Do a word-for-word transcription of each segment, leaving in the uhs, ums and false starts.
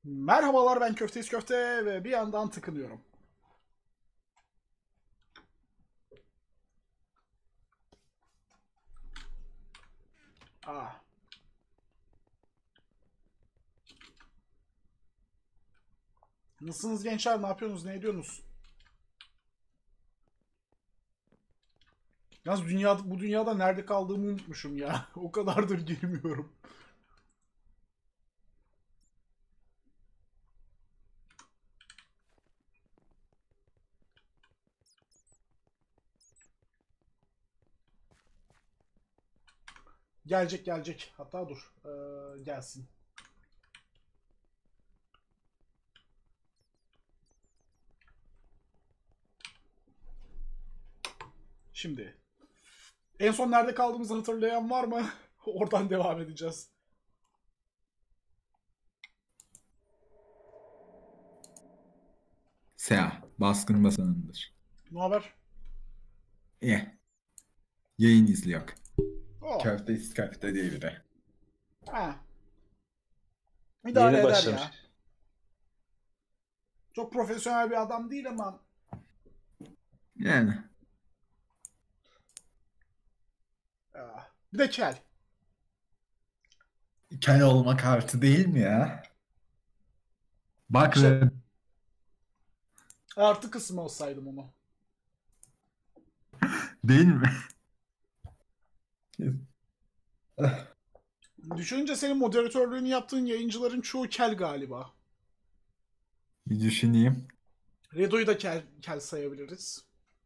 Merhabalar, ben Köfteyiz Köfte ve bir yandan tıkınıyorum. Ah. Nasılsınız gençler? Ne yapıyorsunuz? Ne ediyorsunuz? Yalnız dünya, bu dünyada nerede kaldığımı unutmuşum ya. O kadardır girmiyorum. Gelecek gelecek. Hatta dur. Ee, gelsin. Şimdi. En son nerede kaldığımızı hatırlayan var mı? Oradan devam edeceğiz. Seha, baskın basanındır. Ne haber? İyi. Yayın izliyor. Oh. Köfte köfte diye biri. Ha. İdare Yeni eder başlamış. ya. Çok profesyonel bir adam değil ama Yani. ah. Bir de kel. Kel olmak artı değil mi ya? Bak İşte- ve Artı kısmı olsaydım onu. değil mi? Düşününce senin moderatörlüğünü yaptığın yayıncıların çoğu kel galiba. Bir düşüneyim. Redo'yu da kel, kel sayabiliriz.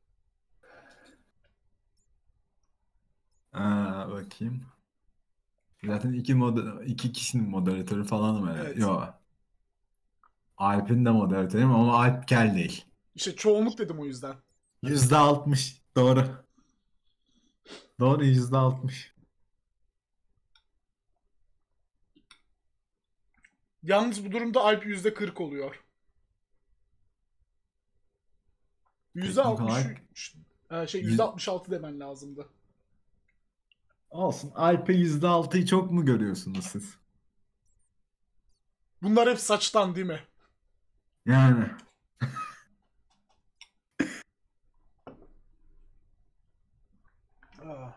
Aa, bakayım. Zaten iki moder iki kişinin moderatörü falan var. Evet. Yok. Alp'in de moderatörü ama Alp kel değil. İşte çoğunluk dedim o yüzden. Yüzde altmış. Doğru. Doğru, yüzde altmış. Yalnız bu durumda Alp yüzde kırk oluyor. Yüzde Teknik altmış olarak e, şey yüz- yüzde altmış altı demen lazımdı. olsun. Alp'e yüzde altıyı çok mu görüyorsunuz siz? Bunlar hep saçtan değil mi? Yani. Ah.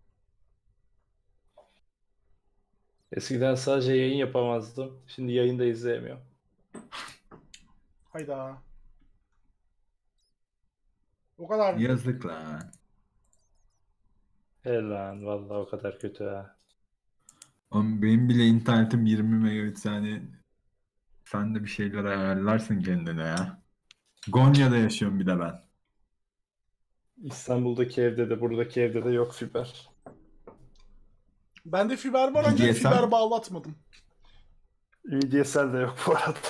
Eskiden sadece yayın yapamazdım. Şimdi yayın da izleyemiyorum. Hayda. O kadar mı? Yazık lan. He lan vallahi o kadar kötü ha. Oğlum benim bile internetim yirmi megabit, yani sen de bir şeyler ayarlarsın kendine ya. Gonya'da yaşıyorum bir de ben. İstanbul'daki evde de buradaki evde de yok fiber. Bende fiber var ancak D S L? fiber bağlatmadım. V D S L de yok bu arada.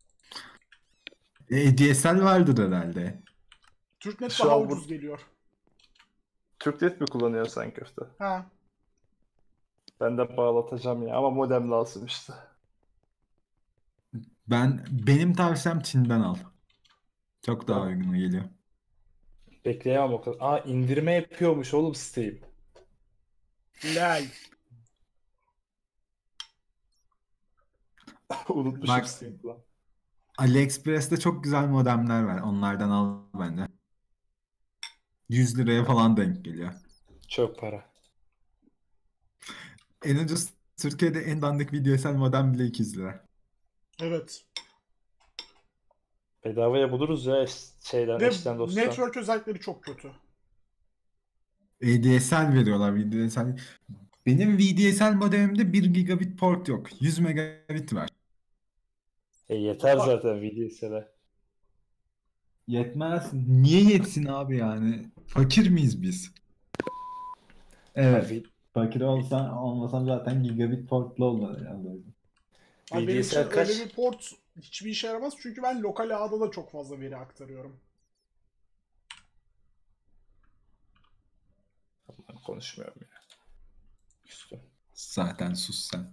E, D S L vardır herhalde. Türknet Şu daha an bu- ucuz geliyor. Türknet mi kullanıyorsun sen köfte? Ha. Ben de bağlatacağım ya ama modem lazım işte. Ben benim tavsiyem Çin'den al. Çok daha uyguna geliyor. Bekleyemem o kadar. Aa indirme yapıyormuş oğlum Steam. Lal. Unutmuşum Bak- Steam lan. AliExpress'te çok güzel modemler var. Onlardan al bence. yüz liraya falan denk geliyor. Çok para. En ucuz Türkiye'de en dandik V D S L modem bile iki yüz lira. Evet. Bedavaya buluruz ya eş- şeyden Ve eşten dosttan. network özellikleri çok kötü. V D S L veriyorlar. V D S L. Benim V D S L modemimde bir gigabit port yok. yüz megabit var. E yeter Bak- zaten V D S L'e. Yetmez. Niye yetsin abi yani? Fakir miyiz biz? Evet. Abi, Fakir olsan olmasam zaten gigabit portlu olur yani. Abi benim için V D S L kaç? öyle bir port hiçbir işe yaramaz çünkü ben lokal ağda da çok fazla veri aktarıyorum. Ben konuşmuyorum ya. Küstüm. Zaten sus sen.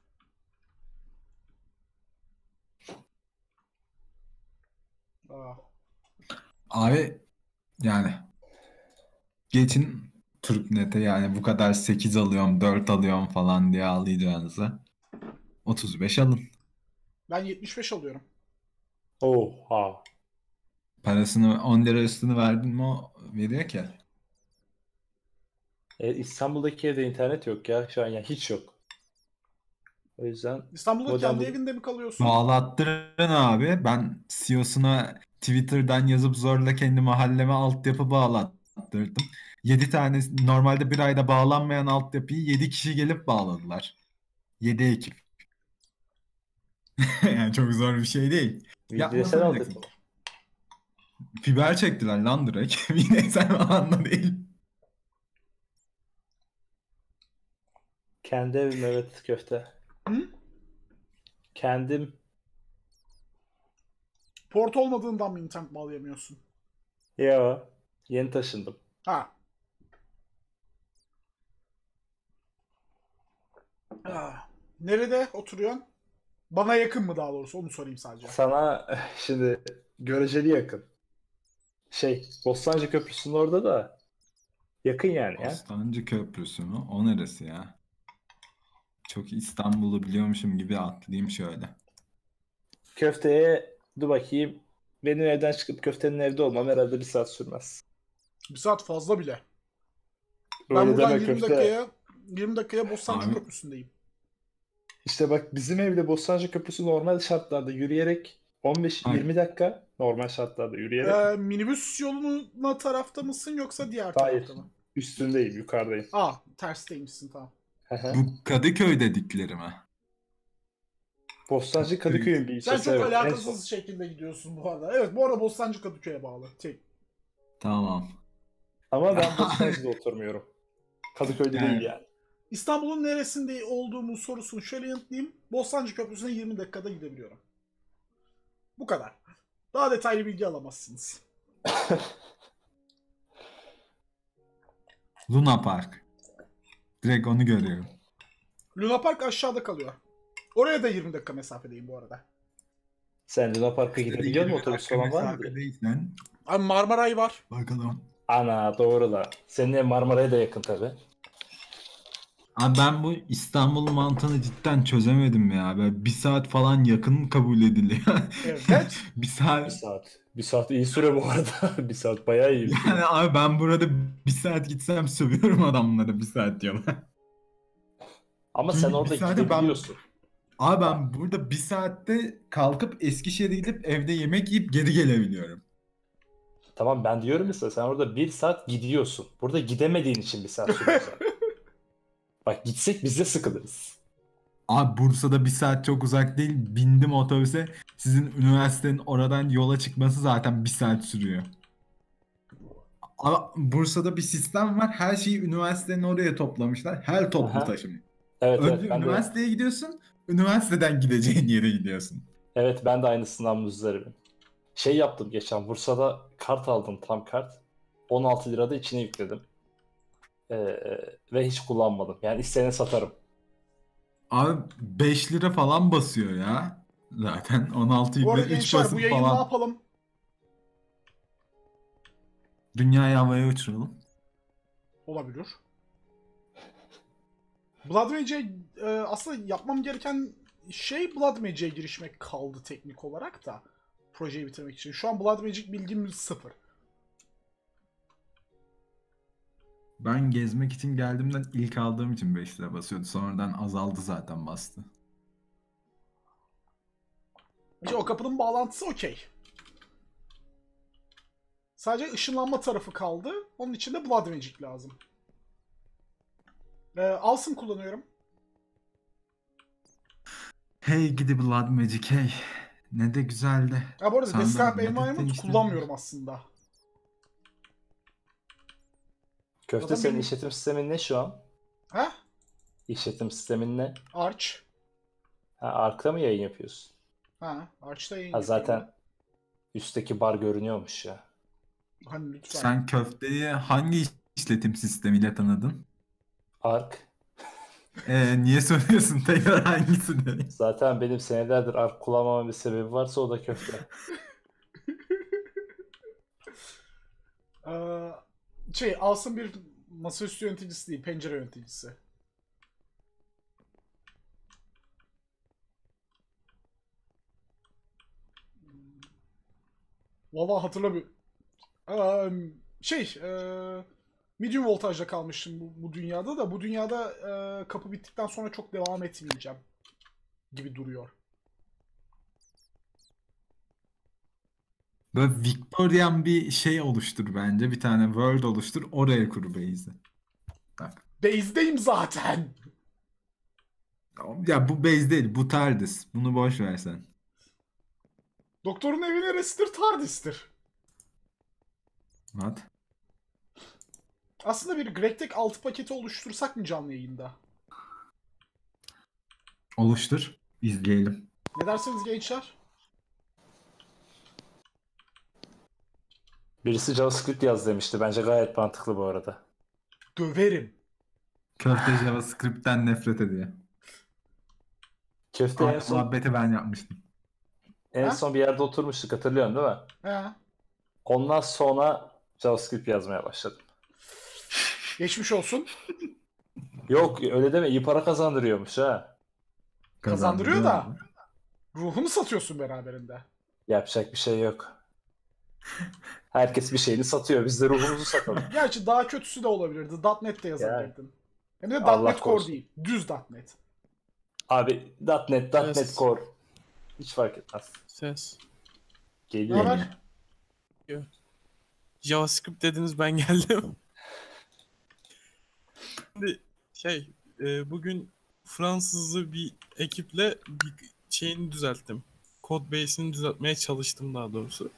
Ah. Abi yani geçin Türknet'e, yani bu kadar sekiz alıyorum dört alıyorum falan diye ağlayacağınıza otuz beş alın. Ben yetmiş beş alıyorum. Oha. Parasını on lira üstünü verdin mi o veriyor ki. E, İstanbul'daki evde internet yok ya. Şu an yani hiç yok. O yüzden İstanbul'da modem kendi bu- evinde mi kalıyorsun? Bağlattırın abi. Ben C E O'suna Twitter'dan yazıp zorla kendi mahalleme altyapı bağlattırdım. Yedi tane normalde bir ayda bağlanmayan altyapıyı yedi kişi gelip bağladılar. Yedi ekip. Yani çok zor bir şey değil. videosel Yapmasaydın. aldık. Fiber çektiler lan direkt. Bireysel falan da değil. Kendi evim, evet, köfte. Hı? Kendim. Port olmadığından mı internet bağlayamıyorsun? Ya yeni taşındım. Ha. Ah. Nerede oturuyorsun? Bana yakın mı daha doğrusu onu sorayım sadece. Sana şimdi göreceli yakın. Şey, Bostancı Köprüsü'nün orada da yakın yani ya. Bostancı Köprüsü mü? O neresi ya? Çok İstanbul'u biliyormuşum gibi atlayayım şöyle. Köfteye dur bakayım. Benim evden çıkıp köftenin evde olmam herhalde bir saat sürmez. Bir saat fazla bile. Ben Öyle buradan deme, yirmi köfte. dakikaya yirmi dakikaya Bostancı Abi- Köprüsü'ndeyim. İşte bak, bizim evde Bostancı Köprüsü normal şartlarda yürüyerek on beş yirmi dakika, normal şartlarda yürüyerek. Ee, minibüs yoluna tarafta mısın yoksa diğer Hayır. tarafta mı? Üstündeyim, yukarıdayım. Aa, tersteymişsin tamam. Hı hı. Bu Kadıköy dedikleri mi? Bostancı Kadıköy'ün bir Sen ilçesi, çok evet, en son. alakasız şekilde gidiyorsun bu arada. Evet, bu arada Bostancı Kadıköy'e bağlı. Tek. Tamam. Ama ben Bostancı'da oturmuyorum. Kadıköy'de Yani- değil yani. İstanbul'un neresinde olduğumu sorusunu şöyle yanıtlayayım. Bostancı Köprüsü'ne yirmi dakikada gidebiliyorum. Bu kadar. Daha detaylı bilgi alamazsınız. Luna Park. Direkt onu görüyorum. Luna Park aşağıda kalıyor. Oraya da yirmi dakika mesafedeyim bu arada. Sen Luna Park'a gidebiliyor musun? yirmi Otobüs dakika falan var mı? mesafedeysen Abi Marmaray var. bakalım. Ana doğru da. Senin ev Marmara'ya da yakın tabi. Abi ben bu İstanbul mantığını cidden çözemedim ya. Böyle bir saat falan yakın kabul ediliyor. Evet. Bir Bir saat. saat. Bir saat iyi süre bu arada. Bir saat bayağı iyi bir süre. Yani abi ben burada bir saat gitsem sövüyorum adamlara bir saat yola. Ama Çünkü sen bir orada saate ben- gidebiliyorsun. Abi ben burada bir saatte kalkıp Eskişehir'e gidip evde yemek yiyip geri gelebiliyorum. Tamam, ben diyorum mesela sen orada bir saat gidiyorsun. Burada gidemediğin için bir saat sürüyor zaten. Bak gitsek biz de sıkılırız. Abi Bursa'da bir saat çok uzak değil. Bindim otobüse. Sizin üniversitenin oradan yola çıkması zaten bir saat sürüyor. Ama Bursa'da bir sistem var. Her şeyi üniversitenin oraya toplamışlar. Her toplu Aha. taşıma. Evet Önce evet ben de, üniversiteye gidiyorsun. Üniversiteden gideceğin yere gidiyorsun. evet ben de aynısından muzdaribim. Şey yaptım geçen Bursa'da kart aldım, tam kart. on altı lirada içine yükledim. Ee, ve hiç kullanmadım. Yani isteyene satarım. Abi beş lira falan basıyor ya. Zaten on altı Bu arada yükle üç gençler bu basıp yayını ne falan. yapalım? Dünyayı havaya uçuralım. Olabilir. Blood Mage'e e, aslında yapmam gereken şey Blood Mage'e girişmek kaldı teknik olarak da. Projeyi bitirmek için. Şu an Blood Magic bilgim sıfır. Ben gezmek için geldiğimden ilk aldığım için beş lira basıyordu. Sonradan azaldı zaten bastı. İşte o kapının bağlantısı okey. Sadece ışınlanma tarafı kaldı. Onun için de Blood Magic lazım. Ee, Alsım kullanıyorum. Hey gidi Blood Magic hey. Ne de güzeldi. Ha bu arada Senden Desktop nefret Environment değiştirdim. kullanmıyorum aslında. Köfte, Zaten senin benim- işletim sistemin ne şu an? Ha? İşletim sistemin ne? Arch. Ha, arkada mı yayın yapıyorsun? Ha, Arch'ta yayın Ha, yapıyorum. zaten üstteki bar görünüyormuş ya. Hani lütfen. Sen köfteyi hangi işletim sistemiyle tanıdın? Ark. Ee, niye soruyorsun tekrar hangisini? Zaten benim senelerdir Ark kullanmama bir sebebi varsa o da köfte. Ee, şey, Alsım bir masaüstü yöneticisi değil, pencere yöneticisi. Vallahi hatırlamıyorum. Eee, şey, eee, medium voltajda kalmıştım bu, bu dünyada da. Bu dünyada eee, kapı bittikten sonra çok devam etmeyeceğim gibi duruyor. Böyle Victorian bir şey oluştur bence. Bir tane world oluştur. Oraya kur base'i. Bak. Base'deyim zaten. Ya bu base değil. Bu TARDIS. Bunu boş ver sen. Doktorun evi neresidir? TARDIS'tir. What? Aslında bir GregTech altı paketi oluştursak mı canlı yayında? Oluştur. İzleyelim. Ne dersiniz gençler? Birisi JavaScript yaz demişti. Bence gayet mantıklı bu arada. Döverim. Köfte JavaScript'ten nefret ediyor. Köfte en Aynı son, muhabbeti ben yapmıştım. en Ha? son bir yerde oturmuştuk, hatırlıyorsun değil mi? He. Ondan sonra JavaScript yazmaya başladım. Geçmiş olsun. Yok öyle deme, iyi para kazandırıyormuş ha. Kazandırıyor da. mı? Ruhunu satıyorsun beraberinde. Yapacak bir şey yok. Herkes bir şeyini satıyor. Biz de ruhumuzu satalım. Gerçi daha kötüsü de olabilirdi. .NET de yazabilirdin. Hem de Allah .NET Core korusun. değil. Düz .NET. Abi .NET, Yes. .NET Core hiç fark etmez. Ses. Ne Geliyor. haber? JavaScript dediniz, ben geldim. Şimdi şey, e, bugün Fransızlı bir ekiple bir şeyini düzelttim. Codebase'ini düzeltmeye çalıştım daha doğrusu.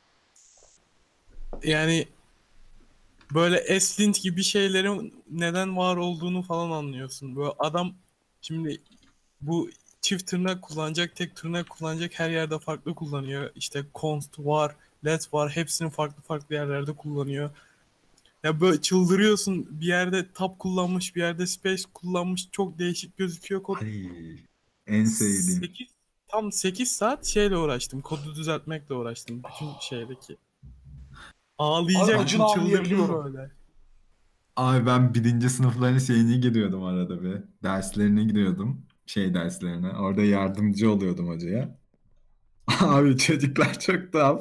Yani böyle S-Lint gibi şeylerin neden var olduğunu falan anlıyorsun. Böyle adam şimdi bu çift tırnak kullanacak, tek tırnak kullanacak, her yerde farklı kullanıyor. İşte const var, let var, hepsini farklı farklı yerlerde kullanıyor. Ya böyle çıldırıyorsun, bir yerde tab kullanmış, bir yerde space kullanmış, çok değişik gözüküyor kod. Ay, en sevdiğim. sekiz, tam sekiz saat şeyle uğraştım, kodu düzeltmekle uğraştım bütün şeydeki. Ağlayacaktım, Acını çıldırdım anlayabiliyorum. böyle. Abi ben birinci sınıfların şeyine giriyordum arada bir. Derslerine giriyordum. Şey derslerine. Orada yardımcı oluyordum hocaya. Abi çocuklar çok tuhaf.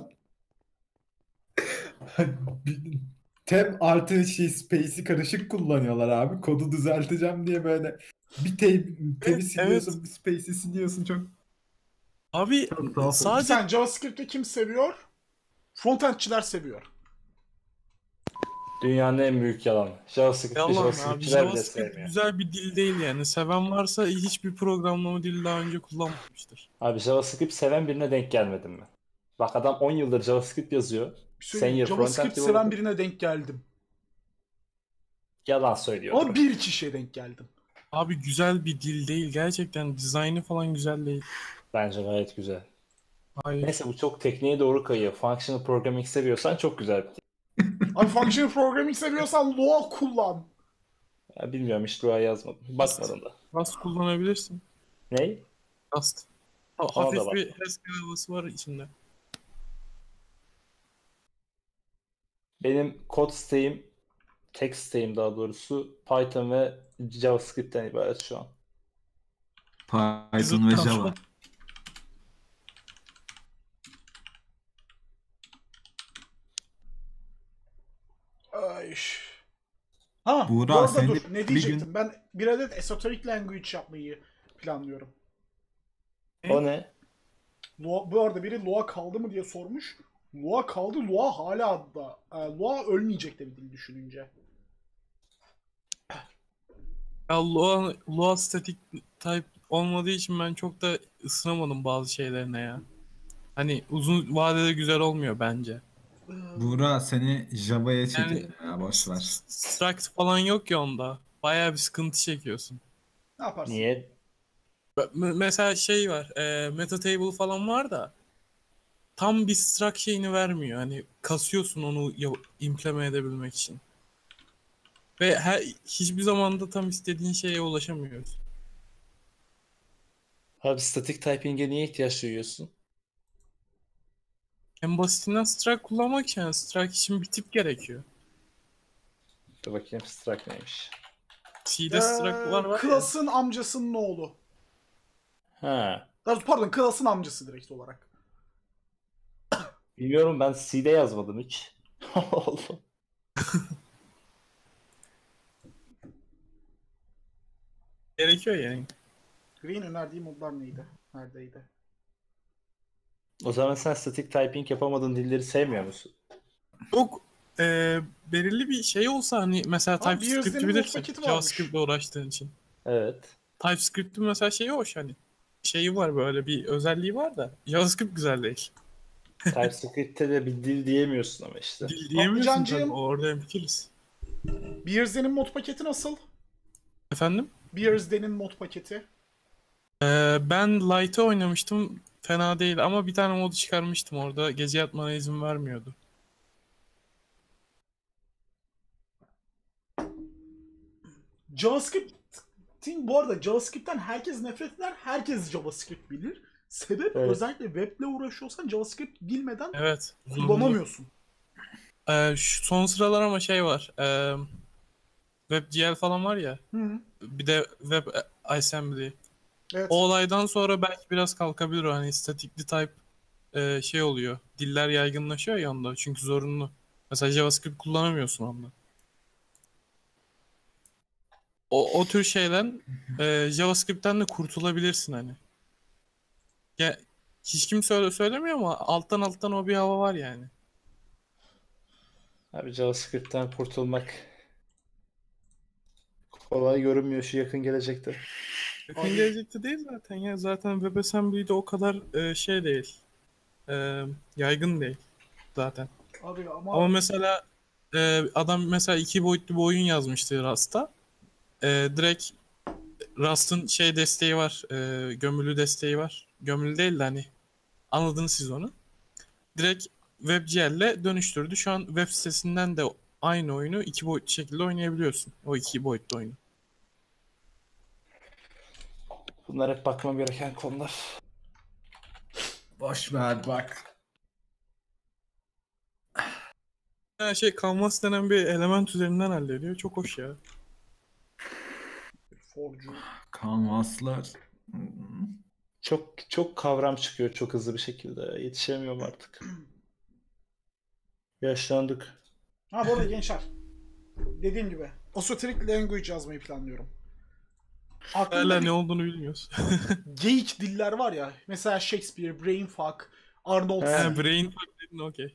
Tem artı şey space'i karışık kullanıyorlar abi. Kodu düzelteceğim diye böyle bir tab, tab'i Evet, siliyorsun, evet. bir space'i siliyorsun çok. Abi Çok tuhaf. sadece Sen JavaScript'i kim seviyor? Frontendçiler seviyor. Dünyanın en büyük yalanı. JavaScript'i yalan abi. JavaScript'çiler bile JavaScript sevmiyor. güzel bir dil değil yani. Seven varsa hiçbir programlama dili daha önce kullanmamıştır. Abi JavaScript seven birine denk gelmedim mi? Bak adam on yıldır JavaScript yazıyor. Bir söyleyeyim, Senior JavaScript frontend seven developer. birine denk geldim. Yalan söylüyor. Ama bir kişiye denk geldim. Abi güzel bir dil değil. Gerçekten dizaynı falan güzel değil. Bence gayet güzel. Hayır. Neyse bu çok tekniğe doğru kayıyor. Functional programming seviyorsan çok güzel bir dil. Abi functional programming seviyorsan Lua kullan. Ya bilmiyorum, hiç Lua yazmadım. Bakmadım da. Rust kullanabilirsin. Ney? Rust. Ha, Ona da hafif bak. bir Haskell havası var içinde. Benim kod siteyim, text siteyim daha doğrusu Python ve JavaScript'ten ibaret şu an. Python ve Java. Ay. Ha, Buğra, bu arada seni dur. bir Ne diyecektim? gün- Ben bir adet esoteric language yapmayı planlıyorum. O ne? Lua, bu arada biri Lua kaldı mı diye sormuş. Lua kaldı. Lua hala da. E, Lua ölmeyecek de bir dil düşününce. Ya Lua, Lua static type olmadığı için ben çok da ısınamadım bazı şeylerine ya. Hani uzun vadede güzel olmuyor bence. Buğra seni Java'ya çekelim ya, boş ver. Struct falan yok ya onda. Bayağı bir sıkıntı çekiyorsun. Ne yaparsın? Niye? M- mesela şey var, e, meta table falan var da tam bir struct şeyini vermiyor. Hani kasıyorsun onu ya- implement edebilmek için. Ve her, hiçbir zaman da tam istediğin şeye ulaşamıyoruz. Abi static typing'e niye ihtiyaç duyuyorsun? En basitinden struct kullanmak için, yani struct için bir tip gerekiyor. Dur bakayım struct neymiş. C'de Ee, struct var var ya. Klas'ın amcasının oğlu. Ha. Daha doğrusu pardon, Klas'ın amcası direkt olarak. Bilmiyorum, ben C'de yazmadım hiç. Allah. Gerekiyor yani. Green önerdiği modlar neydi? Neredeydi? O zaman sen static typing yapamadığın dilleri sevmiyor musun? Çok e, belirli bir şey olsa hani mesela Abi, TypeScript'i BSD'nin mod bilirsin. paketi varmış. JavaScript'le uğraştığın için. Evet. TypeScript'in mesela şeyi hoş hani. Şeyi var, böyle bir özelliği var da JavaScript güzel değil. TypeScript'te de bir dil diyemiyorsun ama işte. Dil diyemiyorsun tabii, Patlıcancığım. orada hemfikiriz. BSD'nin mod paketi nasıl? Efendim? BSD'nin mod paketi. Ee, ben Light'ı oynamıştım. Fena değil ama bir tane modu çıkarmıştım orada. Gece yatmana izin vermiyordu. JavaScript'in bu arada JavaScript'ten herkes nefret eder, herkes JavaScript bilir. Sebep Evet. özellikle web'le uğraşıyorsan JavaScript bilmeden Evet. zorunlu. kullanamıyorsun. Ee, şu son sıralar ama şey var. E, WebGL falan var ya. Hı. Bir de Web Assembly. Evet. O olaydan sonra belki biraz kalkabilir o, hani statically type e, şey oluyor. Diller yaygınlaşıyor ya onda. Çünkü zorunlu. Mesela JavaScript kullanamıyorsun onda. O, o tür şeyden e, JavaScript'ten de kurtulabilirsin hani. Ya, hiç kimse öyle söylemiyor ama alttan alttan o bir hava var yani. Abi JavaScript'ten kurtulmak kolay görünmüyor şu yakın gelecekte. Yakın Abi- gelecekte değil zaten ya. Zaten WebAssembly'de o kadar e, şey değil. E, yaygın değil zaten. Abi ama, Ama mesela e, adam mesela iki boyutlu bir oyun yazmıştı Rust'a. E, direkt Rust'ın şey desteği var. E, gömülü desteği var. Gömülü değil de hani anladınız siz onu. Direkt WebGL'le dönüştürdü. Şu an web sitesinden de aynı oyunu iki boyutlu şekilde oynayabiliyorsun. O iki boyutlu oyunu. Bunlar hep bakmam gereken konular. Boş ver bak. Her şey Canvas denen bir element üzerinden hallediyor. Çok hoş ya. forcu. Kanvaslar. Hmm. Çok çok kavram çıkıyor çok hızlı bir şekilde. Yetişemiyorum artık. Yaşlandık. Ha bu arada gençler. Dediğim gibi esoteric language yazmayı planlıyorum. Aklımda Hala bir ne olduğunu bilmiyoruz. geyik diller var ya. Mesela Shakespeare, Brainfuck, Arnold He. C. Ha, Brainfuck dedin, okey.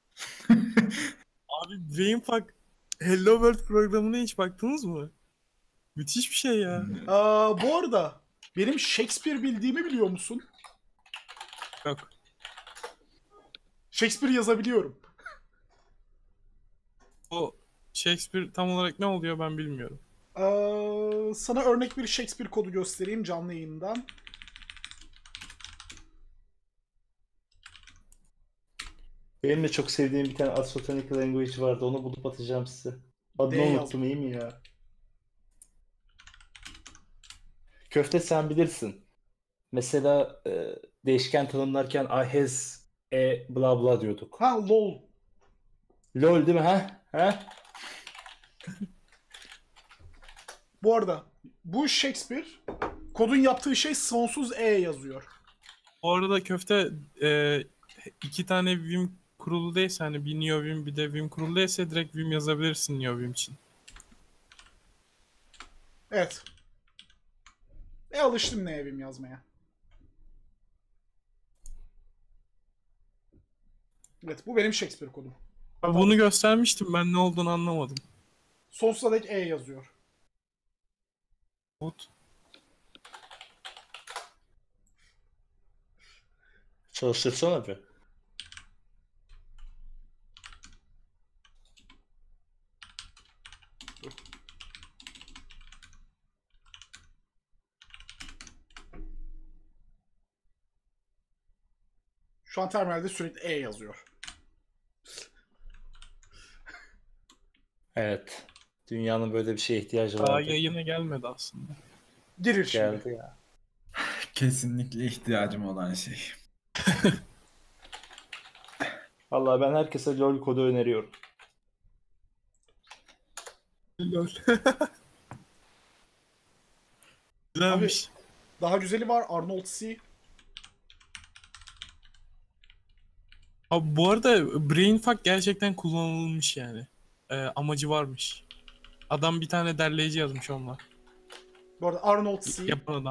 Abi Brainfuck Hello World programına hiç baktınız mı? Müthiş bir şey ya. Aa, bu arada benim Shakespeare bildiğimi biliyor musun? Yok. Shakespeare yazabiliyorum. O Shakespeare tam olarak ne oluyor ben bilmiyorum. Aa, sana örnek bir Shakespeare kodu göstereyim canlı yayından. Benim de çok sevdiğim bir tane Asotonic Language vardı. Onu bulup atacağım size. Adını D unuttum, iyi mi ya? Köfte sen bilirsin. Mesela e, değişken tanımlarken I has e bla bla diyorduk. Ha lol. LOL değil mi ha? Ha? Bu arada bu Shakespeare kodun yaptığı şey sonsuz E yazıyor. Bu arada köfte e, iki tane Vim kurulu değilse, hani bir NeoVim bir de Vim kurulu değilse direkt Vim yazabilirsin NeoVim için. Evet. E alıştım ne evim yazmaya. Evet bu benim Shakespeare kodum. Abi bunu göstermiştim, ben ne olduğunu anlamadım. Sonsuza dek E yazıyor. Umut. Çalıştırsana bir. Şu an terminalde sürekli E yazıyor. Evet. Dünyanın böyle bir şeye ihtiyacı Daha vardı. yayına gelmedi aslında. Girir şimdi. Geldi ya. Kesinlikle ihtiyacım olan şey. Vallahi ben herkese LOL kodu öneriyorum. Lol. Güzelmiş. Daha güzeli var Arnold C. Abi bu arada Brainfuck gerçekten kullanılmış yani. Ee, amacı varmış. Adam bir tane derleyici yazmış onunla. Bu arada Arnold C. Yapan adam.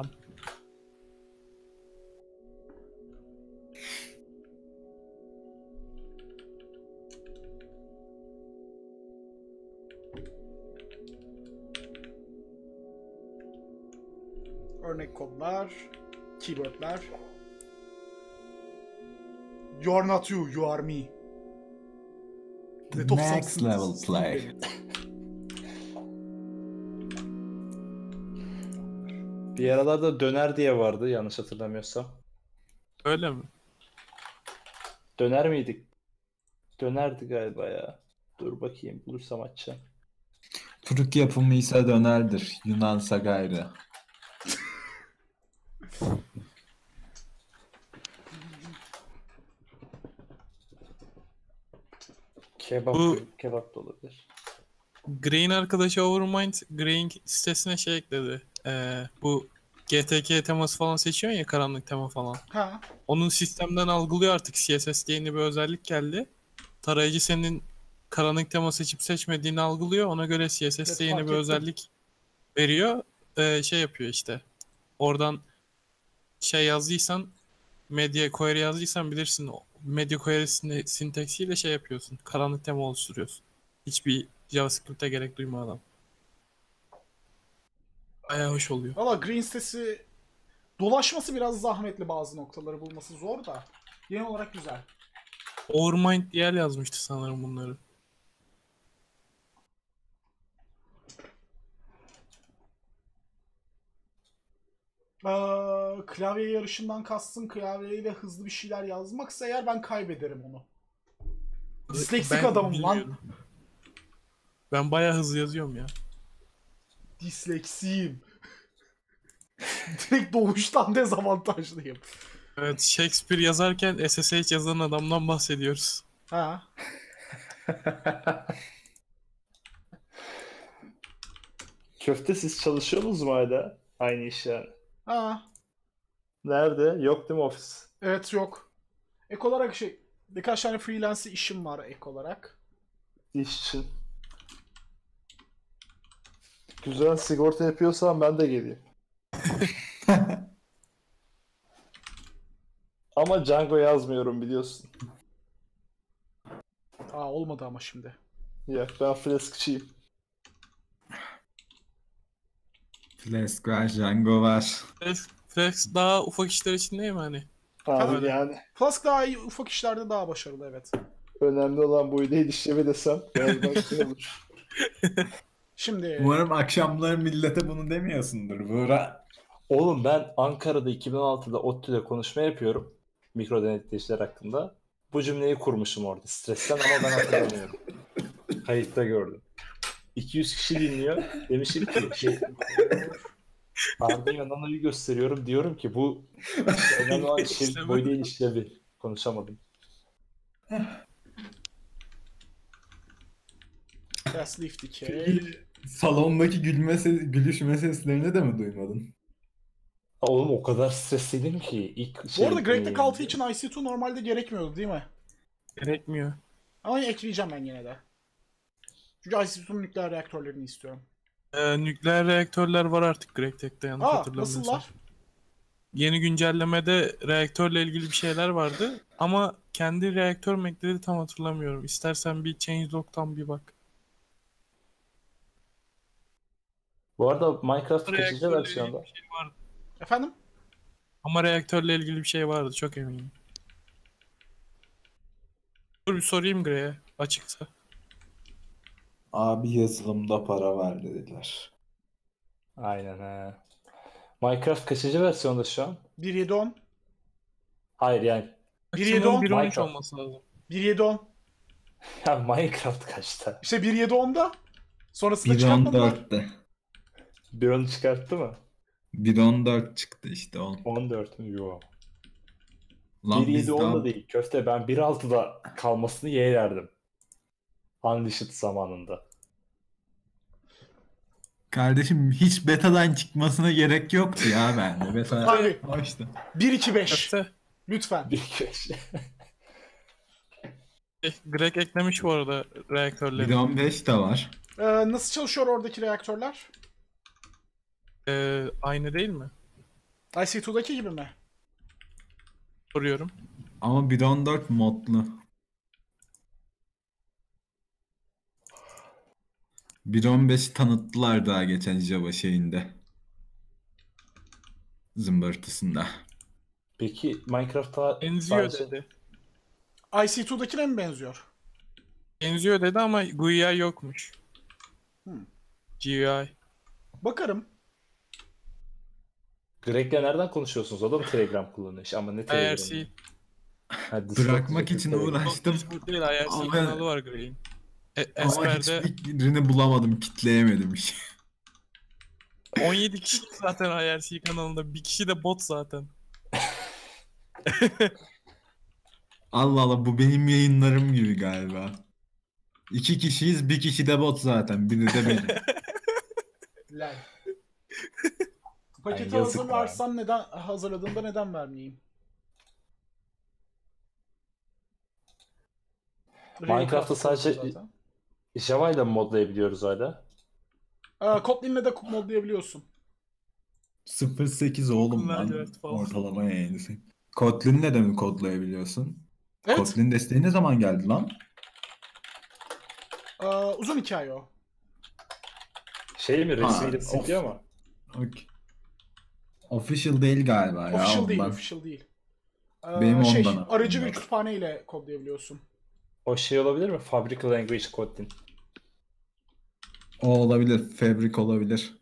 Örnek kodlar. Keywordler. You are not you, you are me. The Net of next substance level Steve play. Bennett. Bir aralarda döner diye vardı yanlış hatırlamıyorsam. Öyle mi? Döner miydik? Dönerdi galiba ya. Dur bakayım bulursam açacağım. Türk yapımı ise dönerdir. Yunansa gayrı. Kebap, Bu- kebap da olabilir. Gray'in arkadaşı Overmind, Gray'in sitesine şey ekledi. Ee, bu G T K teması falan seçiyorsun ya, karanlık tema falan. Ha. Onun sistemden algılıyor artık. C S S diye yeni bir özellik geldi. Tarayıcı senin karanlık tema seçip seçmediğini algılıyor. Ona göre C S Evet, S'te yeni fark bir ettim. özellik veriyor. Ee, şey yapıyor işte. Oradan şey yazdıysan, media query yazdıysan bilirsin. o Media query sintaksiyle şey yapıyorsun. Karanlık tema oluşturuyorsun. Hiçbir JavaScript'e gerek duymadan. Bayağı hoş oluyor. Valla Green sitesi dolaşması biraz zahmetli, bazı noktaları bulması zor da. Genel olarak güzel. Overmind diye yazmıştı sanırım bunları. Ee, klavye yarışından kastın klavyeyle hızlı bir şeyler yazmaksa eğer ben kaybederim onu. Disleksik Ben adamım lan. bilmiyorum. Ben bayağı hızlı yazıyorum ya. Disleksiyim. Direkt doğuştan dezavantajlıyım. Evet, Shakespeare yazarken S S H yazan adamdan bahsediyoruz. Ha. Köfte siz çalışıyorsunuz mu hala? Aynı iş yani. Ha. Nerede? Yok değil mi ofis? Evet, yok. Ek olarak şey, birkaç tane freelance işim var ek olarak. İş için. Güzel sigorta yapıyorsan ben de geleyim. Ama Django yazmıyorum biliyorsun. Aa, olmadı ama şimdi. Ya ben Flask'çıyım. Flask var, Django var. Flex, Flex daha ufak işler için değil mi hani? Abi Tabii. yani Flask daha iyi, ufak işlerde daha başarılı, evet. önemli olan bu değil işlevi desem biraz başka olur. Şimdi Umarım akşamları millete bunu demiyorsundur Buğra. Oğlum ben Ankara'da iki bin on altıda ODTÜ'de konuşma yapıyorum. Mikro denetleyiciler hakkında. Bu cümleyi kurmuşum orada stresten ama ben hatırlamıyorum. Kayıtta gördüm. iki yüz kişi dinliyor. Demişim ki şey, Arduino Nano'yu gösteriyorum. Diyorum ki bu önemli olan şey İşlevi. boy değil işlevi. Konuşamadım. Fast Leaf Decay. Salondaki gülme ses, gülüşme seslerini de mi duymadın? Oğlum o kadar stresliydim ki ilk Bu şey arada Great Tech altı dinleyince. için I C iki normalde gerekmiyordu değil mi? Gerekmiyor. Ama ekleyeceğim ben yine de. Çünkü I C iki'nin nükleer reaktörlerini istiyorum. Ee, nükleer reaktörler var artık Great yanlış Aa, hatırlamıyorsam. nasıllar? Yeni güncellemede reaktörle ilgili bir şeyler vardı ama kendi reaktör mü ekledi tam hatırlamıyorum. İstersen bir changelog'tan bir bak. Bu arada Minecraft kaçıncı Reaktörle ilgili versiyonda? bir şey vardı. Efendim? Ama reaktörle ilgili bir şey vardı çok eminim. Dur bir sorayım Gray'e açıksa. Abi yazılımda para var dediler. Aynen he. Minecraft kaçıncı versiyonda şu an? bir nokta yedi nokta on. Hayır yani. bir nokta yedi nokta on. bir nokta on üç Minecraft. olması lazım. bir nokta yedi nokta on. Ya Minecraft kaçta? İşte bir nokta yedi nokta onda. Sonrasında bir nokta on çıkartmadılar. dörtte. Bir onu çıkarttı mı? bir nokta on dört çıktı işte on. on dört mü? Yok. Lan bir biz yedi onda daha... değil. Köfte ben bir altıda kalmasını yeğlerdim. Unleashed zamanında. Kardeşim hiç betadan çıkmasına gerek yoktu ya bende. Beta Abi başta. bir nokta iki nokta beş. Köfte. Lütfen. Bir köşe. Eh, Greg eklemiş bu arada reaktörleri. Bir de on beş de var. Ee, nasıl çalışıyor oradaki reaktörler? Ee, aynı değil mi? I C iki'daki gibi mi? Soruyorum. Ama bir de on dört modlu. bir on beşi tanıttılar daha geçen Java şeyinde. Zımbırtısında. Peki Minecraft'ta Benziyor sadece dedi. I C iki'dakine mi benziyor? Benziyor dedi ama G U I yokmuş. Hmm. G U I. Bakarım. Greg'le nereden konuşuyorsunuz? O da mı Telegram kullanıyor? Ama ne I R Telegram'ı? C. Ha, Discord Bırakmak diyecektim, için Telegram. uğraştım. Discord değil, I R C Ama- kanalı var Greg'in. E, Ama Esper'de hiçbirini bulamadım, kitleyemedim hiç. on yedi kişi zaten I R C kanalında. Bir kişi de bot zaten. Allah Allah, bu benim yayınlarım gibi galiba. İki kişiyiz, bir kişi de bot zaten. Biri de benim. Lan. Paketi Ay, yazık hazırlarsam neden hazırladığımda neden vermeyeyim? Minecraft'ta sadece zaten. Java ile mi modlayabiliyoruz hala? Aa, Kotlin'le de modlayabiliyorsun. sıfır nokta sekiz oğlum lan. Lacivert falan. Ortalama yayıncısı. Kotlin'le de mi kodlayabiliyorsun? Evet. Kotlin desteği ne zaman geldi lan? Aa, uzun hikaye o. Şey mi? Ha, Resmiyle destekliyor of. mu? Okey. Official değil galiba ya Official değil, ondan. official değil. Aa, Benim şey, ondan haberim aracı bir yok. kütüphane ile kodlayabiliyorsun. O şey olabilir mi? Fabrica Language Kotlin. O olabilir. Fabric olabilir.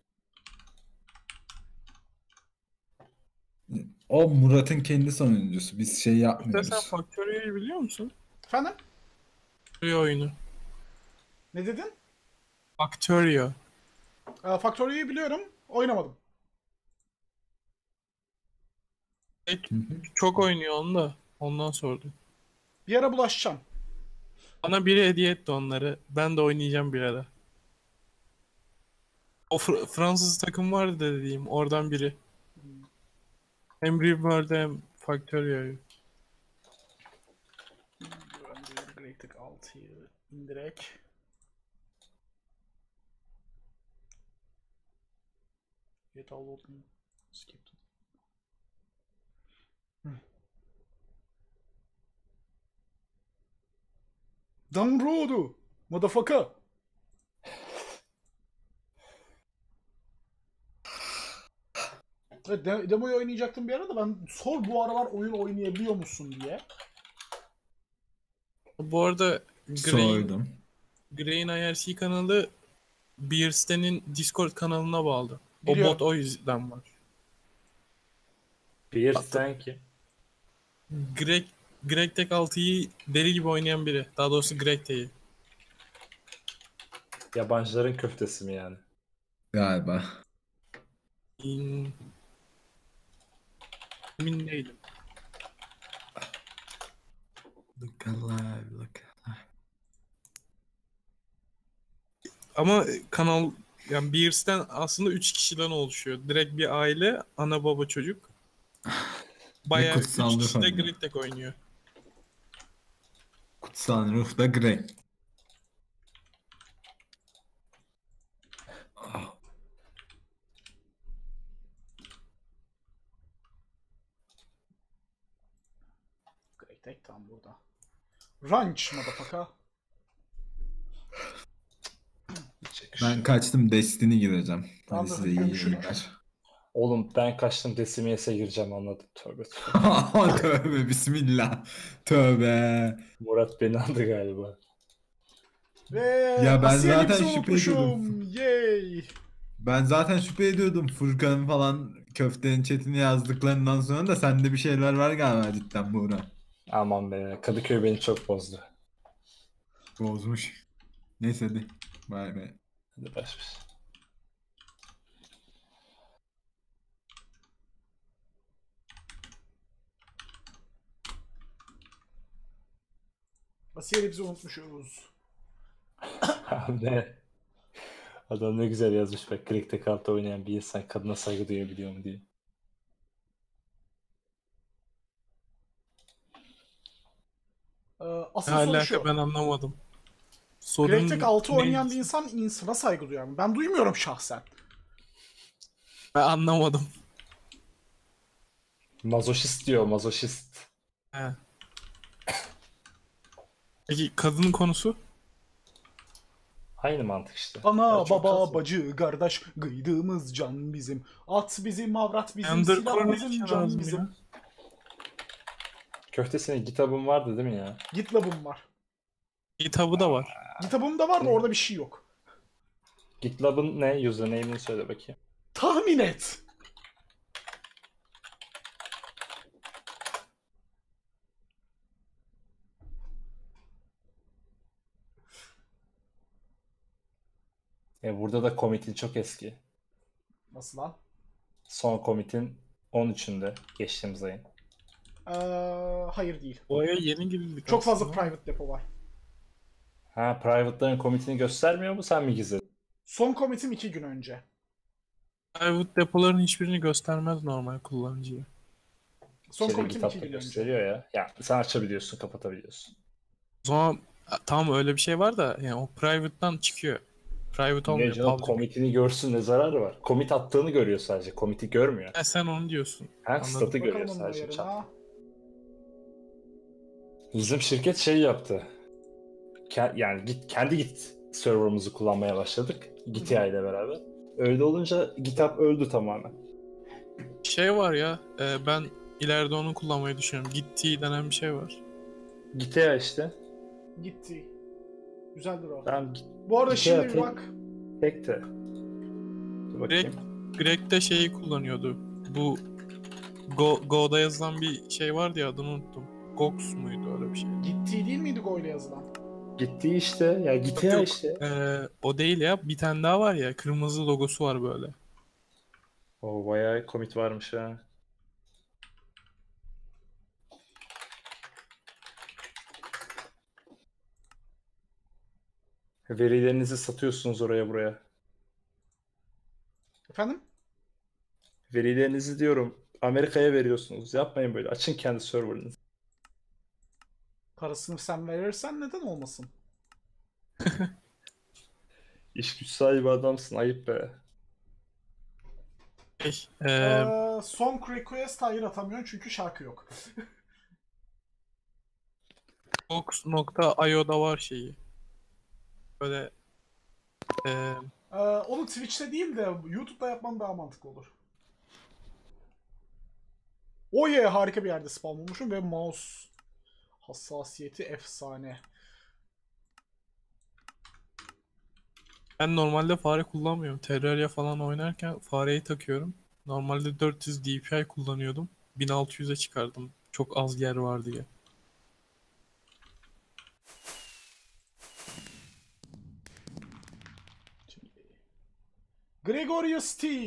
O Murat'ın kendi sonuncusu. Biz şey Bir de yapmıyoruz. sen Factorio'yu biliyor musun? Efendim? Factorio oyunu. Ne dedin? Factorio. Aa, Factorio'yu biliyorum. Oynamadım. Hı hı. Çok oynuyor onu da. Ondan sordum. Bir ara bulaşacağım. Bana biri hediye etti onları. Ben de oynayacağım bir ara. O Fr- Fransız takım vardı da dediğim. Oradan biri. Hem Rimworld'u hem Factorio'yu. Greytek altıyı indirek. Get download me. Skip. Download'u. Motherfucker. Evet, de- demoyu oynayacaktım bir ara da ben sor bu aralar oyun oynayabiliyor musun diye. Bu arada Grey'in Sordum. Grey'in I R C kanalı Beersten'in Discord kanalına bağlı. O Biliyorum. bot o yüzden var. Bir sanki. Greg Greg Tek altıyı deli gibi oynayan biri. Daha doğrusu Greg Tek'i. Yabancıların köftesi mi yani? Galiba. Hmm. Emin değilim. Look alive, look alive. Ama kanal yani Beers'ten aslında üç kişiden oluşuyor. Direkt bir aile, ana baba çocuk. Bayağı üç kutsal kişi de ruh Greg Tek oynuyor. Kutsal ruh da Grey. Ah, Greytek tam burada. Ranch motherfucker. ben kaçtım, Destiny gireceğim. Hadi Tamamdır, size iyi görüşürüz. yayınlar. Oğlum ben kaçtım Desimiyes'e gireceğim anladım. Tövbe tövbe. Tövbe bismillah. Tövbe. Murat beni aldı galiba. Ve Ya ben Asiye zaten Lips'i şüphe unutmuşum. ediyordum. Yay. Ben zaten şüphe ediyordum Furkan'ın falan köftenin chatini yazdıklarından sonra da sende bir şeyler var galiba cidden Buğra. Aman be Kadıköy beni çok bozdu. Bozmuş. Neyse hadi. Bay bay. Hadi baş baş. Asiye Lips'i unutmuşuz. Abi ne? Adam ne güzel yazmış bak. Krikte kartı oynayan bir insan kadına saygı duyabiliyor mu diye. Ee, asıl Ne soru alaka şu. ben anlamadım. Sorun Crack'tek altı ne? oynayan bir insan insana saygı duyar mı? Ben duymuyorum şahsen. Ben anlamadım. Mazoşist diyor, mazoşist. He. Peki kadının konusu? Aynı mantık işte. Ana, Ya çok baba, kasma. bacı, kardeş, kıydığımız can bizim. At bizim, avrat bizim, Undercore silah ne bizim, için can lazım bizim. ya? Köfte senin kitabın vardı değil mi ya? GitLab'ım var. Kitabı da var. GitHub'ım da var da orada bir şey yok. GitLab'ın ne? Username'ini söyle bakayım. Tahmin et. E burada da commit'in çok eski. Nasıl lan? Son commit'in on üçünde geçtiğimiz ayın. Ee, hayır değil. O aya yeni girildik Çok fazla aslında. private depo var. Ha, private'ların commit'ini göstermiyor mu, sen mi gizledin? Son commit'im iki gün önce. Private depoların hiçbirini göstermez normal kullanıcıya. Son Şeyde commit'im iki GitHub'da gün önce. gösteriyor ya. Ya sen açabiliyorsun, kapatabiliyorsun. O zaman tamam öyle bir şey var da yani o private'dan çıkıyor. Private Ne olmuyor. canım, Public. commit'ini görsün, ne zararı var? Commit attığını görüyor sadece. Commit'i görmüyor. Ha, sen onu diyorsun. Ha, Anladım. stat'ı görüyor Bakalım onun sadece. Çat. ayarına. Bizim şirket şey yaptı. Ke- yani git kendi Git server'ımızı kullanmaya başladık. Git ile beraber. Öyle olunca GitHub öldü tamamen. Şey var ya e, ben ileride onu kullanmayı düşünüyorum. Git denen bir şey var. Git ya işte. Gitti. Güzeldir o. Ben Git Bu arada Git ya şimdi bir tek- bak. tek de. Dur bakayım. Greg de şeyi kullanıyordu. Bu Go, Go'da yazılan bir şey vardı ya adını unuttum. Gox muydu öyle bir şey? Gitti değil miydi Go ile yazılan? Gitti işte. Ya Git ya Yok, işte. e, o değil ya. Bir tane daha var ya. Kırmızı logosu var böyle. O bayağı commit varmış ha. Verilerinizi satıyorsunuz oraya buraya. Efendim? Verilerinizi diyorum Amerika'ya veriyorsunuz. Yapmayın böyle. Açın kendi serverınızı. Parasını sen verirsen neden olmasın? İş güç sahibi adamsın. Ayıp be. Şey, e, Ee, song request hayır atamıyorsun çünkü şarkı yok. Gox nokta io'da var şeyi. Böyle e, Ee, onu Twitch'te değil de YouTube'da yapman daha mantıklı olur. O ye harika bir yerde spawn olmuşum ve mouse hassasiyeti efsane. ben normalde fare kullanmıyorum. Terraria falan oynarken fareyi takıyorum. Normalde dört yüz D P I kullanıyordum. bin altı yüze çıkardım. Çok az yer var diye. Gregorius T.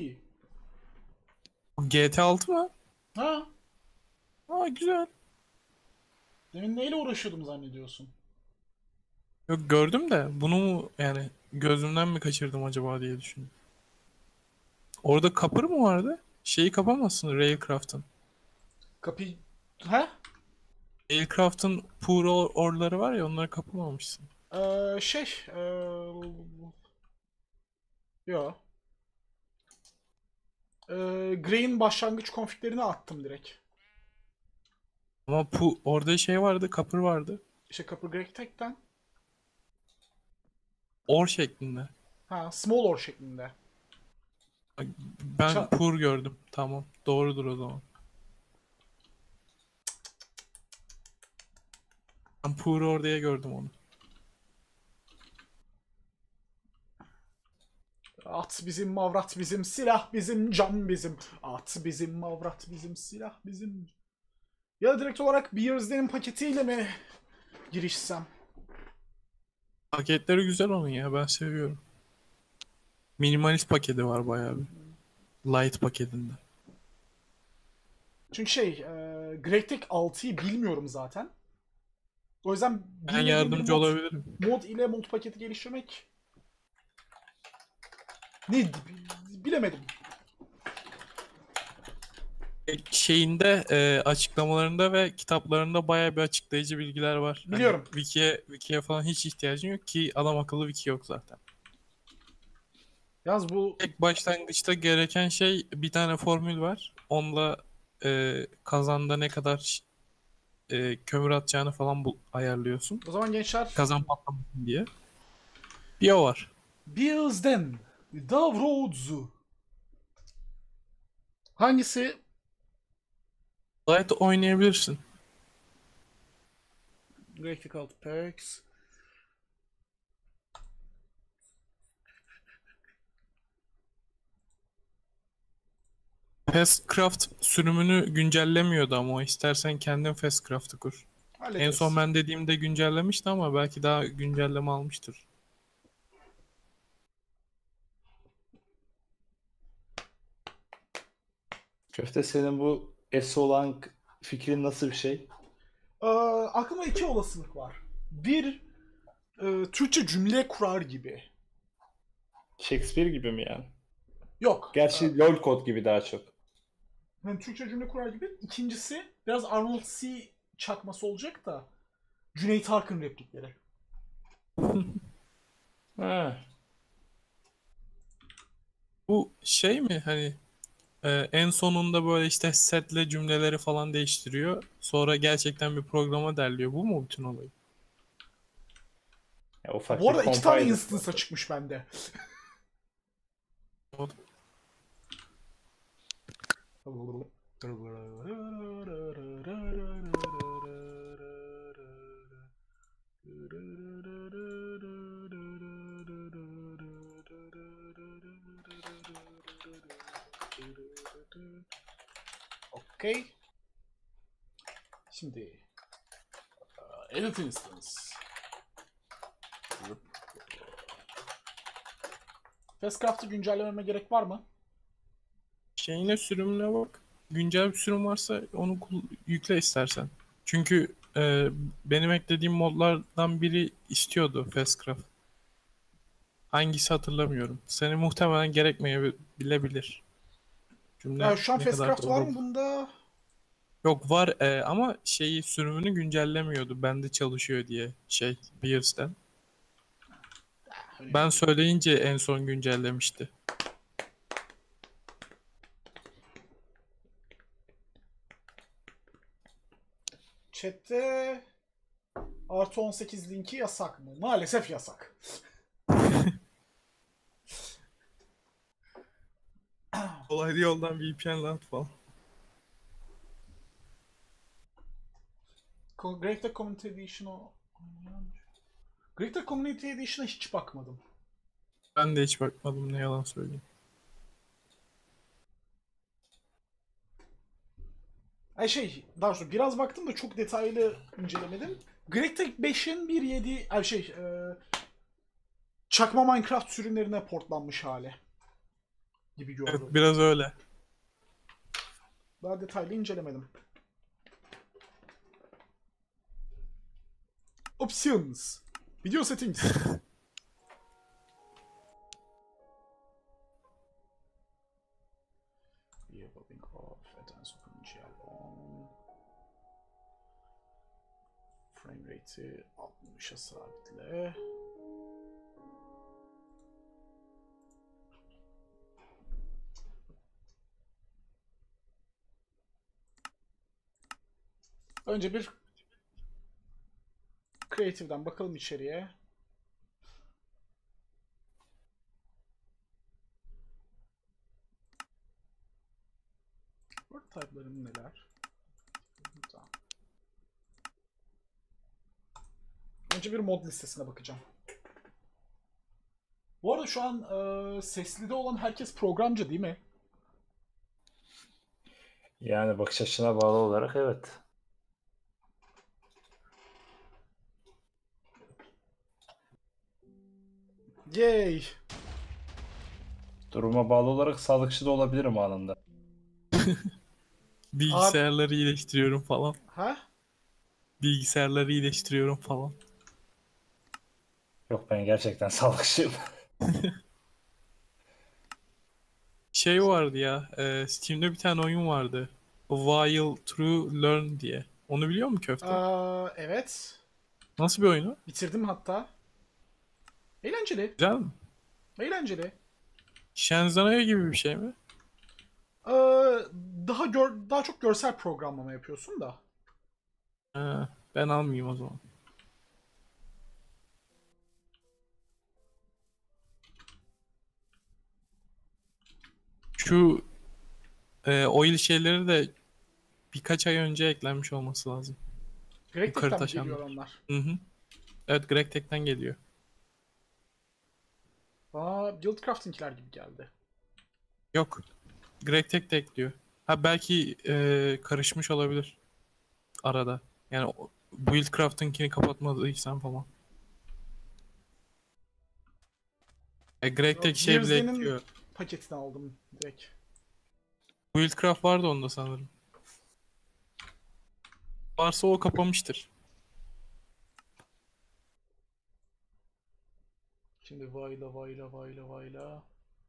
Bu G T altı mı? Ha? Aa güzel. Demin neyle uğraşıyordum zannediyorsun? Yok gördüm de bunu mu yani gözümden mi kaçırdım acaba diye düşündüm. Orada kapır mı vardı? Şeyi kapamazsın Railcraft'ın. Kapı... Ha? Railcraft'ın poor or- orları var ya onları kapamamışsın. Ee, şey... Ee... Yo. Ee, Gray'in başlangıç konfiglerini attım direkt. Ama pu orada şey vardı, kapır vardı. İşte kapı Greg Tech'ten. Or şeklinde. Ha, small or şeklinde. Ben Ça- poor gördüm. Tamam. Doğrudur o zaman. Ben poor or diye gördüm onu. At bizim, mavrat bizim, silah bizim, can bizim. At bizim, mavrat bizim, silah bizim. Ya da direkt olarak Beers'lerin paketiyle mi girişsem? Paketleri güzel onun ya. Ben seviyorum. Minimalist paketi var bayağı bir. Light paketinde. Çünkü şey, e, GregTech altıyı bilmiyorum zaten. O yüzden Ben bilmediğim bir yardımcı mod, olabilirim. mod ile mod paketi geliştirmek ne bilemedim. şeyinde e, açıklamalarında ve kitaplarında bayağı bir açıklayıcı bilgiler var. Hani Biliyorum. wiki'ye, wiki'ye falan hiç ihtiyacın yok ki adam akıllı wiki yok zaten. Yalnız bu Tek başlangıçta gereken şey bir tane formül var. Onunla e, kazanda ne kadar e, kömür atacağını falan bul ayarlıyorsun. o zaman gençler Kazan patlamasın diye. Bir o var. Birazdan Davroz hangisi? Light oynayabilirsin. Graphical Packs. Fastcraft sürümünü güncellemiyordu ama o. İstersen kendin Fastcraft'ı kur. En Hallederiz. son ben dediğimde güncellemişti ama belki daha güncelleme almıştır. Köfte, senin bu S olan fikrin nasıl bir şey? Ee, aklıma iki olasılık var. Bir, e, Türkçe cümle kurar gibi. Shakespeare gibi mi yani? Yok. Gerçi LOL kod gibi daha çok. Hem Türkçe cümle kurar gibi. İkincisi biraz Arnold C çakması olacak da Cüneyt Arkın replikleri. Ha. Bu şey mi hani e, en sonunda böyle işte setle cümleleri falan değiştiriyor. Sonra gerçekten bir programa derliyor. Bu mu bütün olay? Ya ufak Bu arada bir iki tane compiler. instance'a çıkmış bende. Okey. Şimdi Edit Instance. Fastcraft'ı güncellememe gerek var mı? Şeyine sürümüne bak. Güncel bir sürüm varsa onu kul- yükle istersen. Çünkü e, benim eklediğim modlardan biri istiyordu Fastcraft. Hangisi hatırlamıyorum. Seni muhtemelen gerekmeyebilir. Cümle Ya şu an ne kadar Fastcraft var doğru? mı bunda? Yok var e, ama şeyi sürümünü güncellemiyordu. Bende çalışıyor diye şey Beers'ten. Ben söyleyince en son güncellemişti. Chat'te artı on sekiz linki yasak mı? Maalesef yasak. Dolaylı yoldan V P N'le at falan. Great Tech Community Edition'ı Great Tech Community Edition'a hiç bakmadım. Ben de hiç bakmadım, ne yalan söyleyeyim. Ay şey, daha doğrusu biraz baktım da çok detaylı incelemedim. Great Tech beşin bir nokta yedi ay şey, e, çakma Minecraft sürümlerine portlanmış hali gibi gördüm. Evet, biraz öyle. Daha detaylı incelemedim. Options. Video settings. Evolving off, advanced OpenGL on. Frame rate'i altmışa sabitle. Önce bir Creative'den bakalım içeriye. Word type'larım neler? Tamam. Önce bir mod listesine bakacağım. Bu arada şu an e, seslide olan herkes programcı değil mi? Yani bakış açına bağlı olarak evet. Yay! Duruma bağlı olarak sağlıkçı da olabilirim anında. Bilgisayarları iyileştiriyorum falan. Ha? Bilgisayarları iyileştiriyorum falan. Yok, ben gerçekten sağlıkçıyım. Şey vardı ya, e, Steam'de bir tane oyun vardı. While True Learn diye. Onu biliyor musun köfte? Aa, evet. Nasıl bir oyunu? Bitirdim hatta. Eğlenceli. Güzel mi? Eğlenceli. Shenzhen gibi bir şey mi? Ee, daha gör, daha çok görsel programlama yapıyorsun da. Ha, ben almayayım o zaman. Şu e, oil şeyleri de birkaç ay önce eklenmiş olması lazım. Greg Yukarı Tech'ten mi taşanlar. geliyor onlar? Hı hı. Evet, Greg Tech'ten geliyor. Bana Buildcraft'inkiler gibi geldi. Yok. Greg Tech de ekliyor. Ha belki e, karışmış olabilir arada. Yani o- Buildcraft'ınkini kapatmadıysan falan. E, Greg Tech şey bile Gears'lerin ekliyor. paketini aldım direkt. Buildcraft vardı onda sanırım. Varsa o kapamıştır. Şimdi vayla vayla vayla vayla.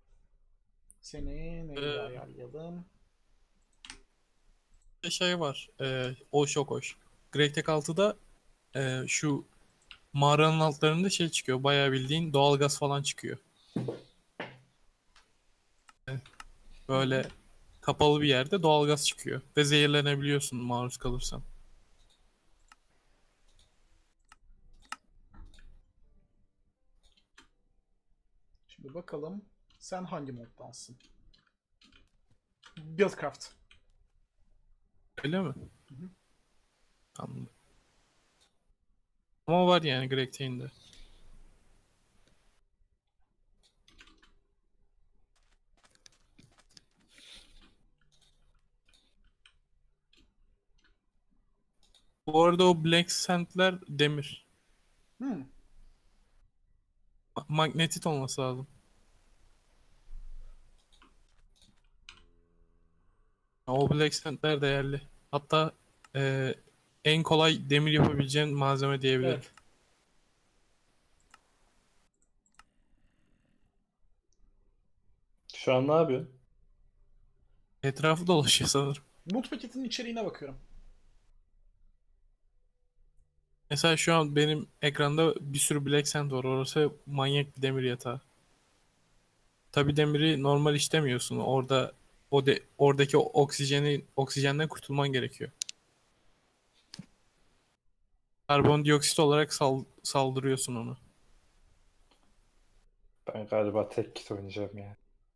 Seni neyle Ee, ayarlayalım? Bir şey var. E, o çok hoş. Greg Tech altıda e, şu mağaranın altlarında şey çıkıyor. Bayağı bildiğin doğalgaz falan çıkıyor. Böyle kapalı bir yerde doğalgaz çıkıyor. Ve zehirlenebiliyorsun maruz kalırsan. Şimdi bakalım sen hangi moddansın? Buildcraft. Öyle mi? Hı hı. Anladım. Ama var yani Greg Tech'in de. Bu arada o Black Sand'ler demir. Hmm. Ma- Magnetit olması lazım. O Black Sand'ler değerli. Hatta e, en kolay demir yapabileceğin malzeme diyebilirim. Evet. Şu an ne yapıyorsun? Etrafı dolaşıyor sanırım. Mod paketinin içeriğine bakıyorum. Mesela şu an benim ekranda bir sürü Black Sand var. Orası manyak bir demir yatağı. Tabi demiri normal işlemiyorsun. Orada o de, oradaki o oksijeni oksijenden kurtulman gerekiyor. Karbondioksit olarak sal- saldırıyorsun onu. Ben galiba tek kit oynayacağım ya.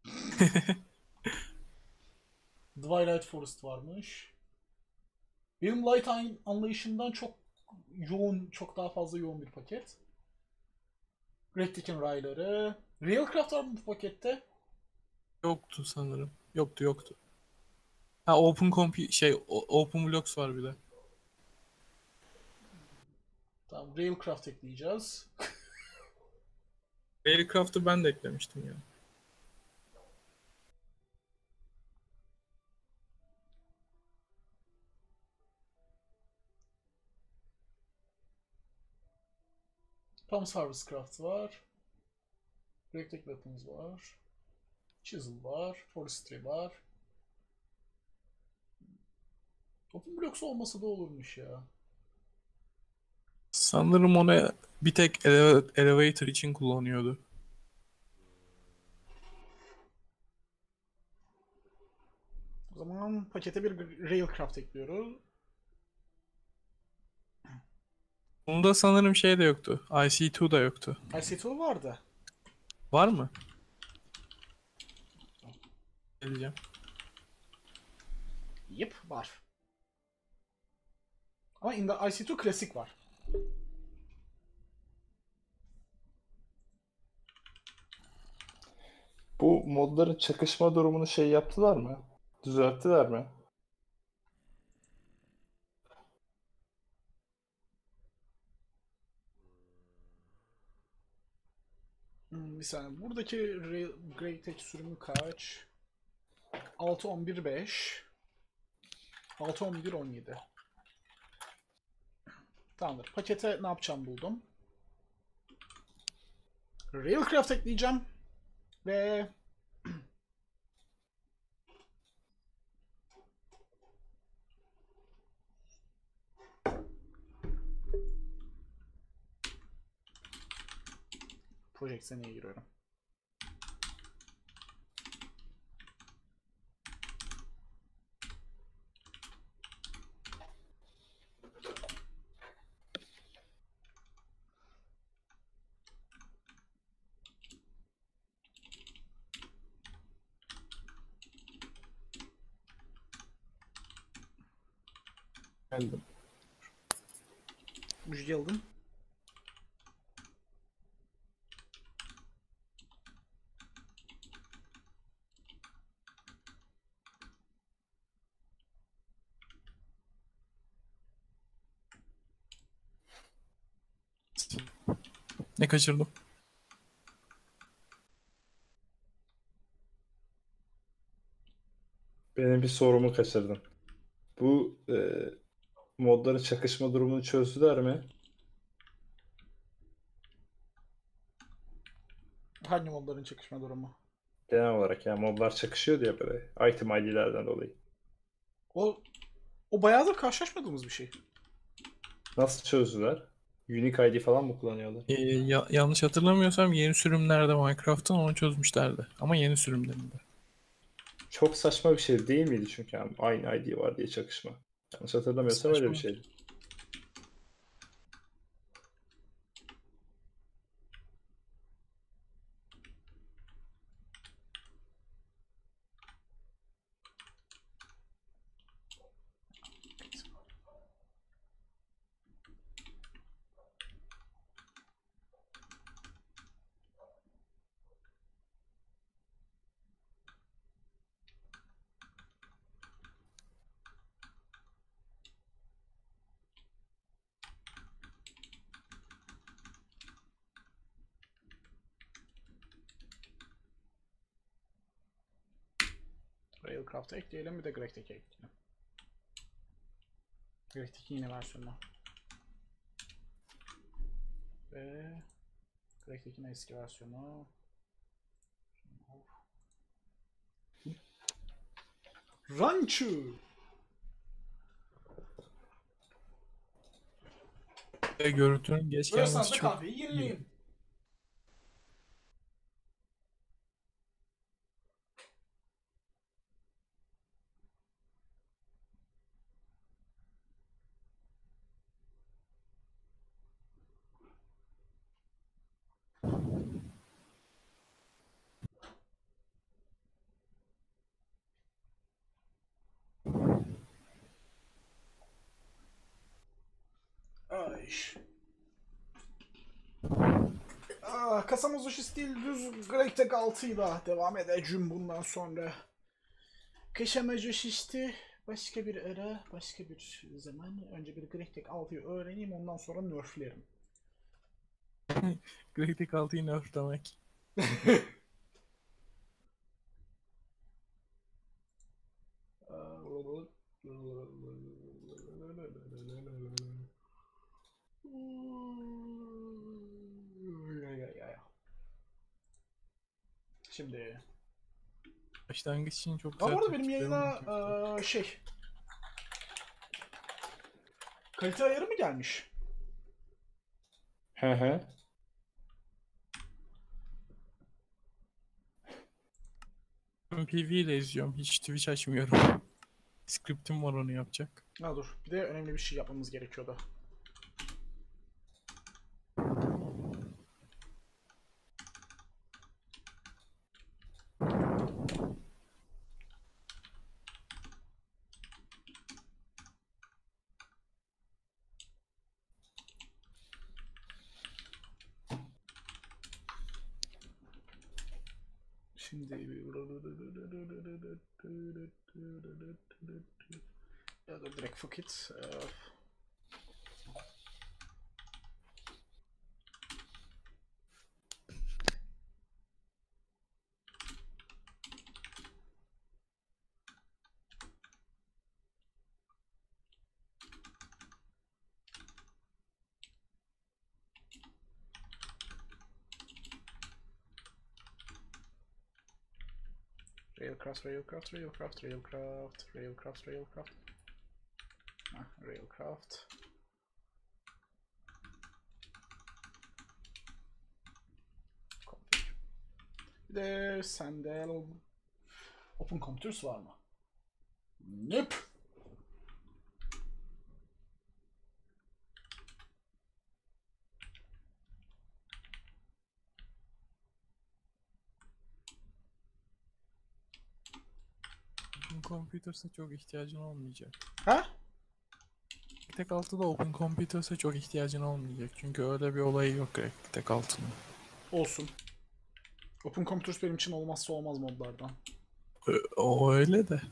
Twilight Forest varmış. Benim Light an- anlayışımdan çok yoğun, çok daha fazla yoğun bir paket. Red Tekken rayları. Railcraft var mı bu pakette? Yoktu sanırım. Yoktu yoktu. Ha Open Comp şey o- Open Blocks var bir de. Tamam, Railcraft ekleyeceğiz. Aircraft'ı ben de eklemiştim ya. Palms Harvest Craft var. Breaktek Weapons var. Chisel var. Forestry var. Open Blocks olmasa da olurmuş ya. Sanırım onu bir tek ele- elevator için kullanıyordu. O zaman pakete bir Railcraft ekliyoruz. Bunda sanırım şey de yoktu. I C iki da yoktu. I C iki vardı. Var mı? Geleceğim. Yep, var. Ama in the I C iki klasik var. Bu modların çakışma durumunu şey yaptılar mı? Düzelttiler mi? Hmm, bir saniye. Buradaki Rail- Great Tech sürümü kaç? altı on bir beş. altı on bir on yedi. Tamamdır. Pakete ne yapacağım buldum. Railcraft ekleyeceğim. Ve Project seneye giriyorum. Geldim. Müjde aldım. Ne kaçırdım? Benim bir sorumu kaçırdın. Bu e, modların çakışma durumunu çözdüler mi? Hangi modların çakışma durumu? Genel olarak yani modlar çakışıyor diye böyle item I D'lerden dolayı. O o bayağıdır karşılaşmadığımız bir şey. Nasıl çözdüler? Unique I D falan mı kullanıyorlar? Ee, ya- yanlış hatırlamıyorsam yeni sürümlerde Minecraft'ın onu çözmüşlerdi. Ama yeni sürümlerinde. Çok saçma bir şey değil miydi çünkü yani aynı I D var diye çakışma. Yanlış hatırlamıyorsam öyle bir Saçma. şeydi. Railcraft'a ekleyelim, bir de Greg'deki ekleyelim. Greg'deki yine versiyonu. Ve Greg'dekinin eski versiyonu. Ranchu! Ve görüntünün geç Buyursanız gelmesi da çok kahveyi iyi. yenileyin. Ay. Ah, kasamız uçuş değil, düz Greg'tek altı ile devam edeceğim bundan sonra. Kaşamacı şişti. Başka bir ara, başka bir zaman. Önce bir Greg'tek altıyı öğreneyim, ondan sonra nerflerim. Kritik altıyı nerflemek. Şimdi. Başlangıç için çok Ha, güzel bu arada benim taktiklerim var. yayına eee, şey. Kalite ayarı mı gelmiş? Hı hı. Ben P V ile izliyorum. Hiç Twitch açmıyorum. Script'im var onu yapacak. Ha dur. Bir de önemli bir şey yapmamız gerekiyordu. Şimdi ya da direkt fuck it. Ee, Railcraft, Railcraft, Railcraft, Railcraft, Railcraft, Railcraft. Ah, Railcraft. Bir de sende Open Computers var mı? Nope. Open Computers'a çok ihtiyacın olmayacak. Ha? Tek altıda Open Computers'a çok ihtiyacın olmayacak. Çünkü öyle bir olayı yok tek altının. Olsun. Open Computers benim için olmazsa olmaz modlardan. Ö- O öyle de.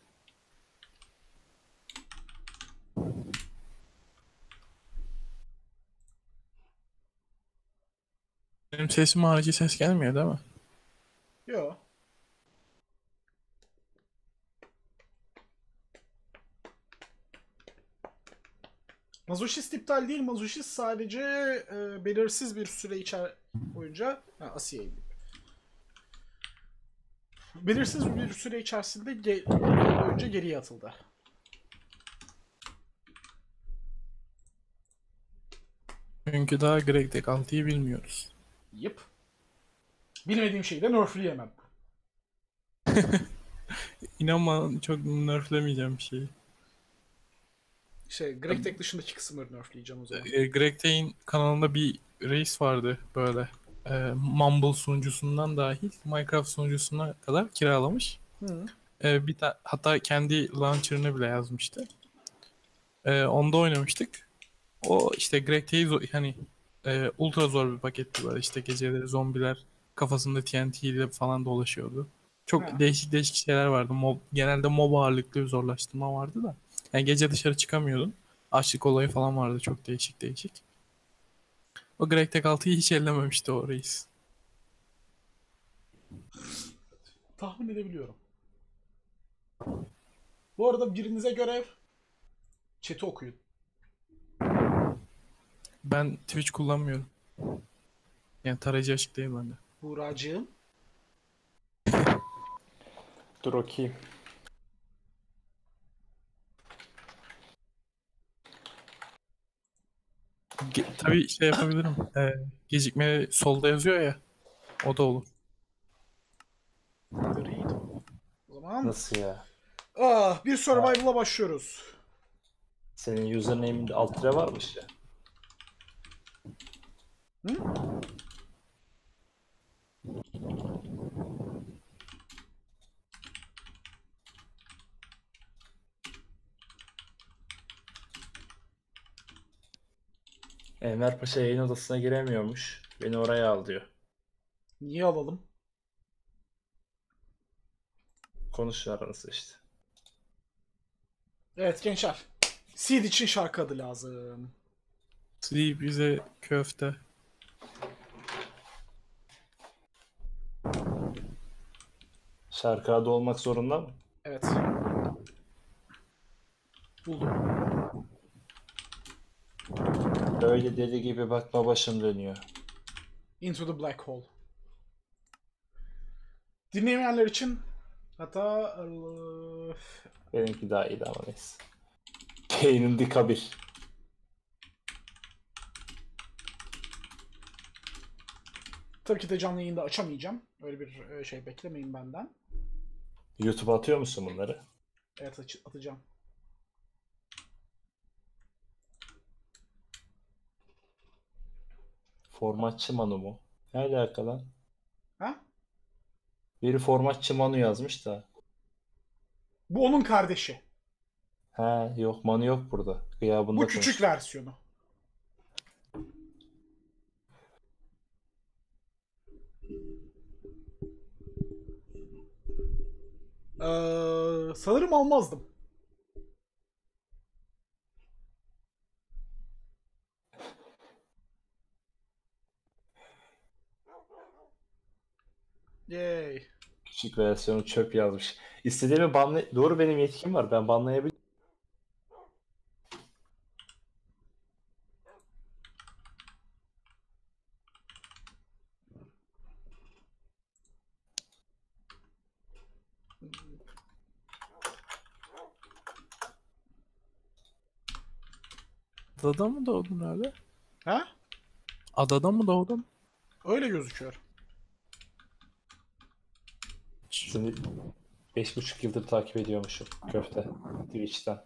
Benim sesim harici ses gelmiyor değil mi? Yo. Mazoşist iptal değil. Mazoşist sadece e, belirsiz bir süre içer boyunca ha, Asiye'yim. Belirsiz bir süre içerisinde ge boyunca geriye atıldı. Çünkü daha Greg tek altıyı bilmiyoruz. Yıp. Bilmediğim şeyi de nerfleyemem. İnanma çok nerflemeyeceğim bir şey. Şey, Greg Tek dışındaki kısımları nerfleyeceğim o zaman. E, Greg Tek'in kanalında bir reis vardı böyle. E, Mumble sunucusundan dahil Minecraft sunucusuna kadar kiralamış. Hı. E, bir ta- hatta kendi launcher'ını bile yazmıştı. E, onda oynamıştık. O işte Greg Tek'i zo- hani e, ultra zor bir paketti böyle işte geceleri zombiler kafasında T N T ile falan dolaşıyordu. Çok Ha. değişik değişik şeyler vardı. Mob, genelde mob ağırlıklı bir zorlaştırma vardı da. Yani gece dışarı çıkamıyordun. Açlık olayı falan vardı çok değişik değişik. O Greg Tek altıyı hiç ellememişti o reis. Tahmin edebiliyorum. Bu arada birinize görev. Chat'i okuyun. Ben Twitch kullanmıyorum. Yani tarayıcı açık değil bende. Buğracığım. Dur okuyayım. Ge- tabii şey yapabilirim. Ee, gecikme solda yazıyor ya. O da olur. Read. O zaman Nasıl ya? ah, bir survival'a başlıyoruz. Senin username'inde alt tire varmış ya. Hı? Enver Paşa yayın odasına giremiyormuş. Beni oraya al diyor. Niye alalım? Konuş aranızda işte. Evet gençler. Seed için şarkı adı lazım. Sleep bize köfte. Şarkı adı olmak zorunda mı? Evet. Buldum. Öyle deli gibi bakma başım dönüyor. Into the Black Hole. Dinlemeyenler için hatta ıı, Benimki daha iyiydi ama neyse. Kane'in Dika bir. tabii ki de canlı yayında açamayacağım. Öyle bir e, şey beklemeyin benden. YouTube'a atıyor musun bunları? Evet aç- atacağım. Formatçı Manu mu? Ne alaka lan? Ha? Biri formatçı Manu yazmış da. Bu onun kardeşi. He yok Manu yok burada. Gıyabında Bu küçük konuş. versiyonu. Ee, sanırım almazdım. Yay. Küçük versiyonu çöp yazmış. İstediğimi banlay... Doğru benim yetkim var. Ben banlayabilirim. Adada mı doğdun öyle? Ha? Adada mı doğdun? Öyle gözüküyor. Seni beş buçuk yıldır takip ediyormuşum köfte Twitch'ten.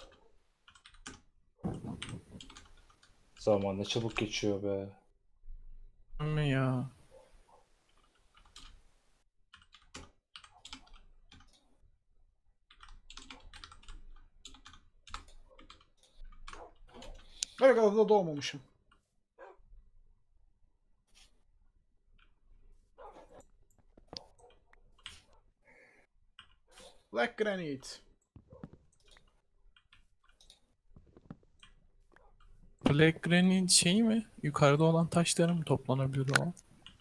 Zaman ne çabuk geçiyor be. Mi ya? Böyle kadar da doğmamışım. Black Granite. Black Granite şey mi? Yukarıda olan taşları mı toplanabilir o?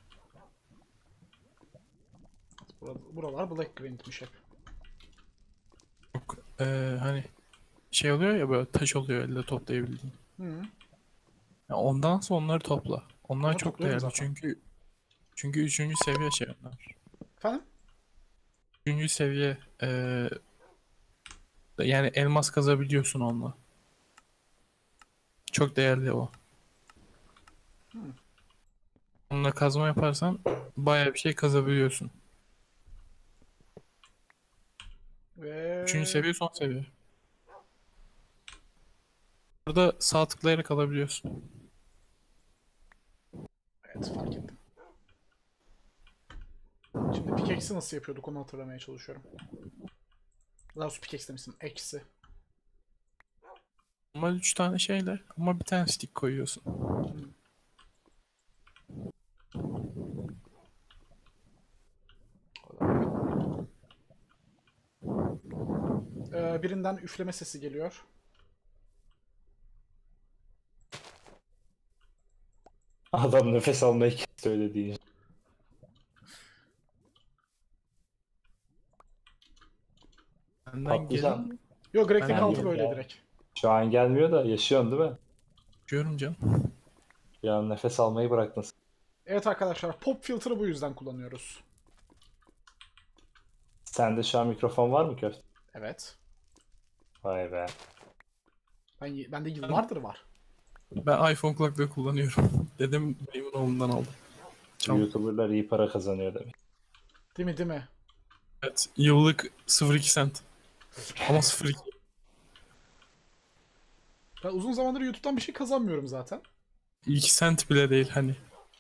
Burada- Buralar Black Granite'miş hep. Yok. Ee, hani şey oluyor ya, böyle taş oluyor elde toplayabildiğin. Hı. Ya ondan sonra onları topla. Onlar Onu çok topluyorum değerli zaten. çünkü çünkü üçüncü seviye şey onlar. Efendim? Üçüncü seviye ee, yani elmas kazabiliyorsun onunla. Çok değerli o. Onunla kazma yaparsan bayağı bir şey kazabiliyorsun. Ve... Üçüncü seviye son seviye. Burada sağ tıklayarak alabiliyorsun. Evet, fark ettim. Şimdi pickaxe'i nasıl yapıyorduk onu hatırlamaya çalışıyorum. Daha doğrusu pickaxe demişsin. Eksi. Normal üç tane şeyle ama bir tane stick koyuyorsun. Ee, birinden üfleme sesi geliyor. Adam nefes almayı kesti öyle deyince. Benden Patlıcan. gelin Yok, Greg'deki Ben altı yedim böyle ya. direkt. Şu an gelmiyor da yaşıyorsun değil mi? diyorum canım. Ya nefes almayı bıraktın. Evet arkadaşlar, pop filter'ı bu yüzden kullanıyoruz. Sende şu an mikrofon var mı köfte? Evet. Vay be. Ben, bende yıllardır var. Ben iPhone kulaklığı kullanıyorum. Dedem benim oğlundan aldı. Çal. YouTuber'lar iyi para kazanıyor demek. Değil mi değil mi? Evet, yıllık sıfır virgül iki sent. Ama sıfır virgül iki. Ben uzun zamandır YouTube'dan bir şey kazanmıyorum zaten. iki sent bile değil hani.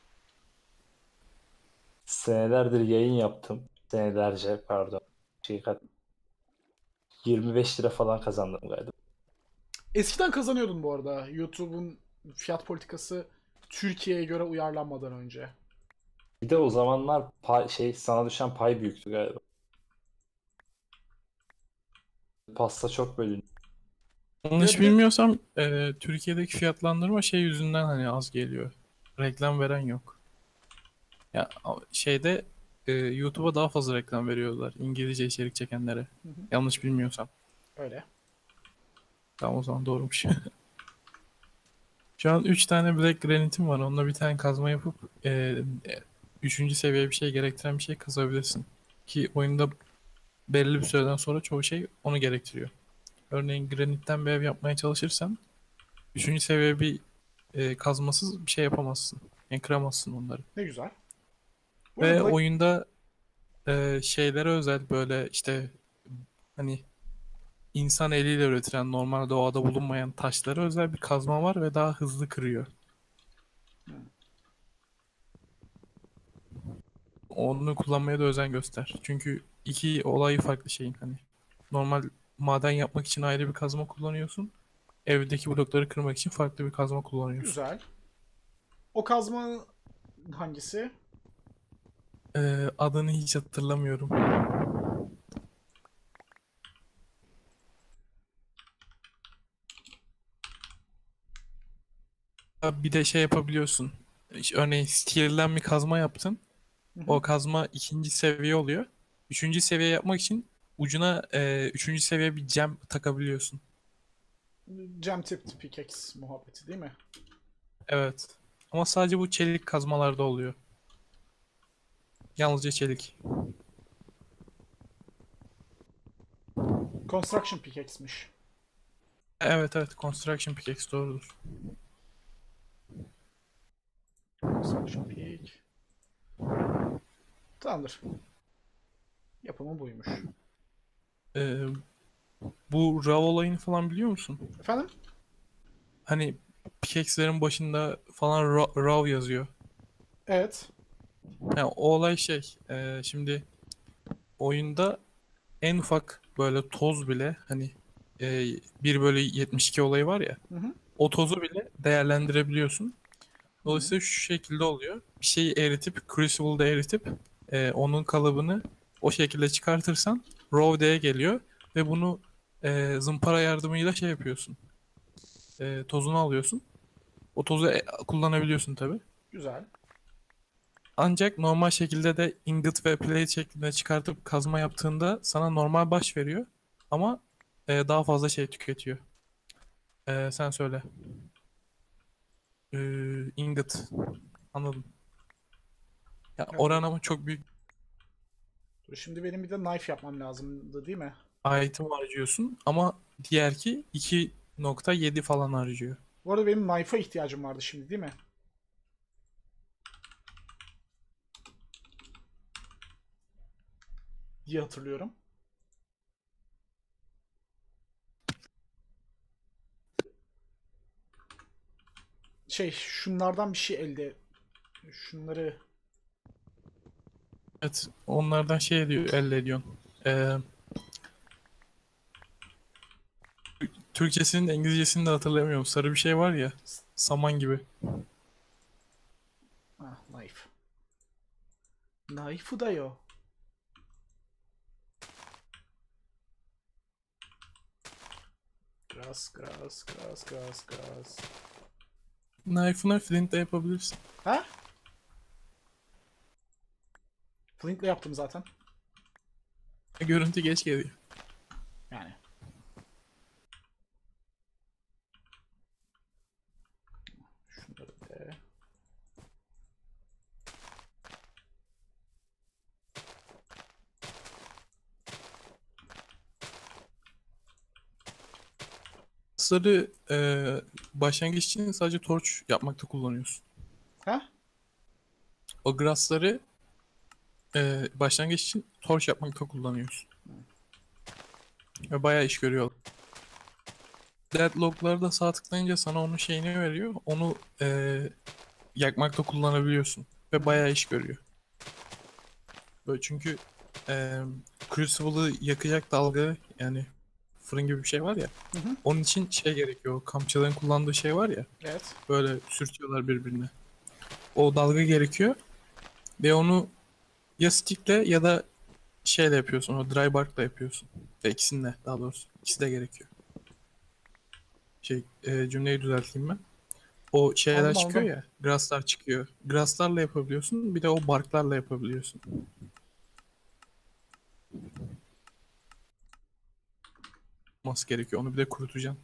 Senelerdir yayın yaptım. Senelerce pardon. Şey kat. yirmi beş lira falan kazandım galiba. Eskiden kazanıyordun bu arada. YouTube'un fiyat politikası Türkiye'ye göre uyarlanmadan önce. Bir de o zamanlar pay, şey sana düşen pay büyüktü galiba. Pasta çok bölündü. Yanlış Bir de- bilmiyorsam e, Türkiye'deki fiyatlandırma şey yüzünden hani az geliyor. Reklam veren yok. Ya a- şeyde e, YouTube'a daha fazla reklam veriyorlar İngilizce içerik çekenlere. Hı hı. Yanlış bilmiyorsam. Öyle. Tamam, o zaman doğrumuş. Şu an üç tane Black Granite'im var. Onunla bir tane kazma yapıp e, üçüncü seviye bir şey gerektiren bir şey kazabilirsin. Ki oyunda belli bir süreden sonra çoğu şey onu gerektiriyor. Örneğin granitten bir ev yapmaya çalışırsan üçüncü seviye bir e, kazmasız bir şey yapamazsın. Yani kıramazsın onları. Ne güzel. Bu Ve arada Black- oyunda e, şeylere özel böyle işte hani insan eliyle üretilen normal doğada bulunmayan taşlara özel bir kazma var ve daha hızlı kırıyor. Onu kullanmaya da özen göster. Çünkü iki olayı farklı şeyin hani. Normal maden yapmak için ayrı bir kazma kullanıyorsun. Evdeki blokları kırmak için farklı bir kazma kullanıyorsun. Güzel. O kazma hangisi? Ee, adını hiç hatırlamıyorum. Bir de şey yapabiliyorsun. İşte örneğin steel'den bir kazma yaptın. Hı hı. O kazma ikinci seviye oluyor. Üçüncü seviye yapmak için ucuna e, üçüncü seviye bir gem takabiliyorsun. Gem tipped pickaxe muhabbeti değil mi? Evet. Ama sadece bu çelik kazmalarda oluyor. Yalnızca çelik. Construction pickaxe'miş. Evet evet, Construction Pickaxe doğrudur. Construction pick. Tamamdır. Yapımı buymuş. Ee, bu RAW olayını falan biliyor musun? Efendim? Hani pickaxe'lerin başında falan ra- RAW yazıyor. Evet. Yani o olay şey, e, şimdi oyunda en ufak böyle toz bile hani e, bir bölü yetmiş iki olayı var ya, Hı hı. o tozu bile değerlendirebiliyorsun. Hı hı. Dolayısıyla şu şekilde oluyor. Bir şeyi eritip, Crucible'da eritip e, onun kalıbını o şekilde çıkartırsan RAW'de geliyor ve bunu e, zımpara yardımıyla şey yapıyorsun. E, tozunu alıyorsun. O tozu e, kullanabiliyorsun tabii. Güzel. Ancak normal şekilde de ingot ve plate şeklinde çıkartıp kazma yaptığında sana normal baş veriyor. Ama e, daha fazla şey tüketiyor. E, sen söyle. E, ingot. Anladım. Ya Evet. oran ama çok büyük Dur, şimdi benim bir de knife yapmam lazımdı değil mi? item harcıyorsun ama diğerki iki nokta yedi falan harcıyor. Bu arada benim knife'a ihtiyacım vardı şimdi değil mi? Diye hatırlıyorum. Şey, şunlardan bir şey elde. Şunları. Evet, onlardan şey ediyor, elde ediyorsun. E, Türkçesinin de İngilizcesini de hatırlamıyorum. Sarı bir şey var ya, saman gibi. Ah, knife. Knife'ı da yo. Grass, grass, grass, grass, grass. Knife'ını flint de yapabilirsin. Ha? Flint'le yaptım zaten. Görüntü geç geliyor. Yani. Şunları de. Sarı e, başlangıç için sadece torch yapmakta kullanıyorsun. Ha? O grassları e, başlangıç için torch yapmakta kullanıyorsun. Ve bayağı iş görüyor. Deadlock'ları da sağ tıklayınca sana onun şeyini veriyor. Onu e, yakmakta kullanabiliyorsun. Ve bayağı iş görüyor. Böyle çünkü e, Crucible'ı yakacak dalga, yani fırın gibi bir şey var ya. Hı hı. Onun için şey gerekiyor. O kampçıların kullandığı şey var ya. Evet. Böyle sürtüyorlar birbirine. O dalga gerekiyor. Ve onu ya stick'le ya da şeyle yapıyorsun. O dry bark'la yapıyorsun. Ve ikisinde daha doğrusu. İkisi de gerekiyor. Şey, e, cümleyi düzelteyim ben. O şeyler Anladım, çıkıyor anladım. ya. Grass'lar çıkıyor. Grass'larla yapabiliyorsun. Bir de o barklarla yapabiliyorsun. Olması gerekiyor. Onu bir de kurutacaksın.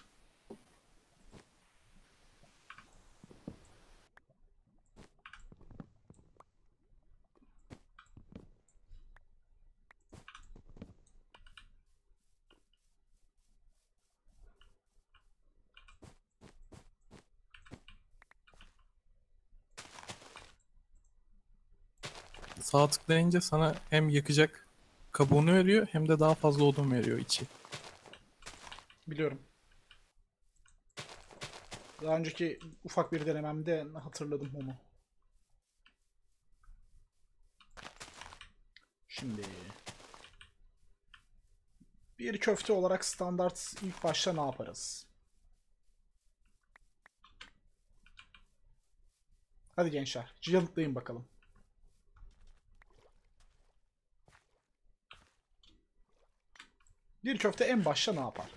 Sağ tıklayınca sana hem yakacak kabuğunu veriyor hem de daha fazla odun veriyor içi. Biliyorum. Daha önceki ufak bir denememde hatırladım onu. Şimdi bir köfte olarak standart ilk başta ne yaparız? Hadi gençler, yanıtlayın bakalım. Bir köfte en başta ne yapar?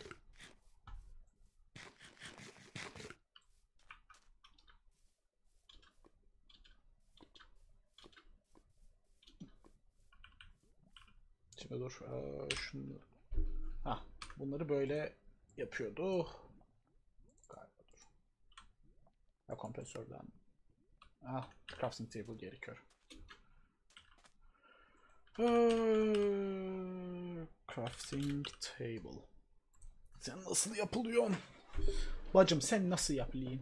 Şimdi dur. Ee, şunu. Hah, bunları böyle yapıyordu. Galiba dur. Ya kompresörden. Ah, crafting table gerekiyor. Ee, crafting table. Sen nasıl yapılıyorsun? Bacım sen nasıl yapılıyın?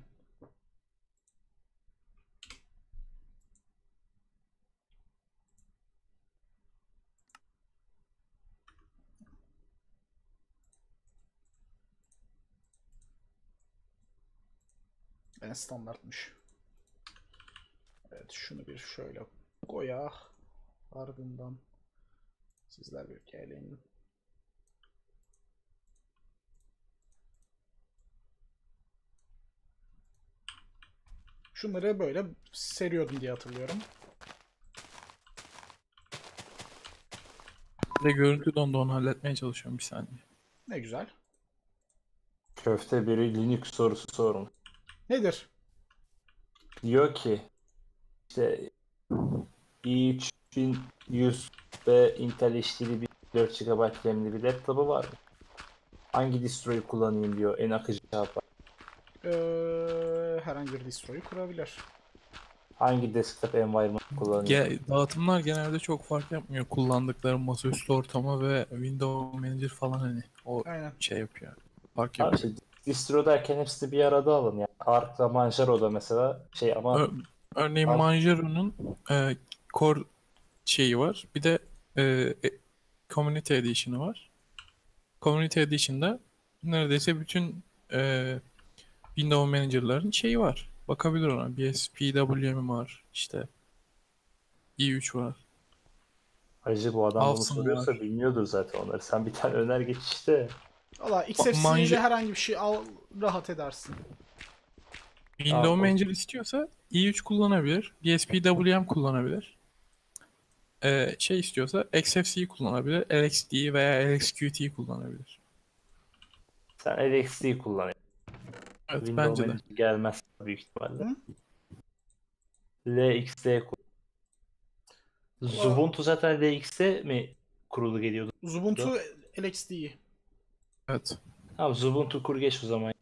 En standartmış. Evet, şunu bir şöyle koya. Ardından sizler bir gelin. Şunları böyle seriyordum diye hatırlıyorum. Bir de görüntü dondu, onu halletmeye çalışıyorum bir saniye. Ne güzel. Köfte biri Linux sorusu sorun. Nedir? Diyor ki işte i üç bin yüz ve Intel işçili bir dört gigabayt RAM'li bir laptopu var mı? Hangi distroyu kullanayım diyor, en akıcı cevap. Ee, herhangi bir distroyu kurabilir. Hangi desktop environment kullanayım? Ge dağıtımlar genelde çok fark yapmıyor. Kullandıkları masaüstü ortama ve Windows Manager falan, hani o Aynen. şey yapıyor. Fark Abi yapıyor. işte distro derken hepsini bir arada alın yani. Ark'la Manjaro'da mesela şey ama Ör- Örneğin Ar- Manjaro'nun e, Core şeyi var. Bir de e, e, Community Edition'ı var. Community Edition'da neredeyse bütün e, Windows Manager'ların şeyi var. Bakabilir ona. B S P W M var. İşte i üç var. Hacı bu adam bunu Awesome soruyorsa var. bilmiyordur zaten onları. Sen bir tane öner geç işte. Valla X F C Manje- ile herhangi bir şey al, rahat edersin. Windows Aa, o- Manager istiyorsa i üç kullanabilir. B S P W M kullanabilir. Ee, şey istiyorsa X F C kullanabilir. L X D veya L X Q T kullanabilir. Sen L X D kullan. Evet, Windows bence de. Manager gelmez büyük ihtimalle. Hı? L X D kullan. Valla Ubuntu zaten L X D mi kurulu geliyordu? Ubuntu L X D. Evet. Tamam, Ubuntu kur geç o zaman.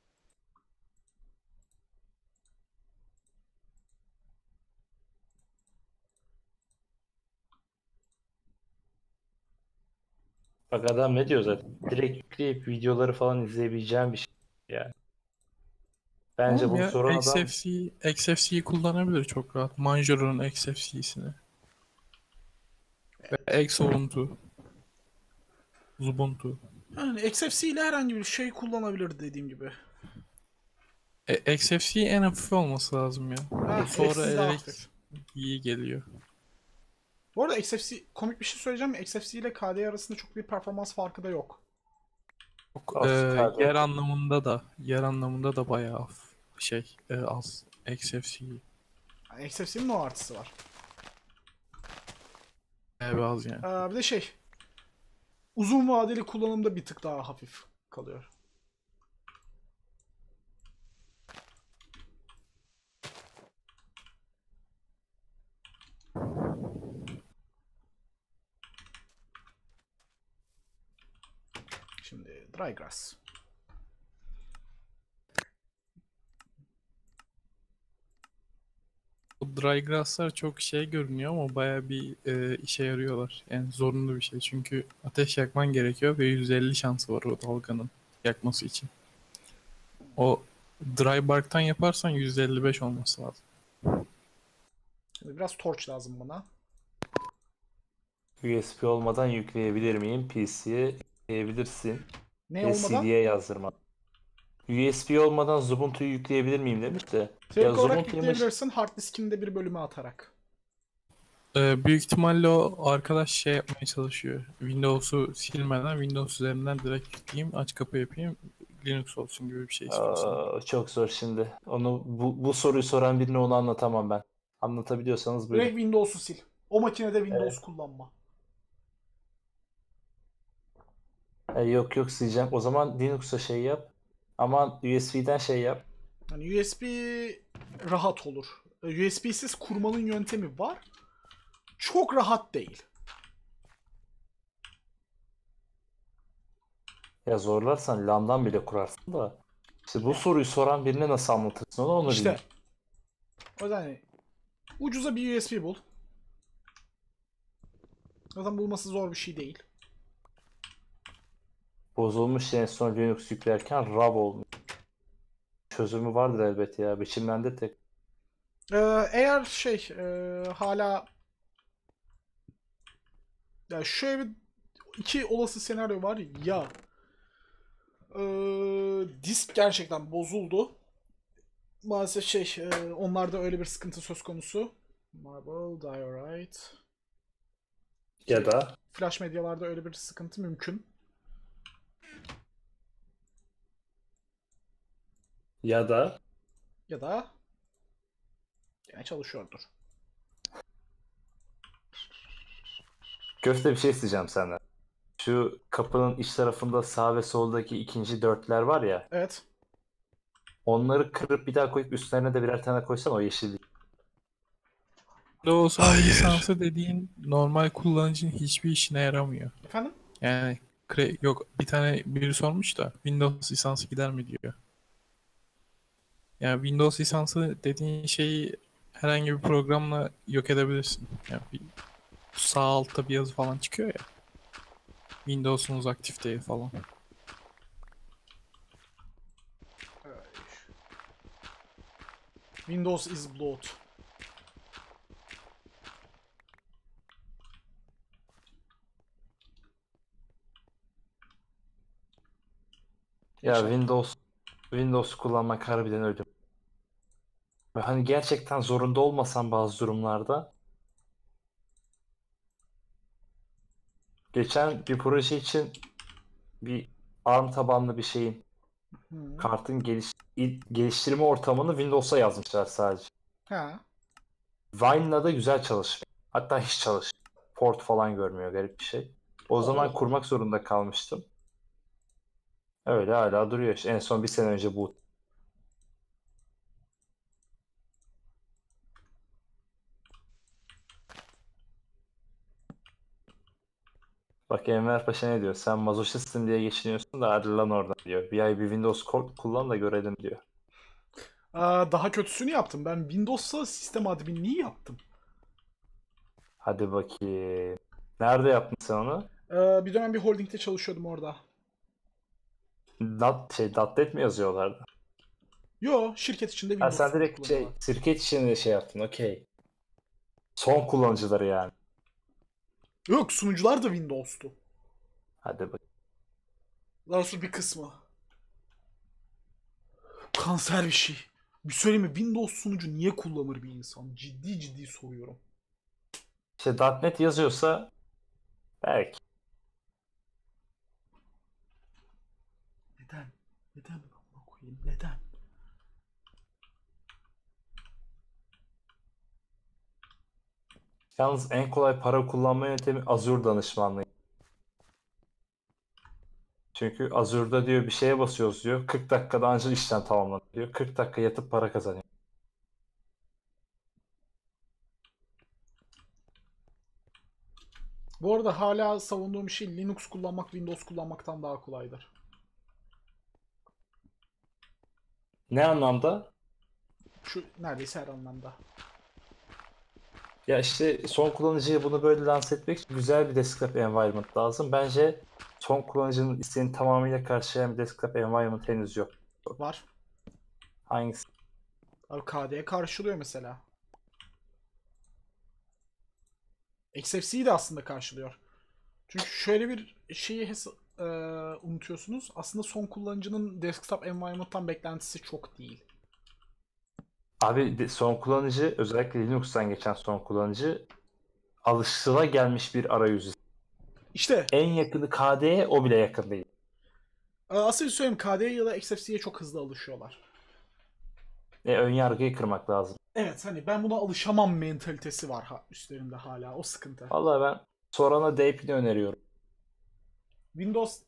Bak adam ne diyor zaten. Direkt yükleyip videoları falan izleyebileceğim bir şey yani. Bence Tamam bunu ya, soran adam X F C, X F C'yi kullanabilir çok rahat. Manjaro'nun X F C'sini. Ve X Ubuntu. Ubuntu. Yani X F C ile herhangi bir şey kullanabilir dediğim gibi. E, X F C en hafif olması lazım ya. Ha, Sonra L X D daha L X hafif. iyi geliyor. Bu arada X F C, komik bir şey söyleyeceğim mi? X F C ile K D E arasında çok bir performans farkı da yok. Çok, e, Astar yer yok. anlamında da yer anlamında da bayağı hafif şey e, az X F C Yani X F C'nin o artısı var. bayağı az yani. Ee, bir de şey, uzun vadeli kullanımda bir tık daha hafif kalıyor. Şimdi Drygrass. Bu dry grass'lar çok şey görünüyor ama bayağı bir e, işe yarıyorlar. Yani zorunlu bir şey çünkü ateş yakman gerekiyor ve yüzde elli şansı var o dalganın yakması için. O dry bark'tan yaparsan yüzde elli beş olması lazım. Şimdi biraz torch lazım bana. U S B olmadan yükleyebilir miyim? P C'ye yükleyebilirsin. Ne Ve olmadan? C D'ye yazdırma. U S B olmadan Ubuntu'yu yükleyebilir miyim demiş de. Ya Teorik olarak Ubuntu'yu yükleyebilirsin hard diskini de bir bölüme atarak. Ee, büyük ihtimalle o arkadaş şey yapmaya çalışıyor. Windows'u silmeden Windows üzerinden direkt yükleyeyim, aç kapı yapayım, Linux olsun gibi bir şey istiyorsan. Aa, çok zor şimdi. Onu bu, bu soruyu soran birine onu anlatamam ben. Anlatabiliyorsanız buyurun. Direkt Windows'u sil. O makinede Windows Evet. kullanma. E, yok yok sileceğim. O zaman Linux'a şey yap. Aman U S B'den şey yap. Yani U S B rahat olur. U S B'siz kurmanın yöntemi var. Çok rahat değil. Ya zorlarsan LAN'dan bile kurarsın da. İşte bu soruyu soran birine nasıl anlatırsın onu onu İşte. bilmiyorum. O yüzden hani ucuza bir U S B bul. Zaten bulması zor bir şey değil. Bozulmuş en son Linux yüklerken R A V olmuş. Çözümü vardır elbet ya. Biçimlendi tek. Ee, eğer şey e, hala ya şöyle bir iki olası senaryo var ya e, disk gerçekten bozuldu. maalesef şey, e, onlarda öyle bir sıkıntı söz konusu. Marble, Diorite. Ya da Flash medyalarda öyle bir sıkıntı mümkün. ya da Ya da gene çalışıyordur. Köfte bir şey isteyeceğim senden. Şu kapının iç tarafında sağ ve soldaki ikinci dörtler var ya. Evet. Onları kırıp bir daha koyup üstlerine de birer tane koysan o yeşillik. Windows on lisansı dediğin normal kullanıcının hiçbir işine yaramıyor. Efendim? Yani kre- yok bir tane biri sormuş da Windows lisansı gider mi diyor. Yani Windows lisansı dediğin şeyi herhangi bir programla yok edebilirsin. Yani bir sağ altta bir yazı falan çıkıyor ya. Windows'unuz aktif değil falan. Windows is bloat. Ya Yaşa. Windows Windows kullanmak harbiden ölüm. Ve hani gerçekten zorunda olmasan bazı durumlarda geçen bir proje için bir ARM tabanlı bir şeyin Hı. kartın geliş, il- geliştirme ortamını Windows'a yazmışlar sadece. Ha. Vine'la da güzel çalışmıyor. Hatta hiç çalışmıyor. Port falan görmüyor, garip bir şey. O zaman Allah. kurmak zorunda kalmıştım. Öyle hala duruyor. İşte en son bir sene önce bu. Bak Enver Paşa ne diyor? Sen mazoşistsin diye geçiniyorsun da hadi lan oradan diyor. Bir ay bir Windows Core kullan da görelim diyor. Aa, daha kötüsünü yaptım. Ben Windows'ta sistem adminliği yaptım. Hadi bakayım. Nerede yaptın sen onu? Ee, bir dönem bir holdingde çalışıyordum orada. Dot, şey, .NET mi yazıyorlardı? Yo, şirket içinde Ha, Windows sen direkt şey, kullanıyorlar. şirket içinde şey yaptın, okey. Son kullanıcıları yani. Yok, sunucular da Windows'tu. Hadi bak. Daha sonra bir kısmı. Kanser bir şey. Bir söyleyeyim mi? Windows sunucu niye kullanır bir insan? Ciddi ciddi soruyorum. İşte .NET yazıyorsa belki. Neden? Neden ben koyayım? Neden? Yalnız en kolay para kullanma yöntemi Azure danışmanlığı. Çünkü Azure'da diyor bir şeye basıyoruz diyor. kırk dakikada ancak işlem tamamlanıyor diyor. kırk dakika yatıp para kazanıyor. Bu arada hala savunduğum şey Linux kullanmak Windows kullanmaktan daha kolaydır. Ne anlamda? Şu neredeyse her anlamda. Ya işte son kullanıcıya bunu böyle lanse etmek için güzel bir desktop environment lazım. Bence son kullanıcının isteğini tamamıyla karşılayan bir desktop environment henüz yok. Var. Hangisi? Abi K D'ye karşılıyor mesela. X F C'yi de aslında karşılıyor. Çünkü şöyle bir şeyi hesa- e, unutuyorsunuz. Aslında son kullanıcının desktop environment'tan beklentisi çok değil. Abi de- son kullanıcı özellikle Linux'tan geçen son kullanıcı alışılagelmiş bir arayüzü. İşte En yakını K D'ye o bile yakın değil. e, asıl söyleyeyim K D'ye ya da X F C'ye çok hızlı alışıyorlar. E, ön yargıyı kırmak lazım. Evet hani ben buna alışamam mentalitesi var ha, üstlerinde hala. O sıkıntı. Vallahi ben Sorana D P'ni öneriyorum. Windows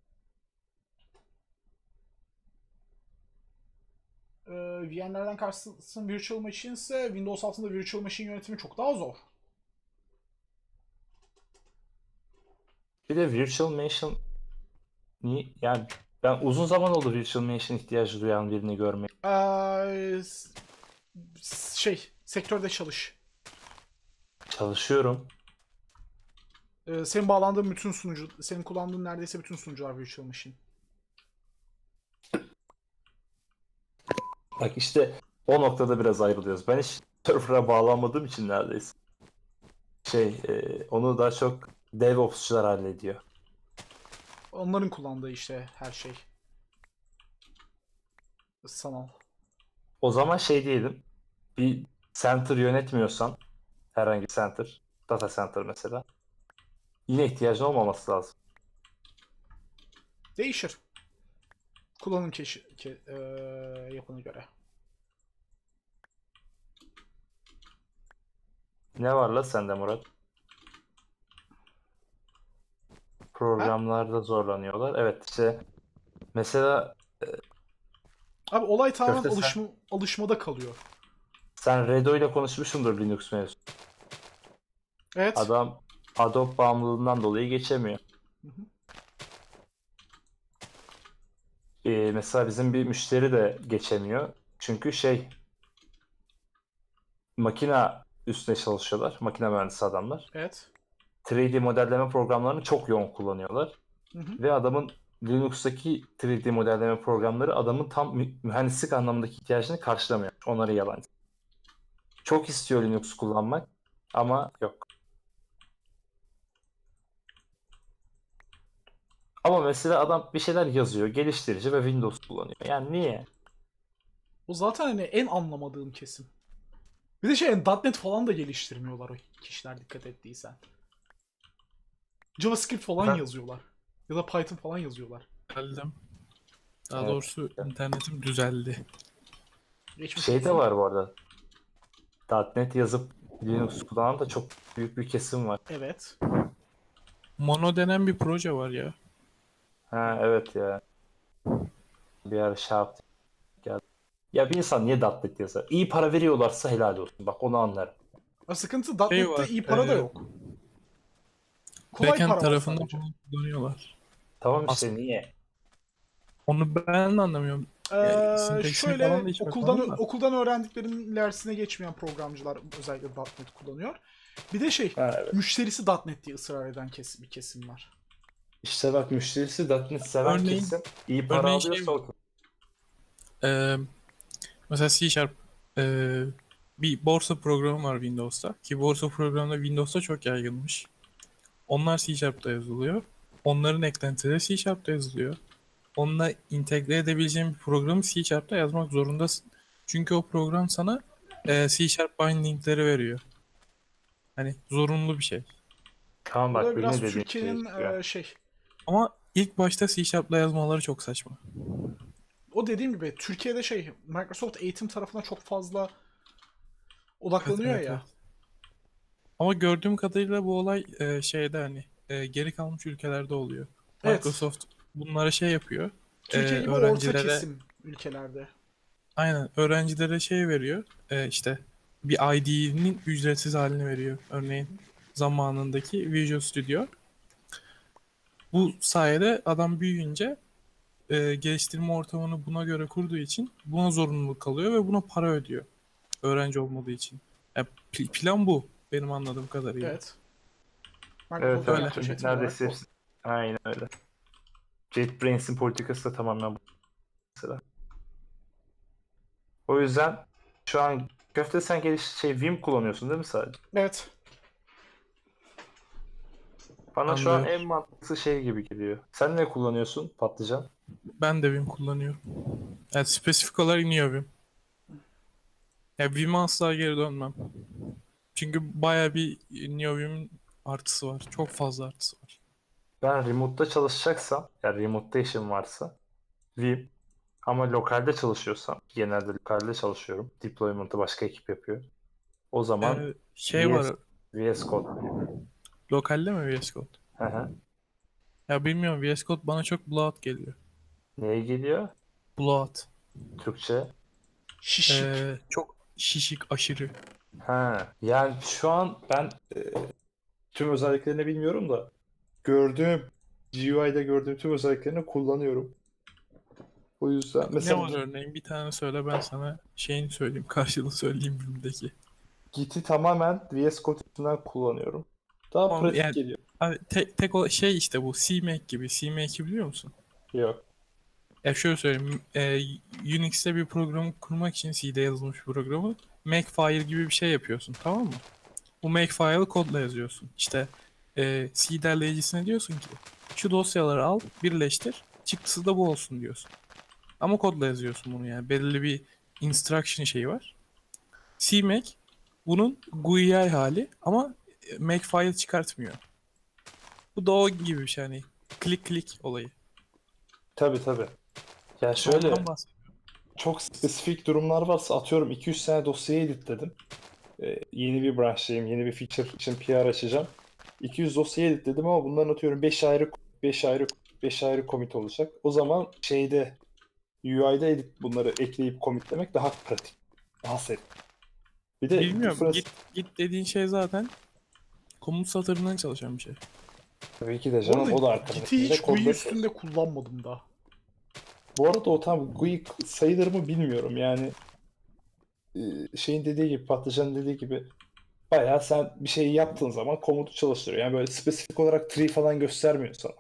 e, V M'lerden kastın Virtual Machine ise Windows altında Virtual Machine yönetimi çok daha zor. Bir de Virtual Machine niye yani ben uzun zaman oldu Virtual Machine ihtiyacı duyan birini görmeyi. Ee, s- şey, sektörde çalış. Çalışıyorum. Ee, senin bağlandığın bütün sunucu, senin kullandığın neredeyse bütün sunucular Virtual Machine. Bak işte o noktada biraz ayrılıyoruz. Ben hiç server'a bağlanmadığım için neredeyse. Şey, e, onu daha çok DevOps'çular hallediyor. Onların kullandığı işte her şey. Sanal. O zaman şey diyelim. Bir center yönetmiyorsan, herhangi bir center, data center mesela, yine ihtiyacın olmaması lazım. Değişir. Kullanım keşi, ke, e, yapına göre. Ne var la sende Murat? Programlarda zorlanıyorlar. Evet işte mesela Abi olay tamamen Köfte sen- alışma, alışmada kalıyor. sen Redo ile konuşmuşsundur Linux mevzusu. Evet. Adam Adobe bağımlılığından dolayı geçemiyor. Hı hı. Ee, mesela bizim bir müşteri de geçemiyor. Çünkü şey makina üstüne çalışıyorlar. Makine mühendisi adamlar. Evet. üç D modelleme programlarını çok yoğun kullanıyorlar. Hı hı. Ve adamın Linux'taki üç D modelleme programları adamın tam mü- mühendislik anlamındaki ihtiyacını karşılamıyor. Onları yalan. Çok istiyor Linux kullanmak ama yok. Ama mesela adam bir şeyler yazıyor, geliştirici ve Windows kullanıyor. Yani niye? O zaten hani en anlamadığım kesim. Bir de şey yani .nokta net falan da geliştirmiyorlar o kişiler dikkat ettiysen. JavaScript falan Ben- yazıyorlar. Ya da Python falan yazıyorlar. Geldim. Daha Evet. doğrusu internetim düzeldi. Geçmiş Şey de olsun. var bu arada. .nokta net yazıp Linux kullanan da çok büyük bir kesim var. Evet. Mono denen bir proje var ya. Ha evet ya. Bir ara şey yaptım. Geldi. Ya bir insan niye .nokta net yazar? İyi para veriyorlarsa helal olsun. Bak onu anlarım. Ha, sıkıntı .nokta Şey net'te var, iyi para da e, yok. Kolay Backend para var tarafında sadece. bunu kullanıyorlar. Tamam işte Aslında- niye? Onu ben de anlamıyorum. Yani Ee, sintaksine falan şöyle da hiç okuldan bakmadım da. okuldan öğrendiklerinin ilerisine geçmeyen programcılar özellikle .nokta net kullanıyor. Bir de şey Ha, evet. müşterisi .nokta net diye ısrar eden kesim, bir kesim var. İşte bak müşterisi .nokta net seven Örneğin- kesim iyi para örneğin şey alıyorsa var. okey. Ee, mesela C Sharp ee, bir borsa programı var Windows'ta. Ki borsa programı da Windows'ta çok yaygınmış. Onlar C Sharp'ta yazılıyor. Onların eklentileri C Sharp'ta yazılıyor. Onunla entegre edebileceğin bir programı C Sharp'ta yazmak zorundasın. Çünkü o program sana ee, C Sharp bindingleri veriyor. Hani zorunlu bir şey. Tamam Bu da bak biraz yine dediğin Türkiye'nin şey çıkıyor. e, şey Ama ilk başta C Sharp'la yazmaları çok saçma. o dediğim gibi Türkiye'de şey Microsoft eğitim tarafına çok fazla odaklanıyor Evet, evet, ya. evet. Ama gördüğüm kadarıyla bu olay e, şeyde hani e, geri kalmış ülkelerde oluyor. Evet. Microsoft bunlara şey yapıyor. Türkiye e, gibi orta öğrencilere kesim ülkelerde. aynen öğrencilere şey veriyor. E, işte bir I D'nin ücretsiz halini veriyor. Örneğin zamanındaki Visual Studio. Bu sayede adam büyüyünce e, geliştirme ortamını buna göre kurduğu için buna zorunluluk kalıyor ve buna para ödüyor. Öğrenci olmadığı için. Ya, pl- plan bu benim anladığım kadarıyla. Evet. Evet, Microsoft'un evet. yaklaşım Tüm- olarak Neredeyse bu. hepsi. Aynen öyle. JetBrains'in politikası da tamamen bu mesela. O yüzden şu an köfte sen geliş şey Vim kullanıyorsun değil mi sadece? Evet. Bana şu an Anlıyorum. en mantıklı şey gibi geliyor. Sen ne kullanıyorsun patlıcan? Ben de Vim kullanıyorum. Yani spesifik olarak iniyor Vim. Ya Vim'e asla geri dönmem. Çünkü baya bir Neo Vim'in artısı var. Çok fazla artısı var. Ben remote'da çalışacaksam, yani remote'da işim varsa Vim, ama lokalde çalışıyorsam, genelde lokalde çalışıyorum. Deployment'ı başka ekip yapıyor. O zaman Ee, şey V S, var. V S Code. Lokalde mi V S Code? Hı hı. Ya bilmiyorum, V S Code bana çok bloat geliyor. Neye geliyor? Bloat. Türkçe. Şişik. Ee, çok şişik, aşırı. Ha, yani şu an ben e, tüm özelliklerini bilmiyorum da gördüğüm G U I'da gördüğüm tüm özelliklerini kullanıyorum. O yüzden Ne mesela var Git- örneğin? Bir tane söyle, ben sana şeyini söyleyeyim. Karşılığı söyleyeyim Vim'deki. Git'i tamamen V S Code üstünden kullanıyorum. Daha Tamam, pratik yani geliyor. abi, tek, tek o şey işte bu CMake gibi. CMake'i biliyor musun? Yok. Ya şöyle söyleyeyim. E, Unix'te bir programı kurmak için C'de yazılmış bir programı Makefile gibi bir şey yapıyorsun, tamam mı? Bu Makefile'ı kodla yazıyorsun. İşte e, C derleyicisine diyorsun ki şu dosyaları al, birleştir, çıktısı da bu olsun diyorsun. Ama kodla yazıyorsun bunu yani. Belirli bir instruction şeyi var. CMake bunun G U I hali ama e, Makefile çıkartmıyor. Bu da o gibi bir şey, hani klik klik olayı. Tabii tabii. Ya şöyle Ondan bahsediyorum. çok spesifik durumlar varsa atıyorum iki üç tane dosyayı editledim. Ee, yeni bir branştayım, yeni bir feature için P R açacağım. iki yüz dosyayı editledim ama bunların atıyorum beş ayrı beş ayrı beş ayrı commit olacak. O zaman şeyde U I'da edit bunları ekleyip commitlemek daha pratik. Daha seri. Bir de Bilmiyorum. difference- Git git dediğin şey zaten komut satırından çalışan bir şey. tabii ki de Bu canım arada o da arkada. Git'i hiç Kodda- G U I üstünde kullanmadım da. Bu arada o tam G U I sayılır mı bilmiyorum yani. Ee, şeyin dediği gibi, Patlıcan'ın dediği gibi bayağı sen bir şeyi yaptığın zaman komutu çalıştırıyor. Yani böyle spesifik olarak tree falan göstermiyor sana.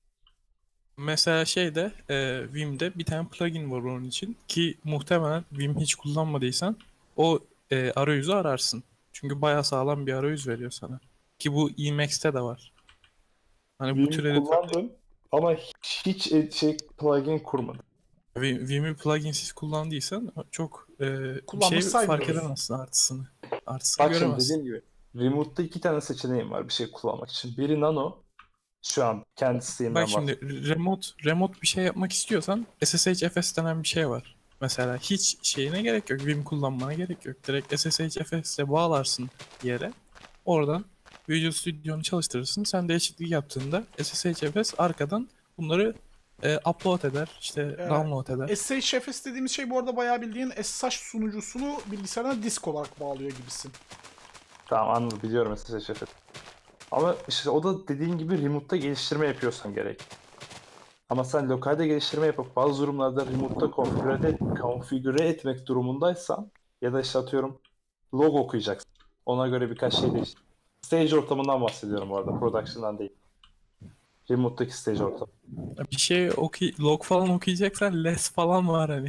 Mesela şeyde e, Vim'de bir tane plugin var onun için ki muhtemelen Vim hiç kullanmadıysan o e, arayüzü ararsın. Çünkü bayağı sağlam bir arayüz veriyor sana. Ki bu Emacs'te de var. Hani bu Vim tür editör kullandım ama hiç, hiç e- şey plugin kurmadım. Vim- Vim'i pluginsiz kullandıysan çok e, bir Kullanmış şey fark saymıyoruz. edemezsin artısını. Artısını Bak şimdi göremezsin. dediğim gibi Remote'da iki tane seçeneğim var bir şey kullanmak için. Biri Nano. Şu an kendi isteğimden Bak şimdi remote remote bir şey yapmak istiyorsan S S H F S denen bir şey var. Mesela hiç şeyine gerek yok. Vim kullanmana gerek yok. Direkt S S H F S'e bağlarsın bir yere. Oradan Visual Studio'nu çalıştırırsın. Sen değişiklik yaptığında S S H F S arkadan bunları e, upload eder, işte Ee, download eder. S H F S dediğimiz şey bu arada bayağı bildiğin S S H sunucusunu bilgisayarına disk olarak bağlıyor gibisin. Tamam anladım biliyorum S S H F. Ama işte o da dediğin gibi remote'da geliştirme yapıyorsan gerek. Ama sen lokalde geliştirme yapıp bazı durumlarda remote'da konfigüre, et, konfigüre etmek durumundaysan ya da işte atıyorum log okuyacaksın. Ona göre birkaç şey değiştir. Stage ortamından bahsediyorum bu arada. Production'dan değil. Remote'daki stage ortamı. Bir şey oku log falan okuyacaksan less falan var hani.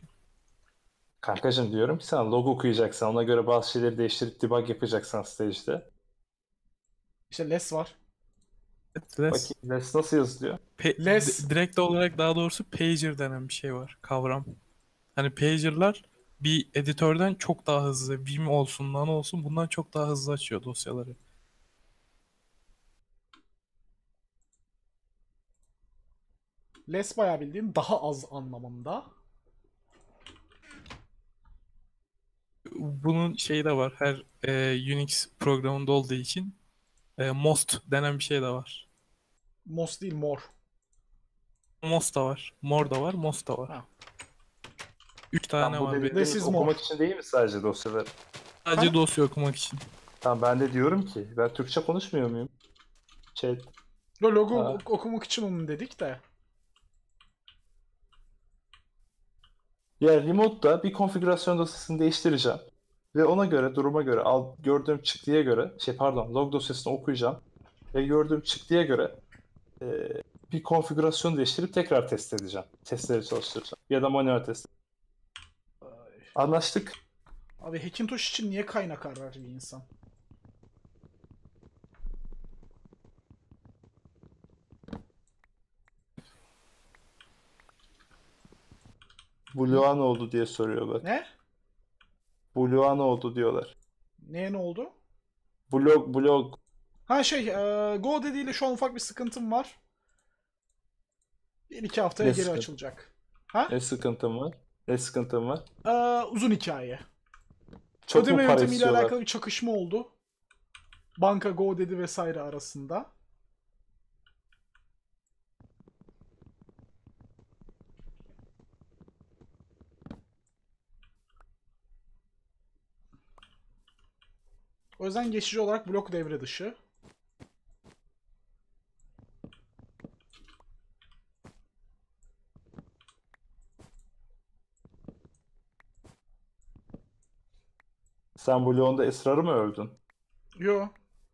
Kankacığım diyorum ki sen log okuyacaksın. Ona göre bazı şeyleri değiştirip debug yapacaksan stage'de. İşte less var. less. Bakayım less nasıl yazılıyor? Pe- Less. di- direkt olarak daha doğrusu pager denen bir şey var. Kavram. Hani pager'lar bir editörden çok daha hızlı. Vim olsun, Nano olsun bundan çok daha hızlı açıyor dosyaları. Less bayağı bildiğin daha az anlamında. Bunun şeyi de var. Her e, Unix programında olduğu için e, most denen bir şey de var. Most değil more. Most da var. More da var, most da var. Ha. Üç tane bu var. benim. dedikleriniz This is okumak more. için değil mi sadece dosyaları? Sadece Ha? dosya okumak için. Tamam ben de diyorum ki ben Türkçe konuşmuyor muyum? Chat. Yo, logo Ha. ok- okumak için onu dedik de. Ya remote'da bir konfigürasyon dosyasını değiştireceğim. Ve ona göre, duruma göre, al, gördüğüm çıktıya göre, şey pardon, log dosyasını okuyacağım. Ve gördüğüm çıktıya göre e, bir konfigürasyon değiştirip tekrar test edeceğim. Testleri çalıştıracağım. Ya da manuel test. Anlaştık. Abi Hackintosh için niye kaynak arar bir insan? Blue'a ne oldu diye soruyor bak. Ne? Blue'a ne oldu diyorlar. Neye ne oldu? Blog, blog. Ha şey, e, Go dediğiyle şu an ufak bir sıkıntım var. Bir iki haftaya Ne geri sıkıntı? açılacak. Ha? Ne sıkıntım var? Ne sıkıntım var? E, uzun hikaye. Çok mu Ödeme para yöntemiyle istiyorlar? alakalı bir çakışma oldu. Banka Go dedi vesaire arasında. O yüzden geçici olarak blok devre dışı. Sen Blue'da esrarı mı övdün? Yo.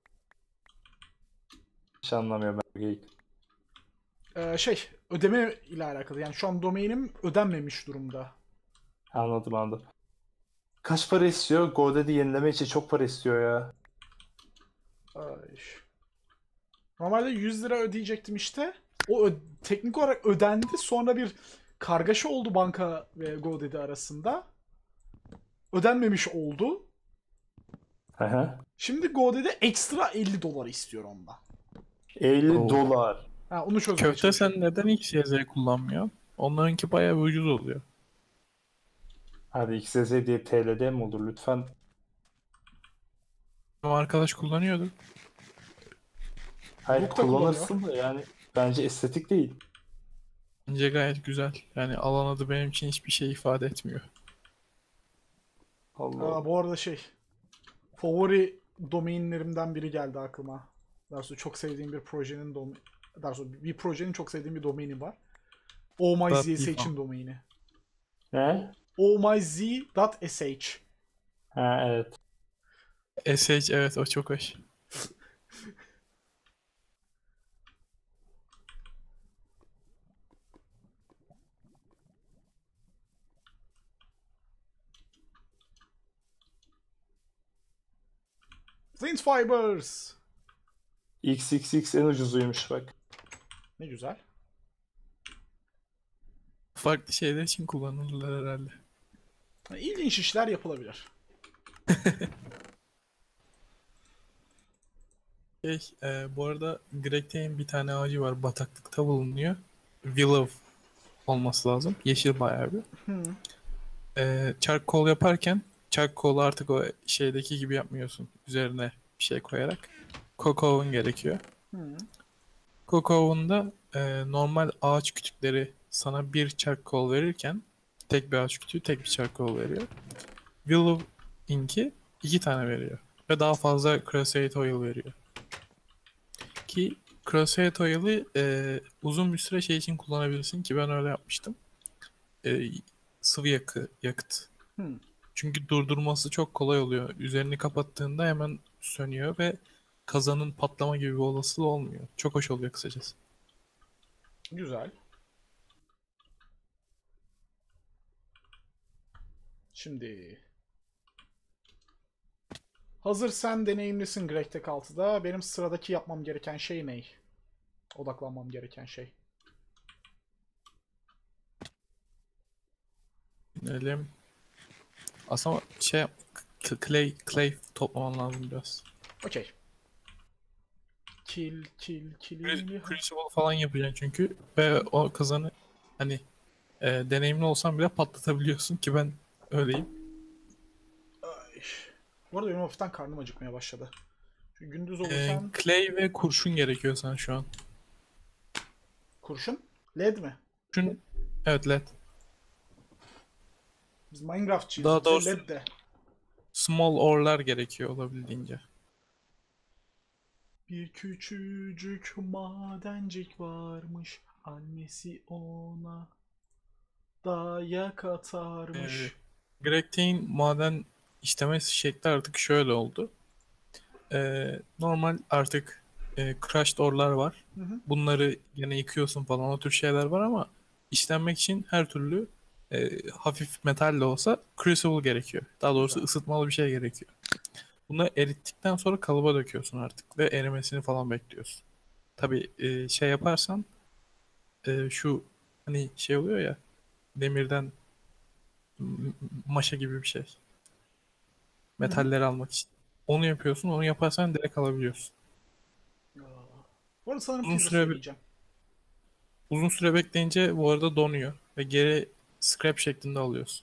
Hiç anlamıyorum ben. Geyik. E, şey, ödeme ile alakalı. Yani şu an domainim ödenmemiş durumda. Anladım anladım. Kaç para istiyor? GoDaddy yenileme için çok para istiyor ya. Ay. Normalde yüz lira ödeyecektim işte. O ö- teknik olarak ödendi. Sonra bir kargaşa oldu banka ve GoDaddy arasında. ödenmemiş oldu. Hı hı. Şimdi Gode'de ekstra elli dolar istiyor ondan. elli Oo. dolar. Ha, onu çözmeye Köfte çalışıyorum. sen neden X Y Z kullanmıyorsun? Onlarınki bayağı bir ucuz oluyor. Hadi X S S diye T L'de mi olur lütfen? Ama arkadaş kullanıyordu. Hayır Brook da kullanıyor. kullanırsın da yani bence estetik değil. Bence gayet güzel. Yani alan adı benim için hiçbir şey ifade etmiyor. Allah Aa, Allah. bu arada şey, favori domainlerimden biri geldi aklıma. Daha sonra çok sevdiğim bir projenin domaini, daha sonra bir projenin çok sevdiğim bir domaini var. ohmyzsh'in domaini. Ne? ohmyz.sh. Ha evet. S H evet o çok hoş. Flint Fibers. X X X en ucuzuymuş bak. Ne güzel. Farklı şeyler için kullanılırlar herhalde. İlginç işler yapılabilir. Şey, e, bu arada Greg'teyn bir tane ağacı var. Bataklıkta bulunuyor. Willow olması lazım. Yeşil bayağı bir. Hı. E, charcoal yaparken charcoal'u artık o şeydeki gibi yapmıyorsun. Üzerine bir şey koyarak. Cocoa gerekiyor. Hı. Cocoa'unda e, normal ağaç kütükleri sana bir charcoal verirken tek bir ağaç kütüğü tek bir charcoal veriyor. Willow Ink'i iki tane veriyor. Ve daha fazla Crusade Oil veriyor. Ki Crusade Oil'ı e, uzun bir süre şey için kullanabilirsin ki ben öyle yapmıştım. E, sıvı yakı, yakıt. Hı. Çünkü durdurması çok kolay oluyor. Üzerini kapattığında hemen sönüyor ve kazanın patlama gibi bir olasılığı olmuyor. Çok hoş oluyor kısacası. Güzel. Şimdi hazır sen deneyimlisin GregTech altıda. Benim sıradaki yapmam gereken şey ne? Odaklanmam gereken şey. Öyle. Aslında şey k- clay clay toplaman lazım biraz. Okey. Kill, kill, kill. Cru- Crucible falan yapacaksın çünkü ve o kazanı hani e, deneyimli olsan bile patlatabiliyorsun ki ben öyleyim. Ay. Bu arada benim hafiften karnım acıkmaya başladı. Çünkü gündüz E, olurken clay ve kurşun gerekiyor sana şu an. kurşun. Led mi? Kurşun evet led. Biz Minecraftçıyız. Daha Bize doğrusu led de. small ore'lar gerekiyor olabildiğince. Bir küçücük madencik varmış. Annesi ona dayak atarmış. E, Greg'teyn maden işleme şekli artık şöyle oldu. E, normal artık e, crushed ore'lar var. Hı hı. Bunları yine yıkıyorsun falan o tür şeyler var ama işlenmek için her türlü e, hafif metal de olsa crucible gerekiyor. Daha doğrusu Güzel. ısıtmalı bir şey gerekiyor. Bunları erittikten sonra kalıba döküyorsun artık ve erimesini falan bekliyorsun. Tabii e, şey yaparsan e, şu hani şey oluyor ya demirden m- maşa gibi bir şey. Hı hı. Metalleri almak için. Onu yapıyorsun. Onu yaparsan direkt alabiliyorsun. Aa. Bu arada sanırım Uzun pizza süre söyleyeceğim. uzun süre bekleyince bu arada donuyor ve geri scrap şeklinde alıyorsun.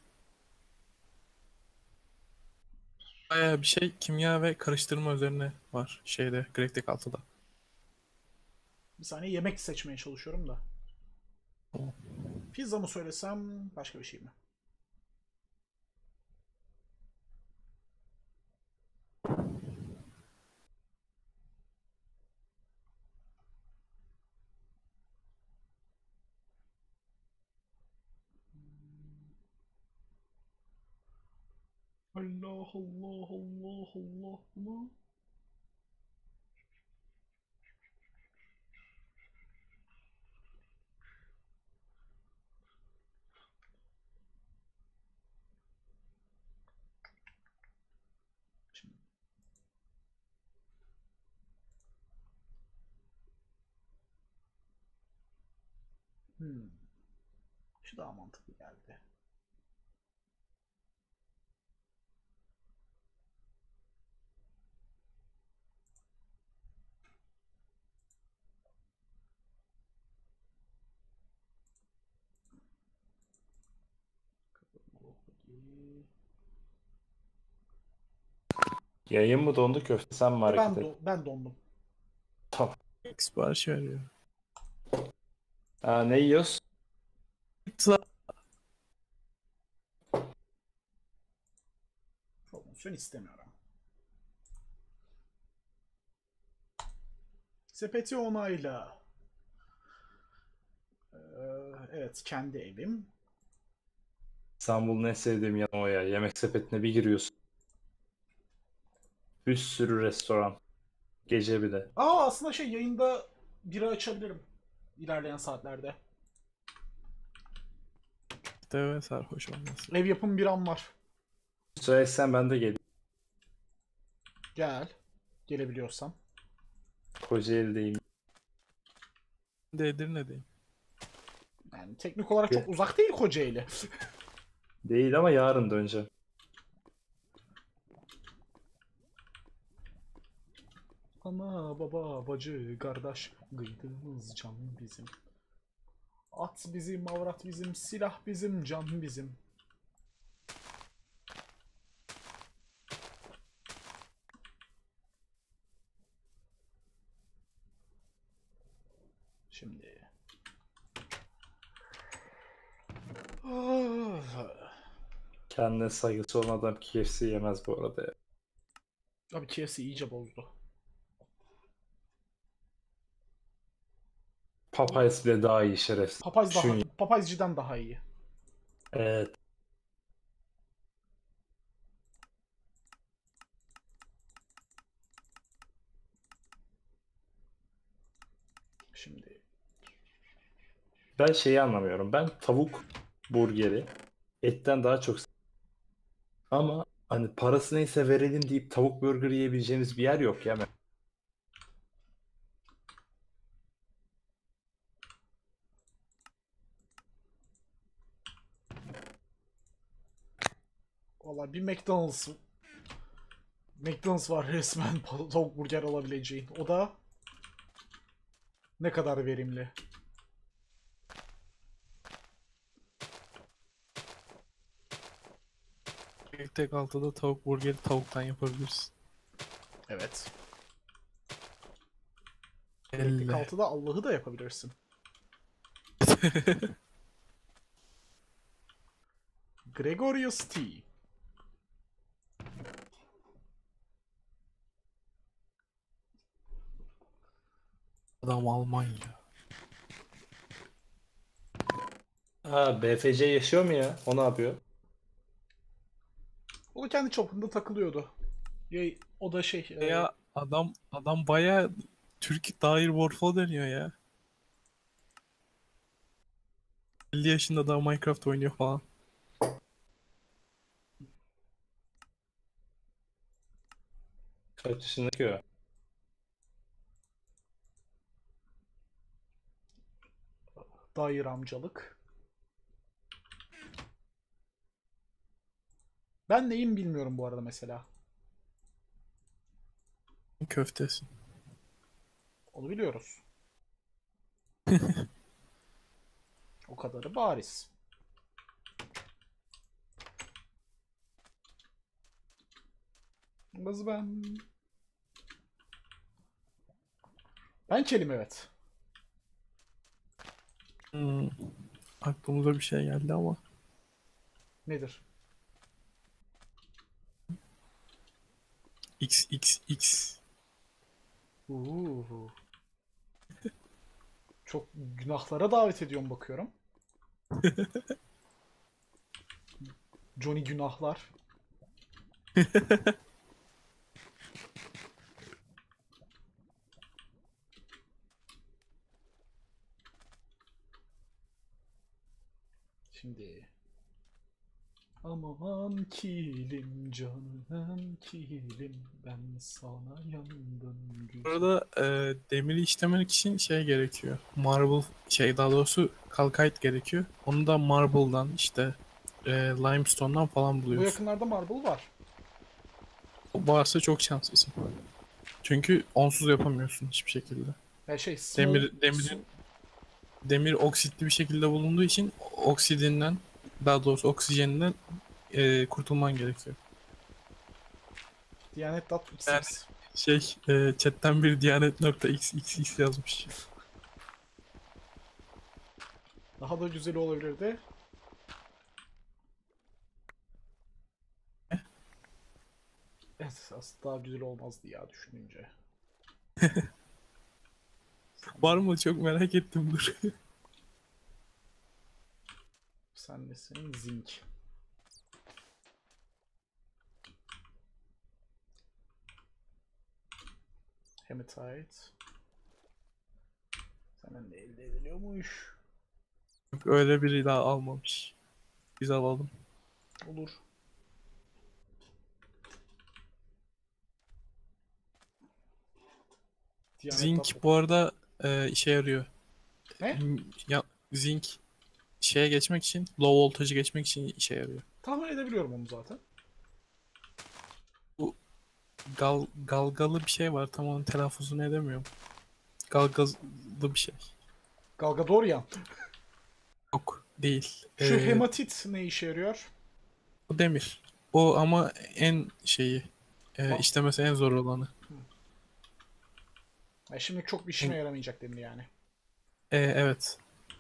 Bayağı bir şey kimya ve karıştırma üzerine var şeyde Greg'deki altıda. Bir saniye yemek seçmeye çalışıyorum da. Tamam. Pizza mı söylesem başka bir şey mi? Allah Allah Allah Allah Allah. Şimdi. Hmm. Şu daha mantıklı geldi. Yayın mı dondu, köfte sen mi Ben, hareket et? do- ben dondum. Tamam. Sipariş veriyor. Ha, ne yiyoruz? Pizza. Promosyon istemiyorum. Sepeti onayla. Ee, evet, kendi evim. İstanbul'un en sevdiğim yanı o ya. Yemek sepetine bir giriyorsun. Bir sürü restoran. Gece bir de. Aa, aslında şey, yayında bira açabilirim ilerleyen saatlerde. Deve sarhoş olması. Ev yapım biram var. Söylesen ben de geleyim. Gel. Gelebiliyorsam. Kocaeli'deyim. De Edirne'deyim. Yani teknik olarak çok uzak değil Kocaeli. Değil ama yarın döneceğim. Ana, baba, bacı, kardeş, kıydığımız can bizim. At bizim, avrat bizim, silah bizim, can bizim. Şimdi. Kendine saygısı olan adam K F C yemez bu arada ya. Abi K F C iyice bozdu. Popeyes bile daha iyi şerefsiz. Papaz daha, Düşün. Papazcı'dan daha iyi. Evet. Şimdi. Ben şeyi anlamıyorum. Ben tavuk burgeri etten daha çok seviyorum. Ama hani parası neyse verelim deyip tavuk burger yiyebileceğimiz bir yer yok ya. Valla bir McDonald's McDonald's var resmen tavuk burger alabileceğin. O da ne kadar verimli. Tek tek altıda tavuk burgeri tavuktan yapabilirsin. Evet. Elle. Tek altıda Allah'ı da yapabilirsin. Gregorius T. Adam Almanya. Ha, B F C yaşıyor mu ya? O ne yapıyor? O da kendi çapında takılıyordu. Ya, o da şey... e, Ya adam adam baya Türk dair Warfall deniyor ya. elli yaşında daha Minecraft oynuyor falan. Kaç yaşındaki o? dair amcalık. Ben neyim bilmiyorum bu arada mesela. Köftesi. Onu biliyoruz. O kadarı bariz. Kız ben... Ben kelim, evet. Hmm. Aklımıza bir şey geldi ama. Nedir? X X X. Uuu. Çok günahlara davet ediyorum bakıyorum. Johnny günahlar. Şimdi. Aman kilim canım kilim ben sana yandım güzel. Burada e, demiri işlemek için şey gerekiyor. Marble şey daha doğrusu kalkite gerekiyor. Onu da marble'dan işte e, limestone'dan falan Bu buluyorsun. yakınlarda marble var. Varsa çok şanslısın. Çünkü onsuz yapamıyorsun hiçbir şekilde. Ya şey, small- Demir demirin demir oksitli bir şekilde bulunduğu için oksidinden daha doğrusu oksijeninden e, kurtulman gerekiyor. Diyanet nokta x Yani- x. Şey e, chatten bir diyanet nokta x x x yazmış. Daha da güzel olabilirdi. Evet, aslında daha güzel olmazdı ya düşününce. Var mı? Çok merak ettim, dur. Sen nesin? Zinc. Hematite. Senden de elde ediliyormuş. Öyle biri daha almamış. Biz alalım. Olur. Diyanet Zinc nokta- bu arada e, işe yarıyor. Ne? M- Ya, zinc şeye geçmek için, low voltage'ı geçmek için işe yarıyor. Tahmin edebiliyorum onu zaten. Gal, galgalı bir şey var, tam onun telaffuzunu edemiyorum. Galgalı bir şey. Galgadorian. Yok, değil. Şu Ee, hematit ne işe yarıyor? O demir. O ama en şeyi. E, Bak. işlemesi en zor olanı. Ya şimdi çok bir işime yaramayacak demir yani. E, evet.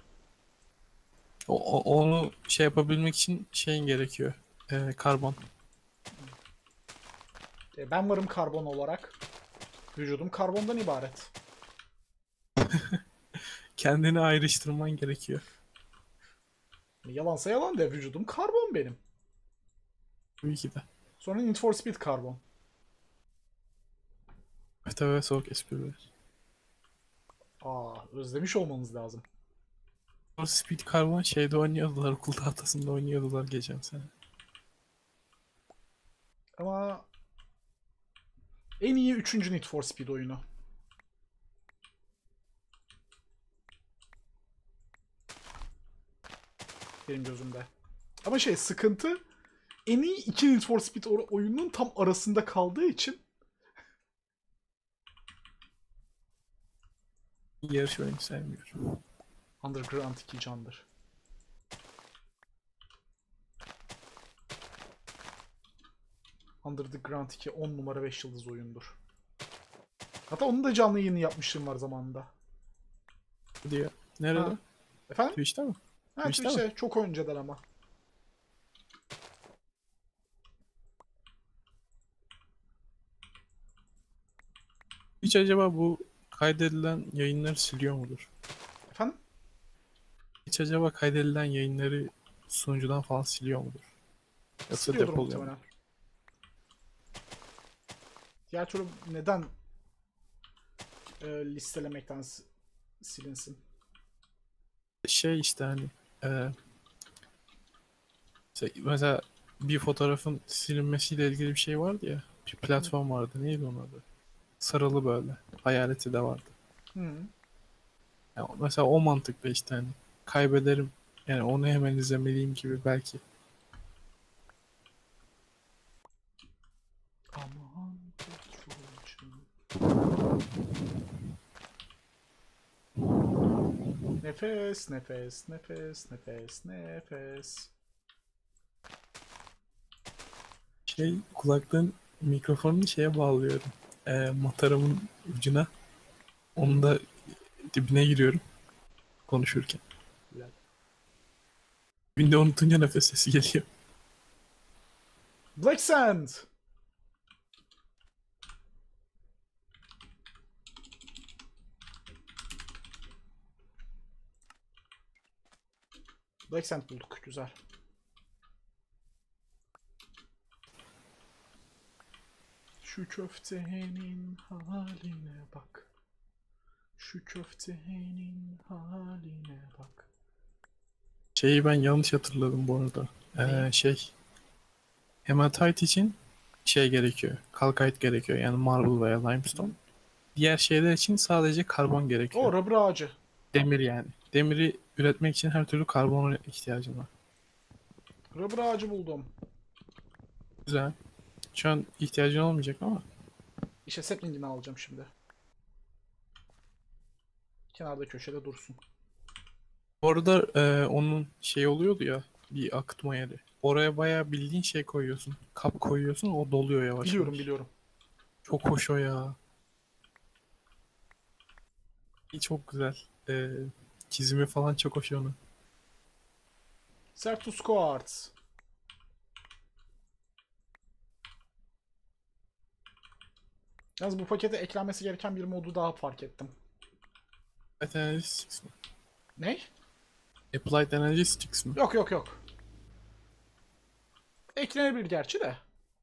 O, o- onu şey yapabilmek için şeyin gerekiyor. E, karbon. E, ben varım karbon olarak. Vücudum karbondan ibaret. Kendini ayrıştırman gerekiyor. Yalansa yalan de vücudum karbon benim. Tabii ki de. Sonra Need for Speed karbon. Tabii soğuk espriler. Aa, özlemiş olmanız lazım. O Speed Carbon şeyde oynuyordular, okul tahtasında oynuyordular geçen sene. Ama en iyi üçüncü Need for Speed oyunu. Benim gözümde. Ama şey sıkıntı en iyi iki Need for Speed or- oyununun tam arasında kaldığı için Yarış oyunu sevmiyorum. Underground iki candır. Under the Ground iki on numara beş yıldız oyundur. Hatta onun da canlı yayını yapmışlığım var zamanında. Diyor. Nerede? Ha. Efendim? Twitch'te mi? Ha, Twitch'te Twitch'te çok önceden ama. Hiç acaba bu kaydedilen yayınları siliyor mudur? Efendim? Hiç acaba kaydedilen yayınları sunucudan falan siliyor mudur? Yoksa Siliyordur depoluyor mu? muhtemelen. Diğer türlü neden e, listelemekten s- silinsin? Şey işte hani e, şey, mesela bir fotoğrafın silinmesiyle ilgili bir şey vardı ya. Bir platform vardı. Neydi onun adı? Sarılı böyle. Hayaleti de vardı. Hı. Ya mesela o mantıkla işte hani kaybederim. Yani onu hemen izlemeliyim gibi belki. Aman petrolcüm. Nefes, nefes, nefes, nefes, nefes. Şey kulaklığın mikrofonunu şeye bağlıyorum. Ee, mataramın ucuna. Onu da dibine giriyorum konuşurken. Güzel. Dibinde unutunca nefes sesi geliyor. Black Sand. Black Sand bulduk. Güzel. Şu köftenin haline bak. Şu köftenin haline bak. Şeyi ben yanlış hatırladım bu arada. Ee, şey Hematite için şey gerekiyor. Kalkite gerekiyor. Yani marble veya limestone. Diğer şeyler için sadece karbon gerekiyor. O rubber ağacı. Demir yani. Demiri üretmek için her türlü karbona ihtiyacım var. Rubber ağacı buldum. Güzel. Şu an ihtiyacın olmayacak ama. İşte sapling'ini alacağım şimdi. Kenarda köşede dursun. Bu arada e, onun şey oluyordu ya, bir akıtma yeri. oraya bayağı bildiğin şey koyuyorsun. Kap koyuyorsun, o doluyor yavaş Biliyorum yavaş. biliyorum. Çok hoş o ya. İyi, çok güzel. Ee, çizimi falan çok hoş onun. Sertus Quartz. Yalnız bu pakete eklenmesi gereken bir modu daha fark ettim. Applied Analytics mi? Ne? Applied Analytics mi? Yok yok yok. Eklenebilir gerçi de.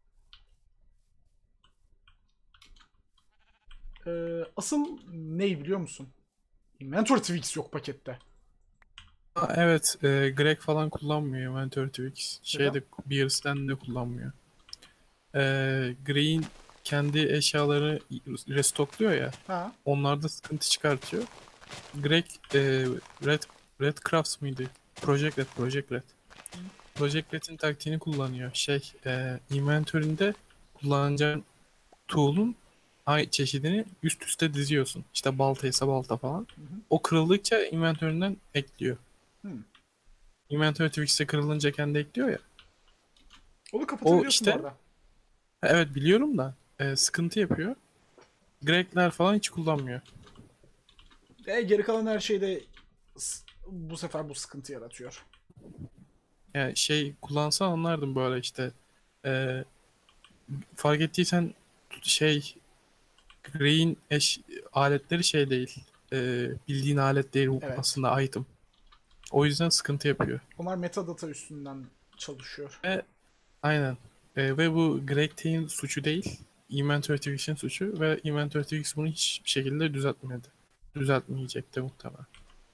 Ee, asıl ney biliyor musun? Inventory Tweaks yok pakette. Ha, evet, e, Greg falan kullanmıyor Inventory Tweaks. Neden? Şeyde Beers'ten de kullanmıyor. E, Green kendi eşyaları restokluyor ya. Ha. Onlarda sıkıntı çıkartıyor. Greg e, Red Red Crafts mıydı? Project Red, Project Red. Project Red'in taktiğini kullanıyor. Şey, e, inventory'inde kullanacağın tool'un ay çeşidini üst üste diziyorsun. İşte balta ise balta falan. Hı hı. O kırıldıkça inventory'nden ekliyor. Hı. Inventory Twix'te kırılınca kendi ekliyor ya. Onu kapatabiliyorsun işte- bu arada. Ha, evet biliyorum da e, sıkıntı yapıyor. Greg'ler falan hiç kullanmıyor. E, geri kalan her şeyde s- bu sefer bu sıkıntı yaratıyor. Yani şey kullansa anlardım böyle işte. E, fark ettiysen şey Grey'in eş aletleri şey değil. E, bildiğin alet değil Evet. aslında item. O yüzden sıkıntı yapıyor. Onlar metadata üstünden çalışıyor. Ve aynen. E, ve bu Greg Tay'in suçu değil. Inventory Twix'in suçu ve Inventory Twix bunu hiçbir şekilde düzeltmedi. Düzeltmeyecekti muhtemelen.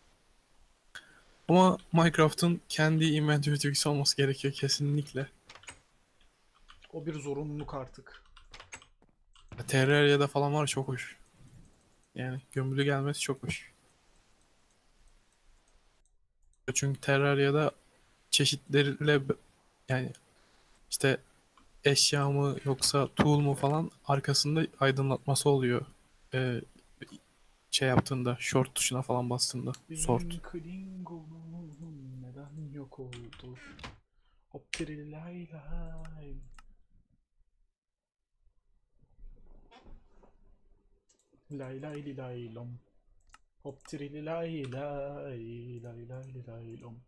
Ama Minecraft'ın kendi Inventory Twix olması gerekiyor kesinlikle. O bir zorunluluk artık. Terraria'da falan var, çok hoş. Yani gömülü gelmesi çok hoş. Çünkü Terraria'da çeşitleriyle b- yani işte eşya mı yoksa tool mu falan arkasında aydınlatması oluyor. Ee, şey yaptığında, short tuşuna falan bastığında. Sort. Benim Klingon'um neden yok oldu? Hop lay lay. Lay lay li lay lom. Hop lay lay lay lay lay lay lom.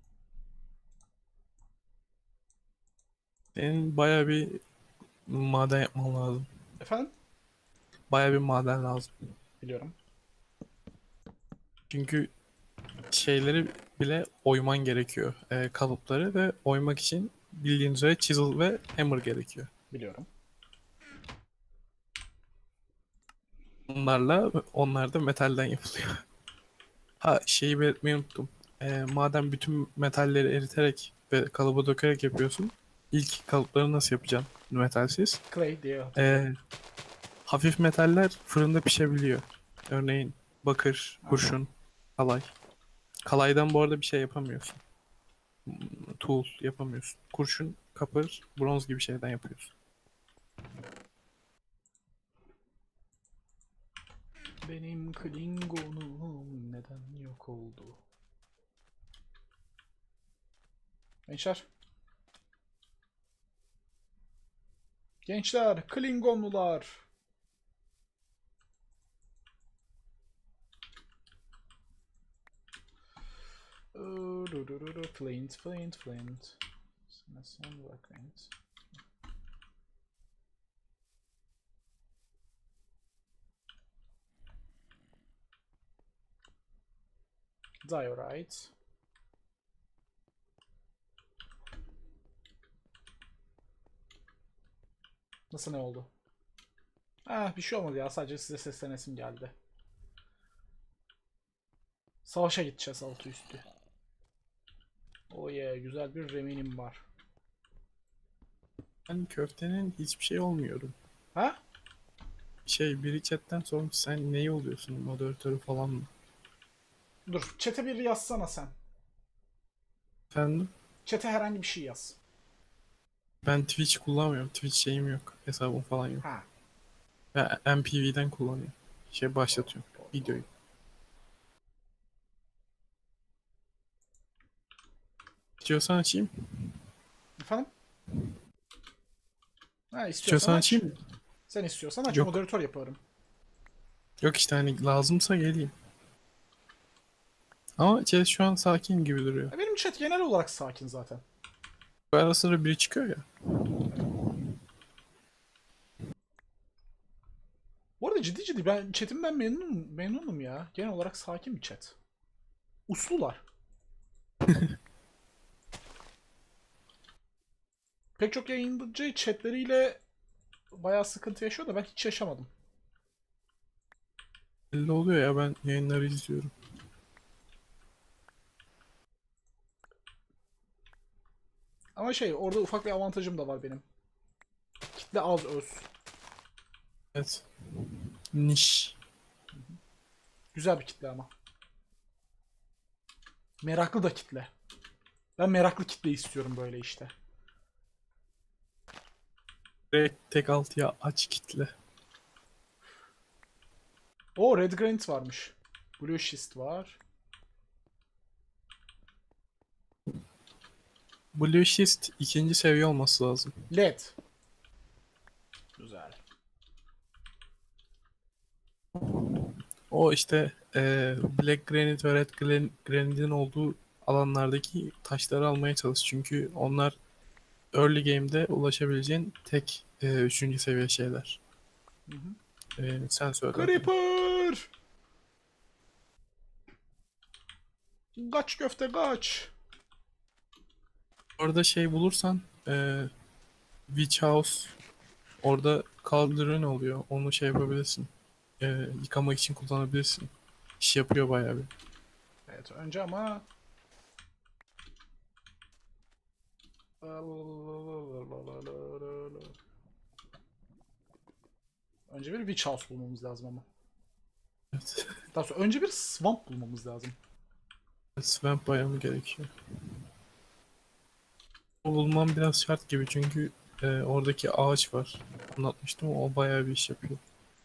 Senin baya bir maden yapman lazım. Efendim? Baya bir maden lazım. Biliyorum. Çünkü şeyleri bile oyman gerekiyor. Ee, kalıpları ve oymak için bildiğiniz üzere chisel ve hammer gerekiyor. Biliyorum. Onlarla onlar da metalden yapılıyor. Ha, şeyi belirtmeyi unuttum. Ee, madem bütün metalleri eriterek ve kalıba dökerek yapıyorsun, ilk kalıpları nasıl yapacaksın metalsiz? Clay diye hatırlıyorum. Ee, hafif metaller fırında pişebiliyor. Örneğin bakır, kurşun, kalay. Kalaydan bu arada bir şey yapamıyorsun. Hmm, Tool yapamıyorsun. Kurşun, kapır, bronz gibi şeyden yapıyorsun. Benim Klingon'um neden yok oldu? Gençler. Gençler, Klingonlular. Flint, flint, flint. Sen bırak flint. Diorite. Nasıl ne oldu? Ah, bir şey olmadı ya, sadece size seslenesim geldi. Savaşa gideceğiz altı üstü. Oh yeah, güzel bir reminim var. Ben köftenin hiçbir şey olmuyorum. Ha? Şey, biri chatten sormuş, sen neyi oluyorsun, moderatörü falan mı? Dur, chat'e bir yazsana sen. Efendim? Chat'e herhangi bir şey yaz. Ben Twitch kullanmıyorum. Twitch şeyim yok. Hesabım falan yok. Ha. Ben M P V'den kullanıyorum. Şey başlatıyorum videoyu. İstiyorsan açayım. Efendim? Ha, istiyorsan İstiyorsan aç. açayım mı? Sen istiyorsan aç, Yok. moderatör yaparım. Yok işte hani lazımsa geleyim. Ama chat şu an sakin gibi duruyor. Ya benim chat genel olarak sakin zaten. Ara sıra biri çıkıyor ya. Bu arada ciddi ciddi ben chatimden memnunum, memnunum ya. Genel olarak sakin bir chat. Uslular. Pek çok yayıncı chatleriyle bayağı sıkıntı yaşıyor da ben hiç yaşamadım. Belli oluyor ya, ben yayınları izliyorum. Ama şey, orada ufak bir avantajım da var benim. Kitle az, öz. Evet. Niş. Güzel bir kitle ama. Meraklı da kitle. Ben meraklı kitle istiyorum böyle işte. Direkt tek altıya aç kitle. O Red Granite varmış. Blue Schist var. Blue Schist ikinci seviye olması lazım. L E D. Güzel. O işte eee, Black Granite ve Red Gran- Granite'in olduğu alanlardaki taşları almaya çalış. Çünkü onlar early game'de ulaşabileceğin tek eee, üçüncü seviye şeyler. Hı hı. Eee, sen söyle. Creeper! Kaç köfte kaç. Orada şey bulursan eee Witch House, orada kaldırın oluyor. Onu şey yapabilirsin. Eee, yıkamak için kullanabilirsin. İş yapıyor bayağı bir. Evet, önce ama önce bir Witch House bulmamız lazım ama. Evet. Daha sonra önce bir Swamp bulmamız lazım. Swamp bayağı mı gerekiyor? O bulmam biraz şart gibi çünkü e, oradaki ağaç var. Anlatmıştım, o bayağı bir iş yapıyor.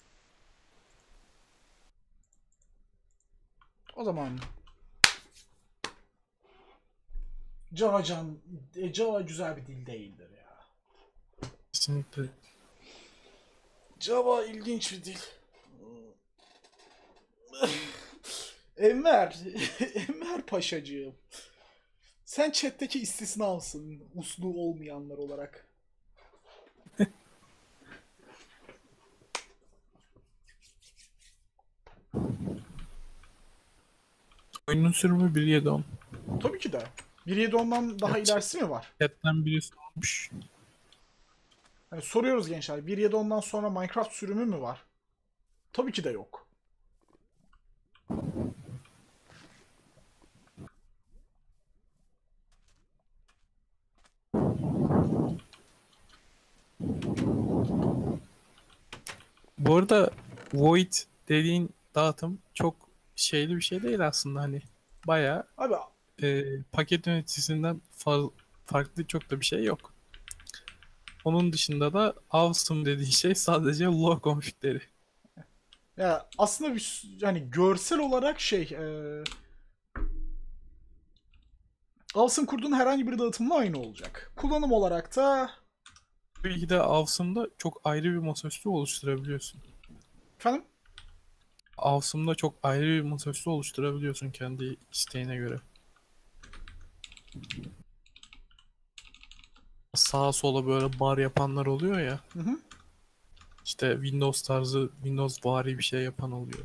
O zaman Java can, e, Java güzel bir dil değildir ya. Kesinlikle. Java ilginç bir dil. Enver, Enver Paşacığım. Sen chat'teki istisnasın, uslu olmayanlar olarak. Oyunun sürümü bir nokta yedi on. Tabii ki de. bir nokta yedi ondan daha Evet. ilerisi mi var? Chat'ten biri sormuş. Hani soruyoruz gençler, bir nokta yedi ondan sonra Minecraft sürümü mü var? Tabii ki de yok. Bu arada Void dediğin dağıtım çok şeyli bir şey değil aslında, hani bayağı Abi e, paket yöneticisinden far- farklı çok da bir şey yok. Onun dışında da Awesome dediği şey sadece log config'leri. ya aslında bir, yani görsel olarak şey e, Awesome kurduğun herhangi bir dağıtımla aynı olacak. Kullanım olarak da Tabii ki de Awesome'da çok ayrı bir masaüstü oluşturabiliyorsun. efendim Awesome'da çok ayrı bir masaüstü oluşturabiliyorsun kendi isteğine göre. Sağa sola böyle bar yapanlar oluyor ya. hı hı. İşte Windows tarzı, Windows vari bir şey yapan oluyor.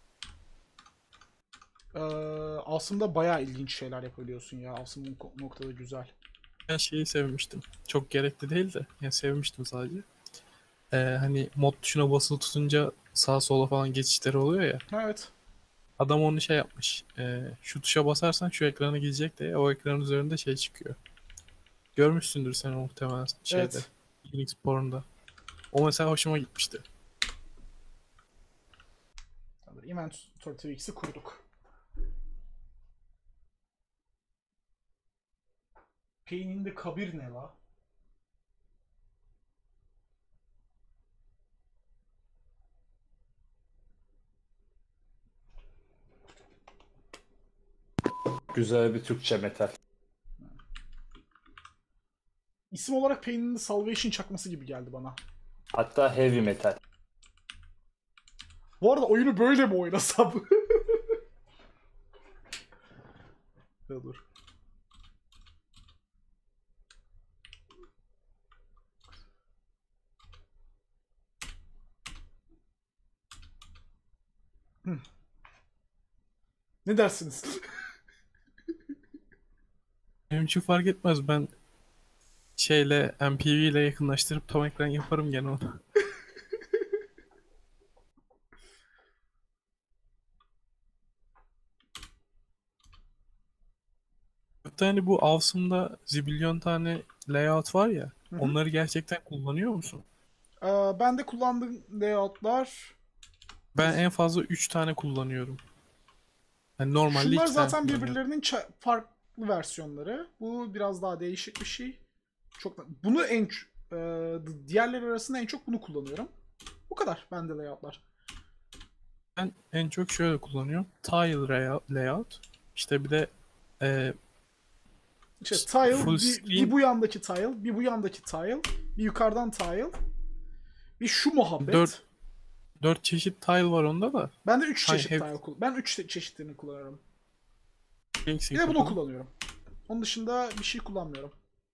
Ee, aslında bayağı ilginç şeyler yapabiliyorsun ya. Aslında bu noktada güzel. Ben şeyi sevmiştim. Çok gerekli değil de. Yani sevmiştim sadece. Ee, hani mod tuşuna basılı tutunca sağa sola falan geçişleri oluyor ya. Evet. Adam onu şey yapmış. Ee, şu tuşa basarsan şu ekrana gidecek diye o ekranın üzerinde şey çıkıyor. Görmüşsündür sen o muhtemelen şeyde. Evet. Unix porn'da. O mesela hoşuma gitmişti. Tamamdır. Inventory T V X'i kurduk. Pain in the Kabir ne la? Güzel bir Türkçe metal. isim olarak Pain'in Salvation çakması gibi geldi bana. Hatta heavy metal. Bu arada oyunu böyle mi oynasam? Ya dur. Hmm. Ne dersiniz? Benim için fark etmez. Ben şeyle M P V ile yakınlaştırıp tam ekran yaparım gene onu. Hatta hani bu Awesom'da zibilyon tane layout var ya. Hı hı. Onları gerçekten kullanıyor musun? Ee, ben de kullandığım layoutlar Ben en fazla üç tane kullanıyorum. Hani normalde şunlar iki tane zaten kullanıyorum. birbirlerinin ça- farklı versiyonları. Bu biraz daha değişik bir şey. Çok bunu en ç- e, diğerleri arasında en çok bunu kullanıyorum. Bu kadar bende layoutlar. Ben en çok şöyle kullanıyorum. Tile layout. layout. İşte bir de e, İşte tile, full bir, screen bir bu yandaki tile, bir bu yandaki tile, bir yukarıdan tile, bir şu muhabbet. Dört- dört çeşit tile var onda da. Ben de üç Hayır, çeşit hep- tile kullanıyorum. Ben üç çeşitlerini kullanıyorum. Hangisini Bir de bunu kullanıyorsun? kullanıyorum. Onun dışında bir şey kullanmıyorum.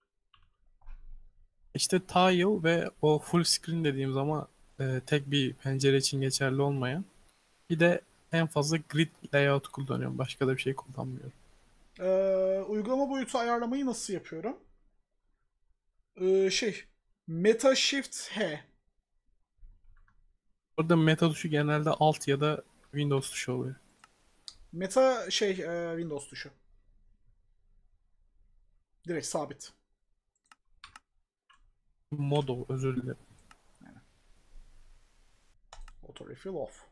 İşte tile ve o full screen dediğim zaman e, tek bir pencere için geçerli olmayan. Bir de en fazla grid layout kullanıyorum. Başka da bir şey kullanmıyorum. Ee, uygulama boyutu ayarlamayı nasıl yapıyorum? Ee, şey, Meta Shift H. Orada meta tuşu genelde alt ya da Windows tuşu oluyor. Meta şey, e, Windows tuşu. Direkt sabit. Modo, özür dilerim. Auto refill off.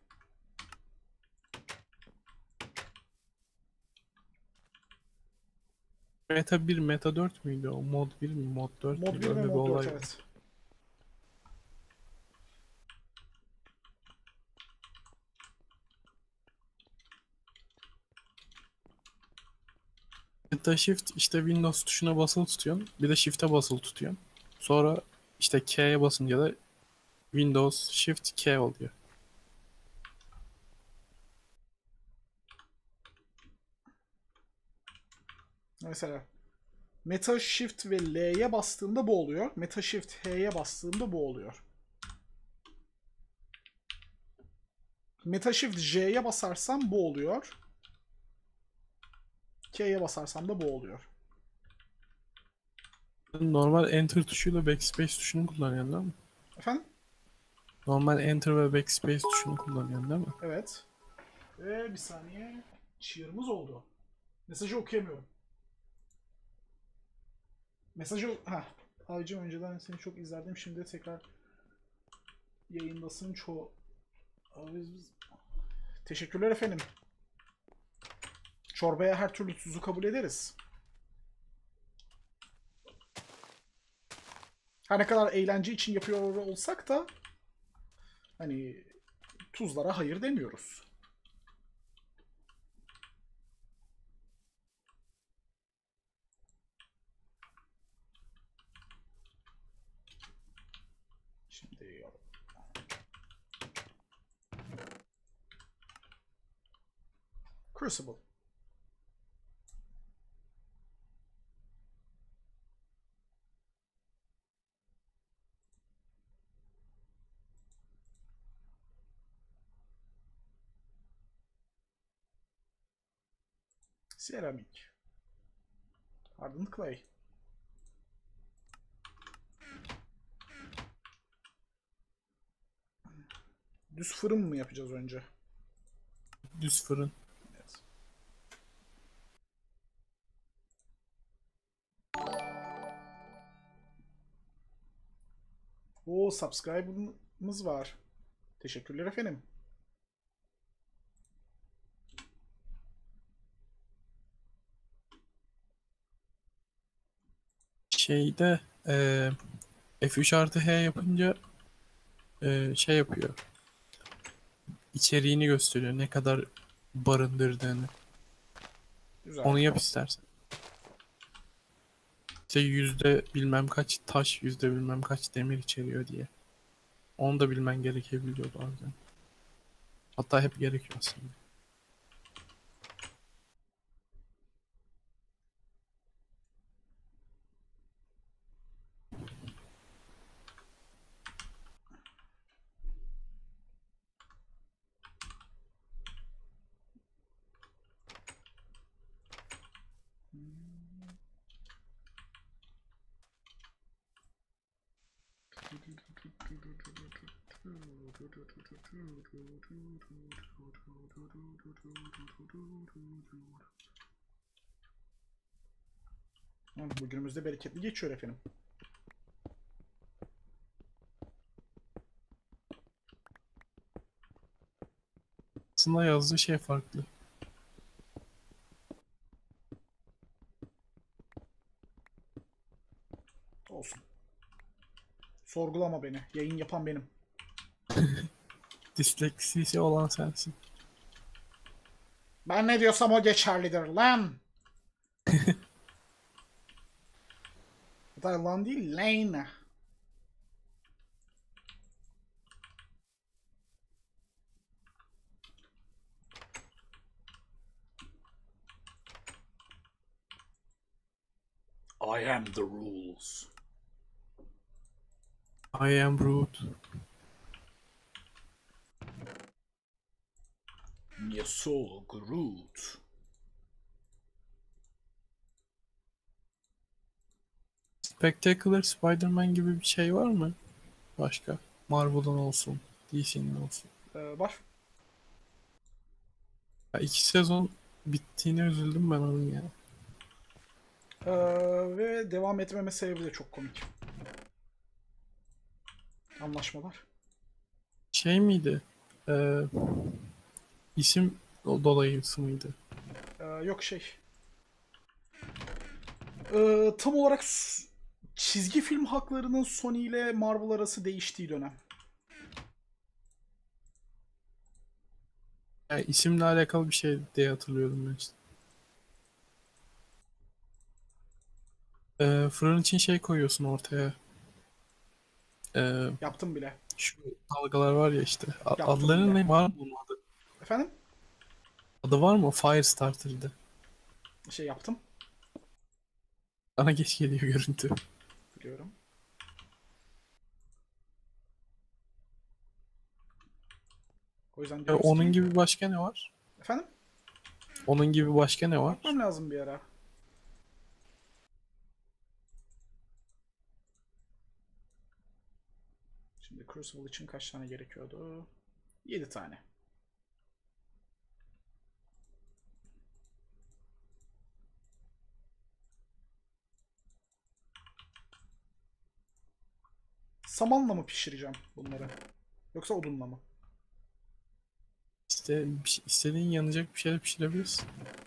Meta bir, Meta dört müydü o? Mod bir mi, Mod dört Mod müydü? bir ve Öyle bir Mod dört, olay var. evet. Meta Shift işte Windows tuşuna basılı tutuyorsun. Bir de Shift'e basılı tutuyorsun. Sonra işte K'ye basınca da Windows Shift K oluyor. Mesela Meta Shift ve L'ye bastığımda bu oluyor. Meta Shift H'ye bastığımda bu oluyor. Meta Shift J'ye basarsam bu oluyor. K'ye basarsam da bu oluyor. Normal Enter tuşuyla Backspace tuşunu kullanıyorsun değil mi? Efendim? Normal Enter ve Backspace tuşunu kullanıyorsun değil mi? Evet. Ve bir saniye. Cheer'ımız oldu. Mesajı okuyamıyorum. Mesajı... Heh. Abicim önceden seni çok izlerdim. Şimdi tekrar yayındasın. Çoğu... Abi biz- Teşekkürler efendim. Çorbaya her türlü tuzu kabul ederiz. Her ne kadar eğlence için yapıyor olsak da hani tuzlara hayır demiyoruz. Şimdi Crucible. Seramik. Hardened clay. Düz fırın mı yapacağız önce? Düz fırın. Evet. Oo, subscriber'ımız var. Teşekkürler efendim. Şeyde eee F üç artı H yapınca eee, şey yapıyor. İçeriğini gösteriyor. Ne kadar barındırdığını. Güzel. Onu yap istersen. İşte yüzde bilmem kaç taş, yüzde bilmem kaç demir içeriyor diye. Onu da bilmen gerekebiliyor bazen. Hatta hep gerekiyor aslında. Hı, bugünümüzde bereketli geçiyor efendim. Aslında yazdığı şey farklı. Olsun. Sorgulama beni. Yayın yapan benim. Disleksisi olan sensin. Ben ne diyorsam o geçerlidir lan. Hatta lan değil, lane. I am the rules. I am brute. Yasuo Groot. Spectacular Spider-Man gibi bir şey var mı? Başka. Marvel'dan olsun, D C'nin olsun. Ee, var. Ya iki sezon bittiğine üzüldüm ben onun ya. Ee, ve devam etmeme sebebi de çok komik. Anlaşmalar. Şey miydi? Ee, isim dolayısı mıydı? Ee, yok şey. Ee, tam olarak s- çizgi film haklarının Sony ile Marvel arası değiştiği dönem. Yani isimle alakalı bir şey diye hatırlıyordum ben işte. Ee, fırın için şey koyuyorsun ortaya. Ee, Yaptım bile. şu dalgalar var ya işte. A- Yaptım adları bile. ne var mı bunun adı? Efendim? Adı var mı? Firestarter'dı. Şey yaptım. Bana geç geliyor görüntü. Biliyorum. O yüzden Ee, diyoruz onun ki... gibi başka ne var? Efendim? Onun gibi başka ne var? Bakmam lazım bir ara. Şimdi Crucible için kaç tane gerekiyordu? yedi tane. Samanla mı pişireceğim bunları? Yoksa odunla mı? İşte bir şey- istediğin yanacak bir şeyler pişirebilirsin.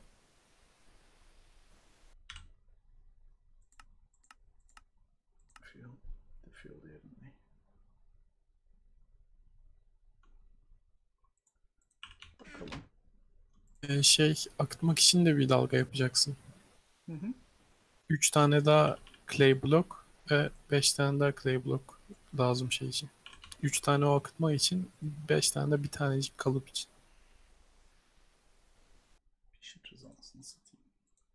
Fuel. The fuel yerine. Bakalım. Ee, şey akıtmak için de bir dalga yapacaksın. Hı hı. üç tane daha clay block ve beş tane daha clay block lazım şey için. üç tane o akıtma için, beş tane de bir tanecik kalıp için. Pişiririz anasını satayım.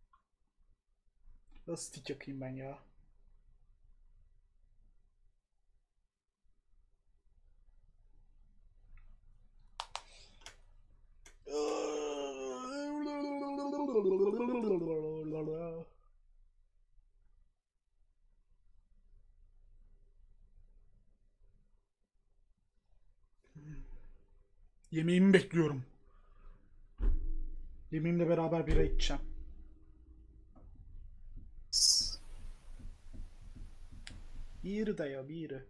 Nasıl stick yakayım ben ya? Yemeğimi bekliyorum. Yemeğimle beraber bira içeceğim. Bir daya bir.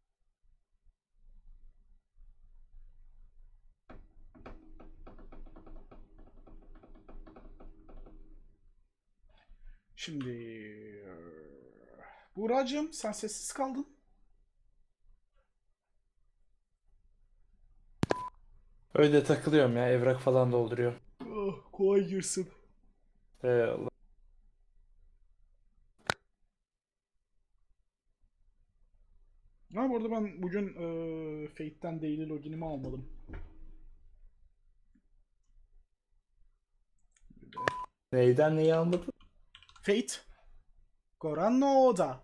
Şimdi Buğracığım sen sessiz kaldın. Öyle takılıyorum ya. Evrak falan dolduruyor. Oh, kolay girsin. Eyvallah. arada ben bugün e, Fate'den daily login'imi almadım. Neyden neyi anladın? Fate. Goran no Oda.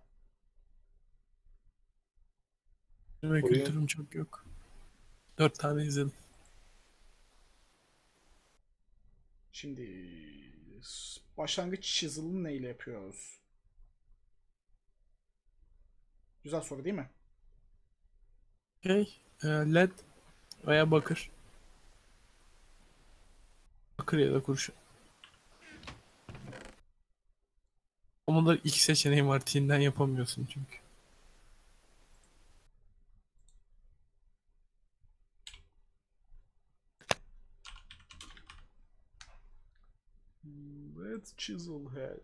Ve Oyun- kültürüm çok yok. Dört tane izledim. Şimdi s- başlangıç chisel'ını neyle yapıyoruz? Güzel soru değil mi? Şey, e, led veya bakır. Bakır ya da kurşun. Ama da iki seçeneğim var. Tinden yapamıyorsun çünkü. Let's chisel head.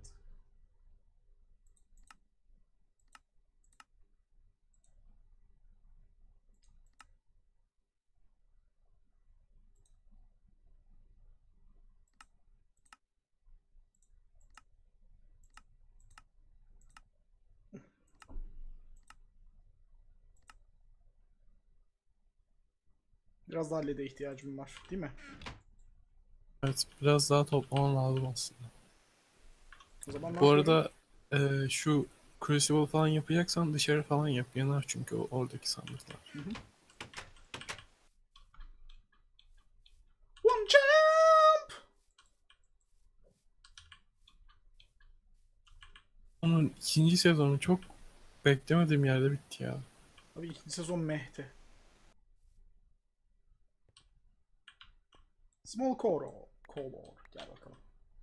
Biraz daha L E D'e ihtiyacım var, değil mi? Evet, biraz daha toplaman lazım aslında. O zaman ne Bu yapıyorum? arada e, şu Crucible falan yapacaksan dışarı falan yap. Yanar çünkü o, oradaki sandıklar. One jump! Onun ikinci sezonu çok beklemediğim yerde bitti ya. Abi ikinci sezon mehdi. Small Color. Color. Gel bakalım.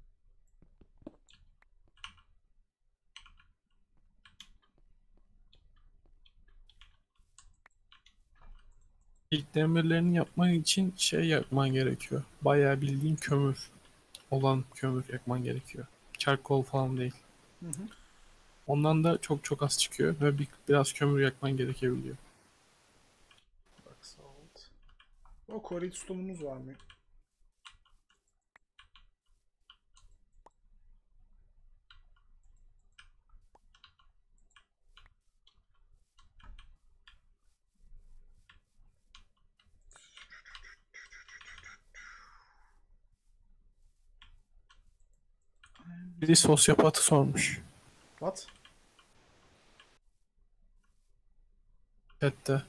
İlk demirlerini yapman için şey yakman gerekiyor. Bayağı bildiğin kömür olan kömür yakman gerekiyor. Charcoal falan değil. Hı hı. Ondan da çok çok az çıkıyor ve bir, biraz kömür yakman gerekebiliyor. Bak salt. O Core Stone'umuz var mı? Biri sosyopatı sormuş. What? Chatte.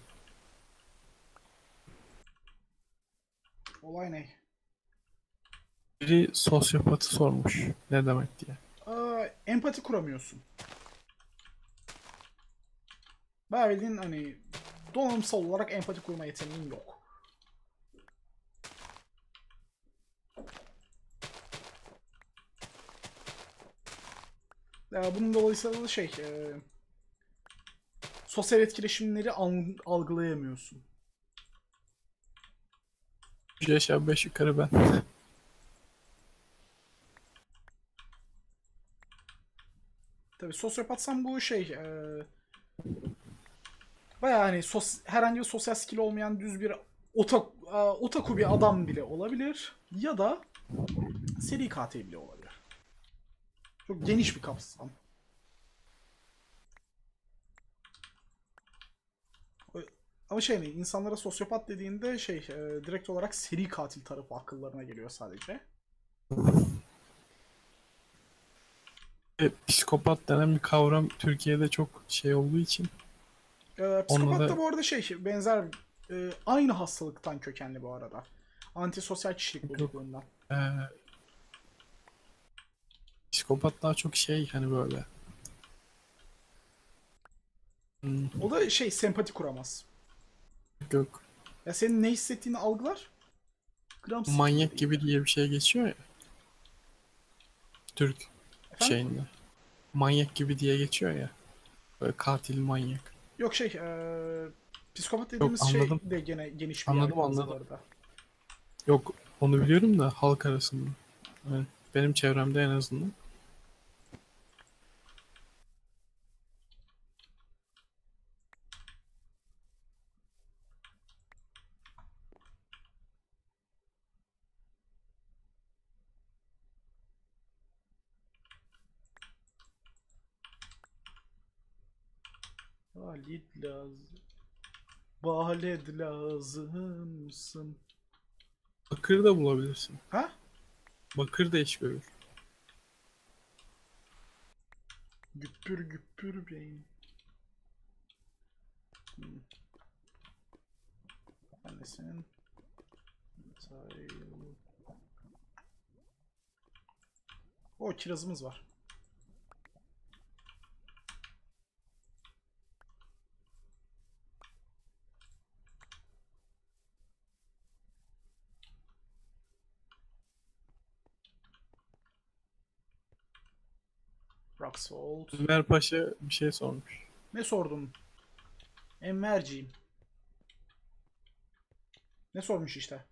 Olay ne? Biri sosyopatı sormuş. Ne demek diye. Aa, empati kuramıyorsun. Bayağı bildiğin hani donanımsal olarak empati kurma yeteneğin yok. Ya bunun dolayısıyla da şey, e, sosyal etkileşimleri al- algılayamıyorsun. Üç aşağı beş yukarı ben. Tabii sosyopatsan bu şey, e, bayağı hani sos herhangi bir sosyal skill olmayan düz bir otak, e, otaku bir adam bile olabilir. Ya da seri katil bile olabilir. Çok geniş bir kapsam. Ama şey, hani insanlara sosyopat dediğinde şey, e, direkt olarak seri katil tarafı akıllarına geliyor sadece. E, psikopat denen bir kavram Türkiye'de çok şey olduğu için Ee, onunla psikopat da da bu arada şey, benzer, e, aynı hastalıktan kökenli bu arada. Antisosyal kişilik yok. bozukluğundan. E, psikopat daha çok şey hani böyle. Hmm, O da şey, sempati kuramaz. yok. Ya senin ne hissettiğini algılar. Gram sikimde Manyak değil gibi yani. diye bir şey geçiyor ya. Türk Efendim? şeyinde. Manyak gibi diye geçiyor ya. Böyle katil manyak. Yok şey, e, psikopat Yok dediğimiz şey anladım. de gene geniş bir Anladım yelpaze bu anladım. arada. Yok onu biliyorum da halk arasında. Yani benim çevremde en azından. Aa, lead lazım. Baled lazımsın. Bakır da bulabilirsin. Ha? Bakır da iş görür. Güppür güppür beyin. Hmm. Annesin. O kirazımız var. Rock salt. Ömer Paşa bir şey sormuş. Ne sordun? Enverciğim. Ne sormuş işte?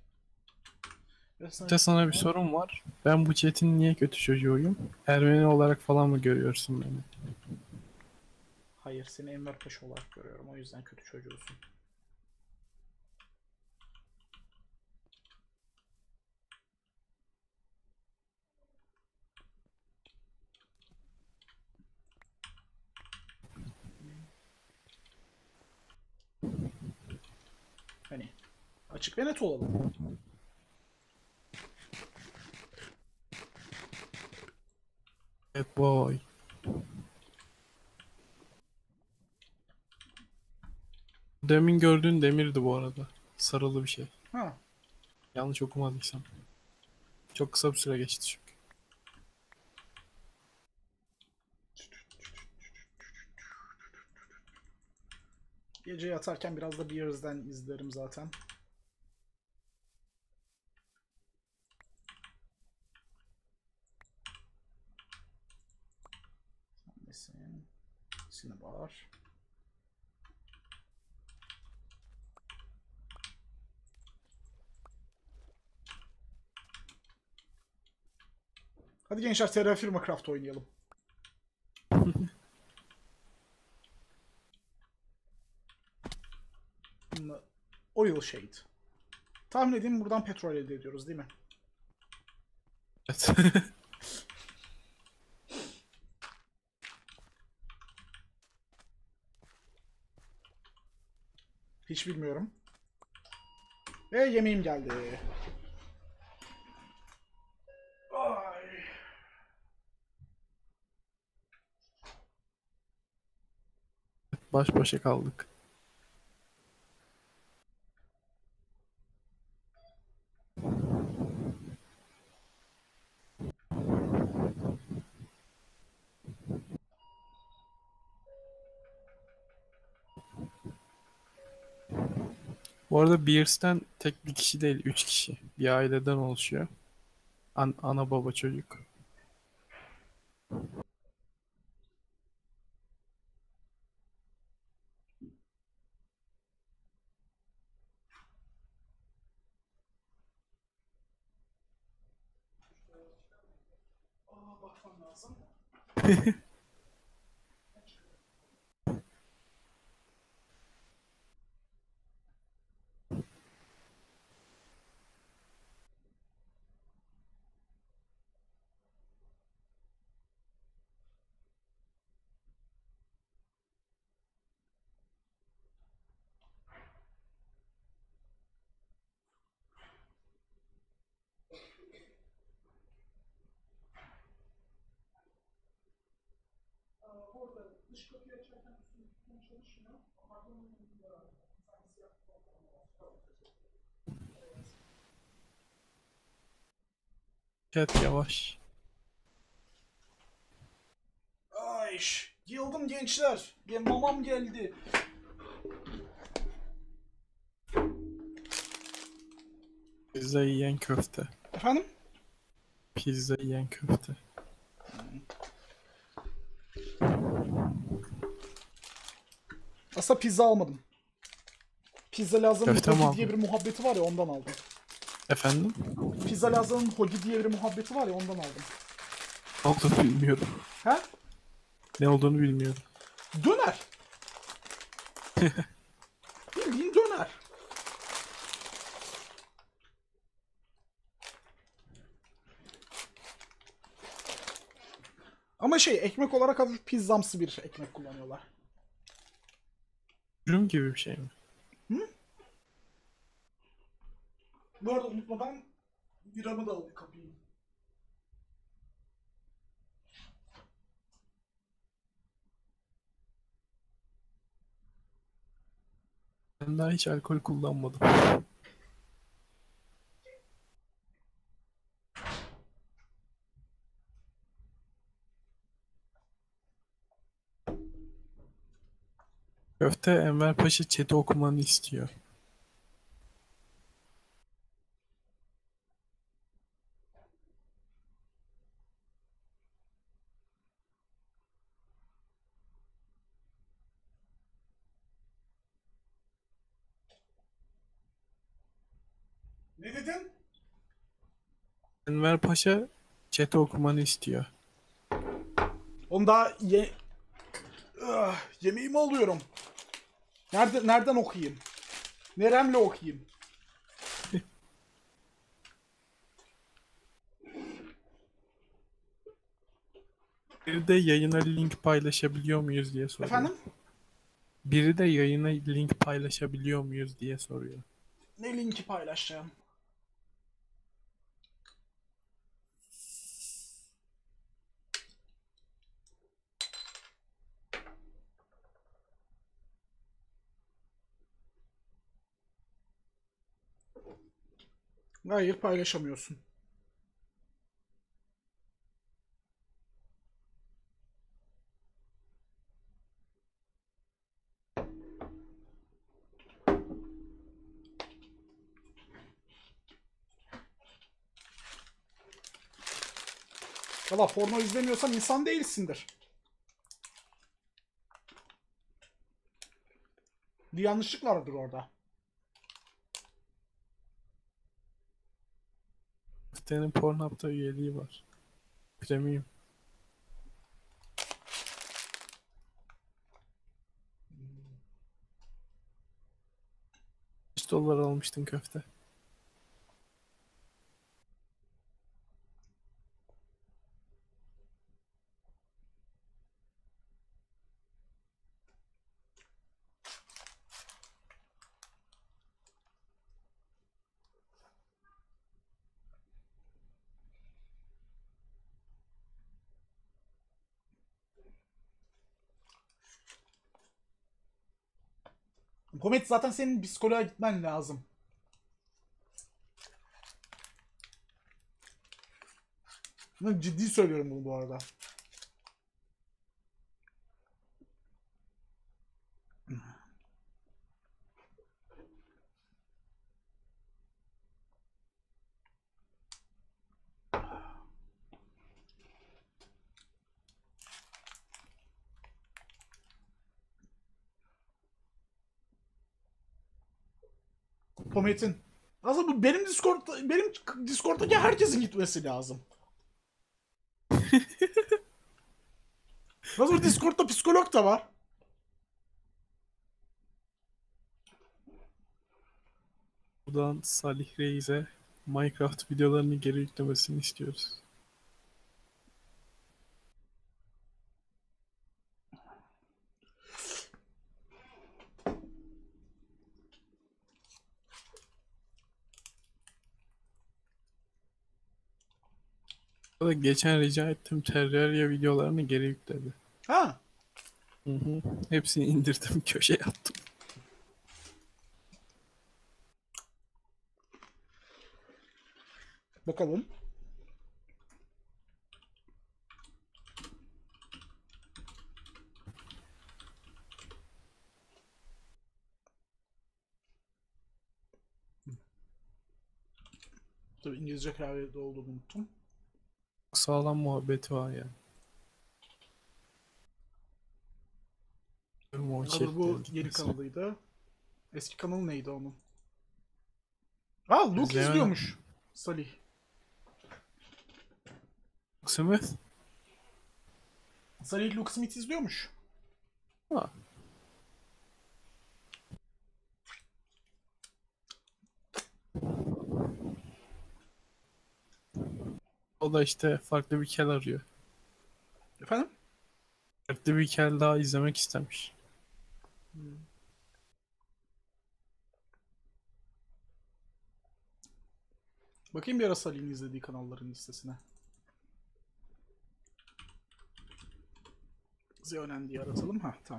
İşte sana bir sorum var. Ben bu chat'in niye kötü çocuğuyum? Ermeni olarak falan mı görüyorsun beni? Hayır, seni Enver Paşa olarak görüyorum. O yüzden kötü çocuğusun. Hani açık ve net olalım. Evet boy. Demin gördüğün demirdi bu arada. Sarılı bir şey. Ha. Yanlış okumadıysam. Çok kısa bir süre geçti çünkü. Gece yatarken biraz da Beers'den izlerim zaten. Nesin? Cinnabar. Hadi gençler Terra Firma Craft oynayalım. Oil Shade. Tahmin edeyim buradan petrol elde ediyoruz değil mi? Evet. Hiç bilmiyorum. Ve yemeğim geldi. Ay. Baş başa kaldık. Bu arada Beers'ten tek bir kişi değil, üç kişi. Bir aileden oluşuyor. An ana baba çocuk. Aa, bakmam lazım. Orada dış kapıyı açarken üstünü tutmaya çalışmıyor. Apartmanın önünde var. Sanki siyah bir balkon var. Chat yavaş. Ay, yıldım gençler. Ge- Mamam geldi. Pizza yiyen köfte. Efendim? Pizza yiyen köfte. Aslında pizza almadım. Pizza Lazan'ın Köfte mi Hogi diye aldın? bir muhabbeti var ya ondan aldım. Efendim? Pizza Lazan'ın Hogi diye bir muhabbeti var ya ondan aldım. Ne olduğunu bilmiyorum. He? Ne olduğunu bilmiyorum. Döner. Bildiğin döner. Ama şey ekmek olarak hafif pizzamsı bir ekmek kullanıyorlar. Dürüm gibi bir şey mi? Bu arada unutmadan biramı da alıp kapayım. Ben daha hiç alkol kullanmadım. Köfte Enver Paşa chat'i okumanı istiyor. Ne dedin? Enver Paşa chat'i okumanı istiyor. Onu daha ye... Ah, yemeğimi alıyorum. Nerede, nereden okuyayım? Neremle okuyayım? Biri de yayına link paylaşabiliyor muyuz diye soruyor. Efendim? Biri de yayına link paylaşabiliyor muyuz diye soruyor. Ne linki paylaşacağım? Hayır, paylaşamıyorsun. Valla porno izlemiyorsan insan değilsindir. Bir yanlışlık vardır orada. Köftenin Pornhub'da üyeliği var. Premium. Kaç dolar almıştın köfte? Komet, zaten senin psikoloğa gitmen lazım. Ciddi söylüyorum bunu bu arada. Komet'in. Aslında bu benim Discord benim Discord'daki herkesin gitmesi lazım. Nasıl Discord'da psikolog da var. Buradan Salih Reis'e Minecraft videolarını geri yüklemesini istiyoruz. O da geçen rica ettim, Terraria videolarını geri yükledi. Ha? Hı hı. Hepsini indirdim, köşeye attım. Bakalım. Tabii İngilizce klavyede olduğunu unuttum. Sağlam muhabbeti var yani. O Abi içeriklerin bu yeni gitmesi. kanalıydı. Eski kanalı neydi onun? Aa, Luke İzleyemedim. izliyormuş. Salih. Smith? Salih Luke Smith izliyormuş. Ha. O da işte farklı bir kel arıyor. Efendim? Farklı bir kel daha izlemek istemiş. Bakayım bir ara Salih'in izlediği kanalların listesine. Zeonen diye aratalım. Ha tamam.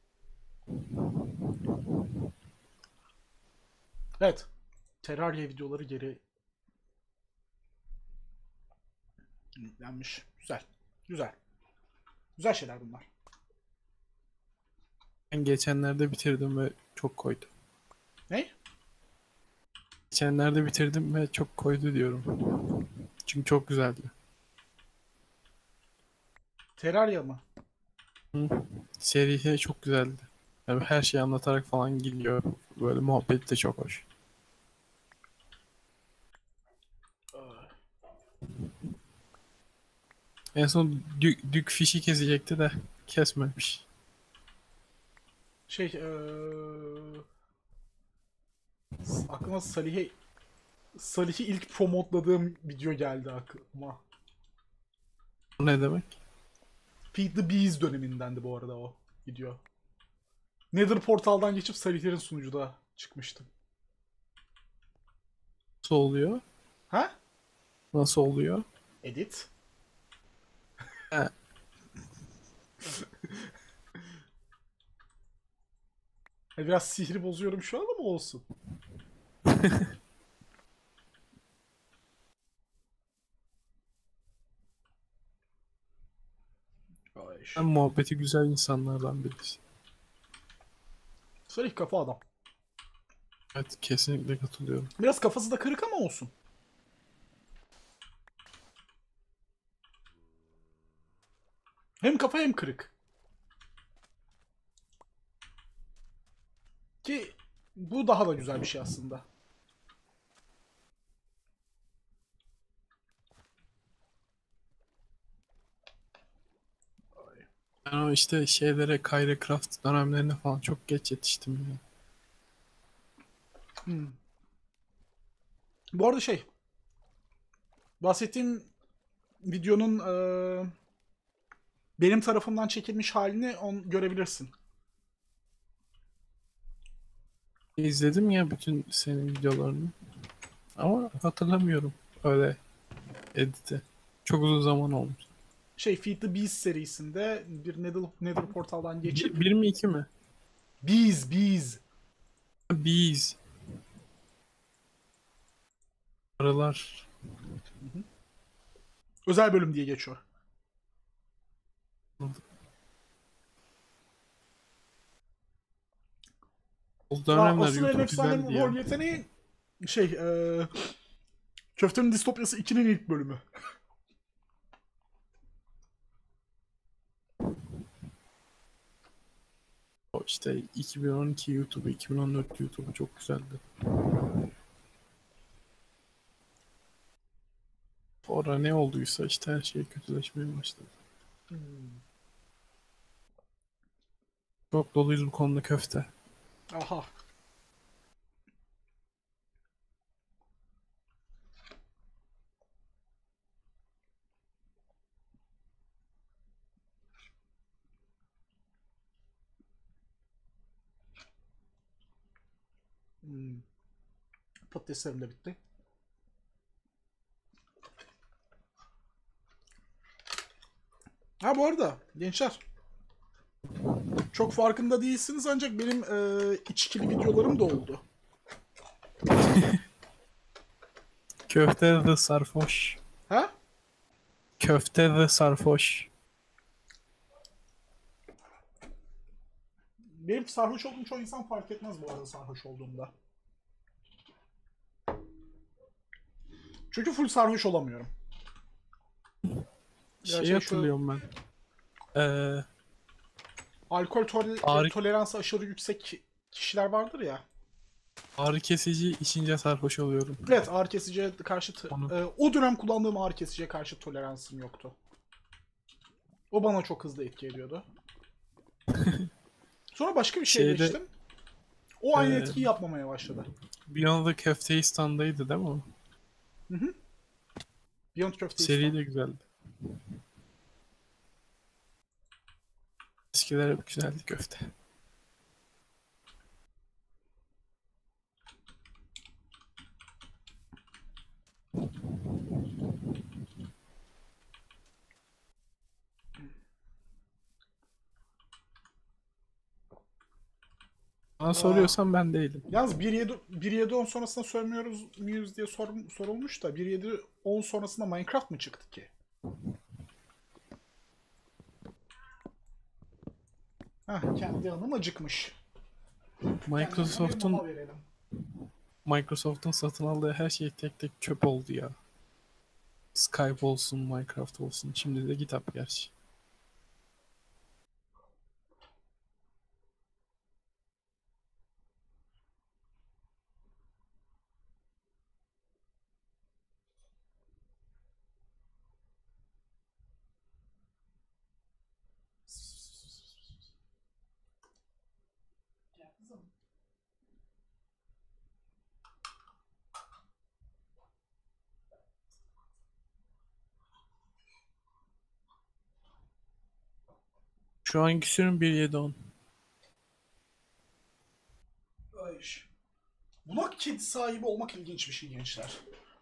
Evet. Terraria videoları geri yüklenmiş. Güzel. Güzel. Güzel şeyler bunlar. Ben geçenlerde bitirdim ve çok koydu. Ne? Geçenlerde bitirdim ve çok koydu diyorum. Çünkü çok güzeldi. Terraria mı? Hı. Seri çok güzeldi. Yani her şeyi anlatarak falan gidiyor. Böyle muhabbet de çok hoş. En son dük, dük fişi kesecekti de kesmemiş. Şey eee aklıma Salih'i Salih'i ilk promotladığım video geldi aklıma. O ne demek? Feed the Bees dönemindendi bu arada o video. Nether portaldan geçip Salihlerin sunucuda çıkmıştım. Nasıl oluyor? Ha? Nasıl oluyor? Edit. He. Yani biraz sihri bozuyorum şu an ama olsun. Ay. Ben muhabbeti güzel insanlardan birisi. Salih kafa adam. Evet, kesinlikle katılıyorum. Biraz kafası da kırık ama olsun. Hem kafa hem kırık. Ki bu daha da güzel bir şey aslında. Ben o işte şeylere, Kyrecraft dönemlerine falan çok geç yetiştim ya. Hmm. Bu arada şey, bahsettiğim videonun eee, benim tarafımdan çekilmiş halini on görebilirsin. İzledim ya bütün senin videolarını. Ama hatırlamıyorum öyle editi. Çok uzun zaman olmuş. Şey, Feed the Bees serisinde bir Nether, Nether portaldan geçip Bir, bir mi iki mi? Bees, Bees. Bees. Arılar. Özel bölüm diye geçiyor. O Aa, dönemler asıl en YouTube efsane güzeldi ya. rol yeteneği şey, eee Köftenin Distopyası ikinin ilk bölümü. O işte iki bin on iki YouTube'u, iki bin on dört YouTube'u çok güzeldi. Sonra ne olduysa işte her şey kötüleşmeye başladı. Çok doluyuz bu konuda köfte. Aha. Hmm. Patateslerim de bitti. Ha bu arada gençler, çok farkında değilsiniz ancak benim e, içkili videolarım da oldu. Köfte ve sarhoş. Ha? Köfte ve sarhoş. Benim sarhoş olduğum çoğu insan fark etmez bu arada sarhoş olduğumda. Çünkü full sarhoş olamıyorum. Şey şey, hatırlıyorum ben. Ee, Alkol tol- Ağrı- toleransı aşırı yüksek kişiler vardır ya. ağrı kesici içince sarhoş oluyorum. Evet, ağrı kesiciye karşı t- Onu- e, o dönem kullandığım ağrı kesiciye karşı toleransım yoktu. O bana çok hızlı etki ediyordu. Sonra başka bir şeye Şeyde- geçtim. O aynı Ee, etkiyi yapmamaya başladı. Beyond the Köfteistan'daydı değil mi o? Beyond Köfte Seri de güzeldi. Eskiler hep güzeldi köfte. Bana soruyorsan ben değilim. Yalnız bir nokta yedi bir nokta yedi on sonrasında sormuyoruz muyuz diye sor, sorulmuş da bir nokta yedi on sonrasında Minecraft mı çıktı ki? Heh, kendi hanım acıkmış. Microsoft'un Mama verelim. Microsoft'un satın aldığı her şey tek tek çöp oldu ya. Skype olsun, Minecraft olsun. Şimdi de GitHub gerçi. Gel kızım. Şu anki sürüm bir nokta yedi on. Ay. Buna kedi sahibi olmak ilginç bir şey gençler.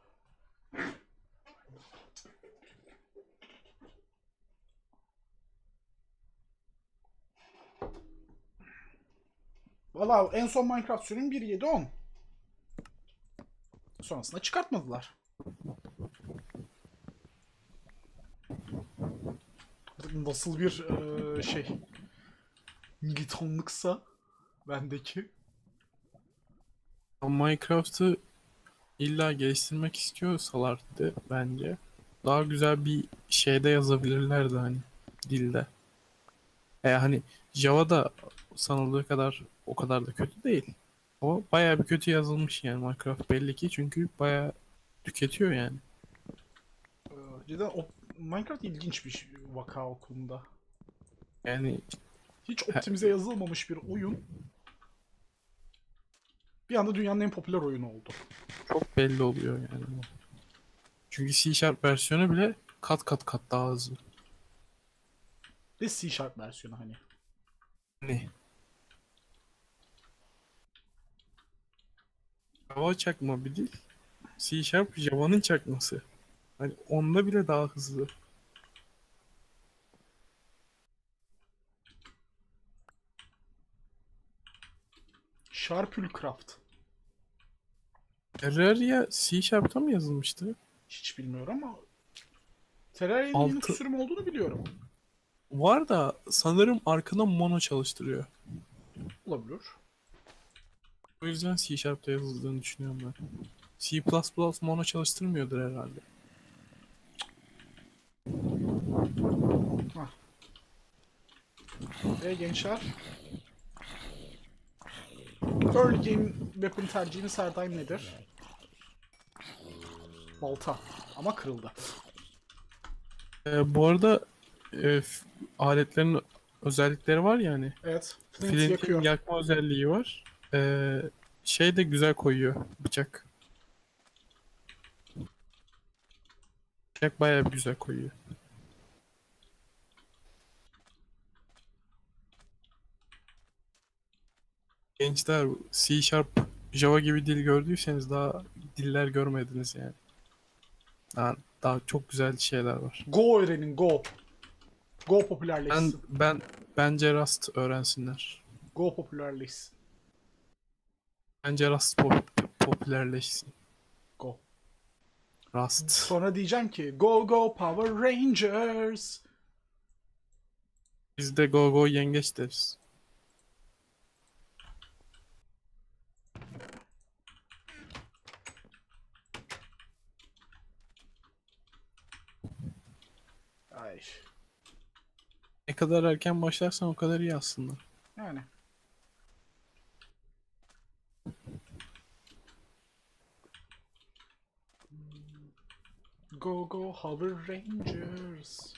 Valla en son Minecraft sürüm bir nokta yedi on. Sonrasında çıkartmadılar. Nasıl bir eee, şey militanlıksa bendeki. Minecraft'ı illa geliştirmek istiyorsalardı bence daha güzel bir şeyde yazabilirlerdi hani dilde. E hani Java'da sanıldığı kadar o kadar da kötü değil. O bayağı bir kötü yazılmış yani Minecraft belli ki çünkü bayağı tüketiyor yani. Eee, Cidden o, Minecraft ilginç bir şey- vaka o konuda. Yani Hiç optimize yazılmamış bir oyun bir anda dünyanın en popüler oyunu oldu. çok belli oluyor yani. bu. Çünkü C Sharp versiyonu bile kat kat kat daha hızlı. Ve C Sharp versiyonu hani. Ne? Java çakma bir dil. C Sharp Java'nın çakması. Hani onda bile daha hızlı. Sharpulcraft. Terraria C Sharp'ta mı yazılmıştı? Hiç bilmiyorum ama Terraria'nın Altı- Linux sürümü olduğunu biliyorum. Var da sanırım arkada mono çalıştırıyor. Olabilir. O yüzden C Sharp'ta yazıldığını düşünüyorum ben. C mono çalıştırmıyordur herhalde. Ve gençler early game weapon tercihiniz her daim nedir? Balta. Ama kırıldı. Ee, bu arada e, f- aletlerin özellikleri var ya hani. Evet. Flint Flint'in yakıyor. yakma özelliği var. Ee, şey de güzel koyuyor bıçak. Bıçak bayağı bir güzel koyuyor. Gençler C Sharp, Java gibi dil gördüyseniz daha diller görmediniz yani. Daha, daha çok güzel şeyler var. Go öğrenin Go. Go Ben popülerleşsin. ben bence Rust öğrensinler. Go popülerleşsin. Bence Rust pop- popülerleşsin. Go. Rust. Sonra diyeceğim ki Go Go Power Rangers. Biz de go go yengeç deriz. Ay. Ne kadar erken başlarsan o kadar iyi aslında. Yani. Go Go Power Rangers.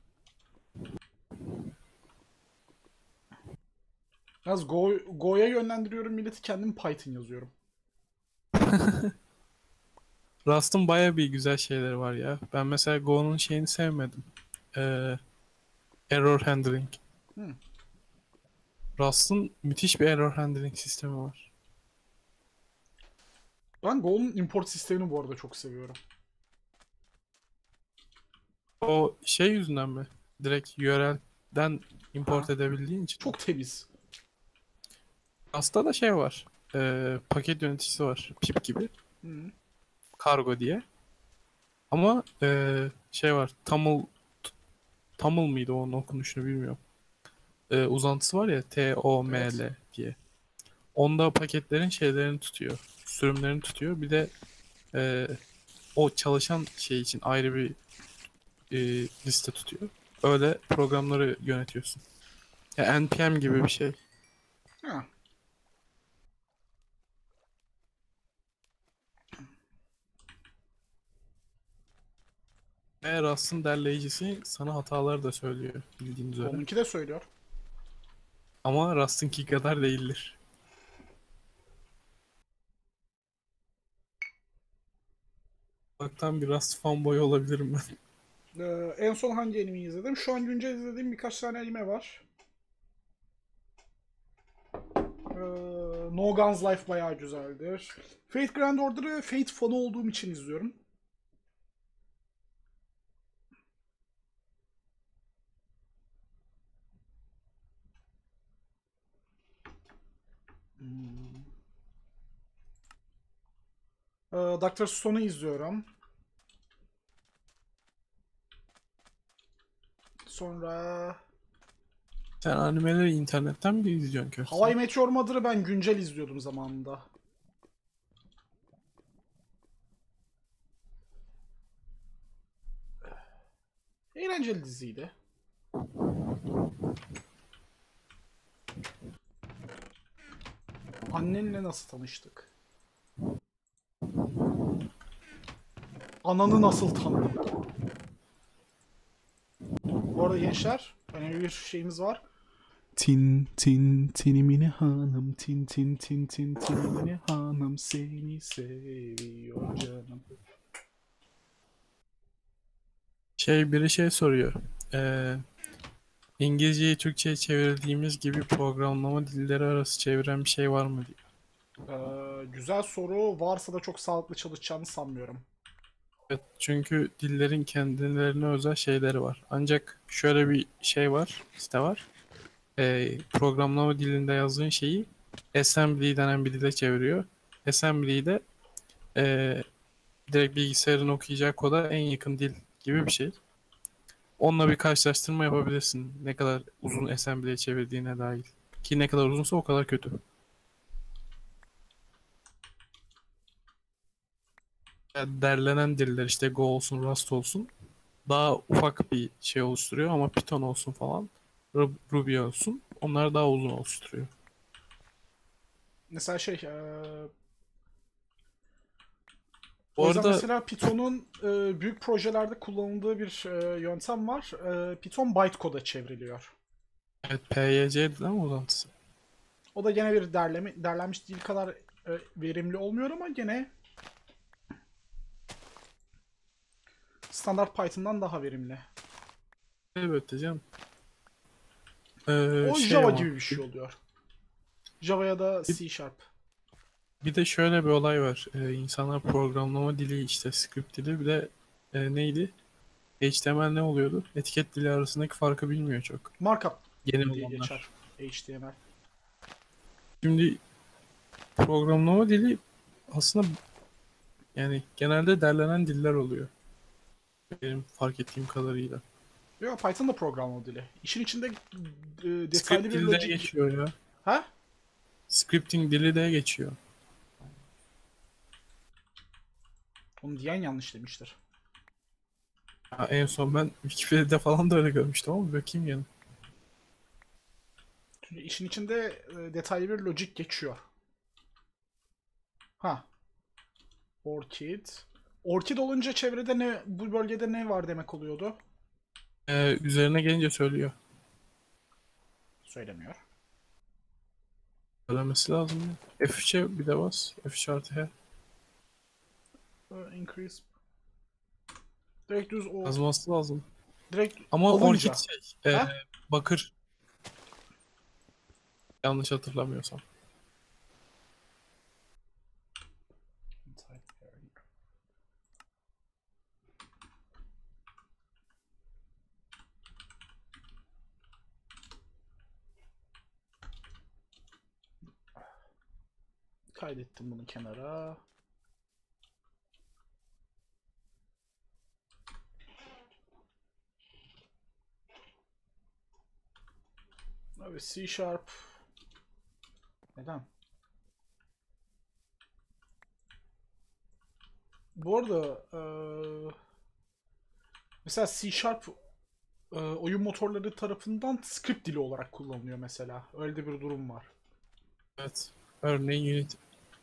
Yalnız Go, Go'ya yönlendiriyorum milleti, kendim Python yazıyorum. Rust'ın baya bir güzel şeyleri var ya. Ben mesela Go'nun şeyini sevmedim. Ee, error handling. Hmm. Rust'ın müthiş bir error handling sistemi var. Ben Go'nun import sistemini bu arada çok seviyorum. O şey yüzünden mi? Direkt U R L'den import Ha. edebildiğin için. Çok temiz. Rust'ta da şey var. Ee, paket yöneticisi var. Pip gibi. Hı. Kargo diye. Ama ee, şey var. Tamıl Tamıl mıydı onun okunuşunu bilmiyorum. Ee, uzantısı var ya T O M Evet. L diye. Onda paketlerin şeylerini tutuyor. Sürümlerini tutuyor. Bir de ee, o çalışan şey için ayrı bir ee, liste tutuyor. Öyle programları yönetiyorsun. Ya N P M gibi bir şey. Ha. Ve Rust'ın derleyicisi sana hataları da söylüyor bildiğin üzere. Onunki de söylüyor. Ama Rust'ınki kadar değildir. Baktan bir Rust fanboy olabilirim ben. Ee, en son hangi anime izledim? Şu an güncel izlediğim birkaç tane anime var. Ee, No Guns Life bayağı güzeldir. Fate Grand Order'ı Fate fanı olduğum için izliyorum. Hmm. Ee, Doktor Stone'u izliyorum. Sonra Sen animeleri internetten mi izliyorsun köfte? Hawaii Meteor Mother'ı ben güncel izliyordum zamanında. Eğlenceli diziydi. Annenle nasıl tanıştık? Ananı nasıl tanıdın? Bu arada gençler, önemli bir şeyimiz var. Tin tin tinimine hanım, tin tin tin tin tinimine hanım, seni seviyor canım. Şey biri şey soruyor. Ee, İngilizceyi Türkçe'ye çevirdiğimiz gibi programlama dilleri arası çeviren bir şey var mı diyor. Ee, güzel soru. Varsa da çok sağlıklı çalışacağını sanmıyorum. Evet, çünkü dillerin kendilerine özel şeyleri var. Ancak şöyle bir şey var, site var. Ee, programlama dilinde yazdığın şeyi assembly denen bir dile çeviriyor. Assembly'yi de ee, direkt bilgisayarın okuyacağı koda en yakın dil gibi bir şey. Onunla bir karşılaştırma yapabilirsin. Ne kadar uzun assembly'ye çevirdiğine dair. Ki ne kadar uzunsa o kadar kötü. Yani derlenen diller işte Go olsun, Rust olsun daha ufak bir şey oluşturuyor ama Python olsun falan, Ru- Ruby olsun onlar daha uzun oluşturuyor. Mesela şey, ee, o Bu yüzden arada mesela Python'un e, büyük projelerde kullanıldığı bir e, yöntem var. E, Python bytecode'a çevriliyor. evet, P Y C değil mi uzantısı? O da gene bir derleme, derlenmiş dil kadar e, verimli olmuyor ama gene standart Python'dan daha verimli. Elbette canım. Ee, O şey Java ama gibi bir şey oluyor. Java ya da bir, C Sharp. bir de şöyle bir olay var. Ee, insanlar programlama dili işte script dili bir de e, neydi? H T M L ne oluyordu? Etiket dili arasındaki farkı bilmiyor çok. Markup Yeni diye geçer olanlar. H T M L. Şimdi programlama dili aslında yani genelde derlenen diller oluyor. Benim fark ettiğim kadarıyla. Yok, Python da programlama dili. İşin içinde e, detaylı Script bir dili de lojik... geçiyor ya. Ha? Scripting dili de geçiyor. Onu diyen yanlış demiştir. Ha, en son ben Wikipedia'da falan da öyle görmüştüm ama bakayım yani. Çünkü işin içinde e, detaylı bir lojik geçiyor. Ha. Orchid. Orchid olunca çevrede ne, bu bölgede ne var demek oluyordu? Ee, üzerine gelince söylüyor. Söylemiyor. Söylemesi lazım ya. F üçe bir de bas. F üç artı H. Uh, increase. Direkt düz o. Yazması lazım. Direkt Ama Orchid alınca. şey. E, Ha? bakır. Yanlış hatırlamıyorsam. kaydettim bunu kenara. Abi C Sharp. Neden? Bu arada eee, mesela C Sharp eee, oyun motorları tarafından script dili olarak kullanılıyor mesela. Öyle de bir durum var. Evet. Örneğin Unity.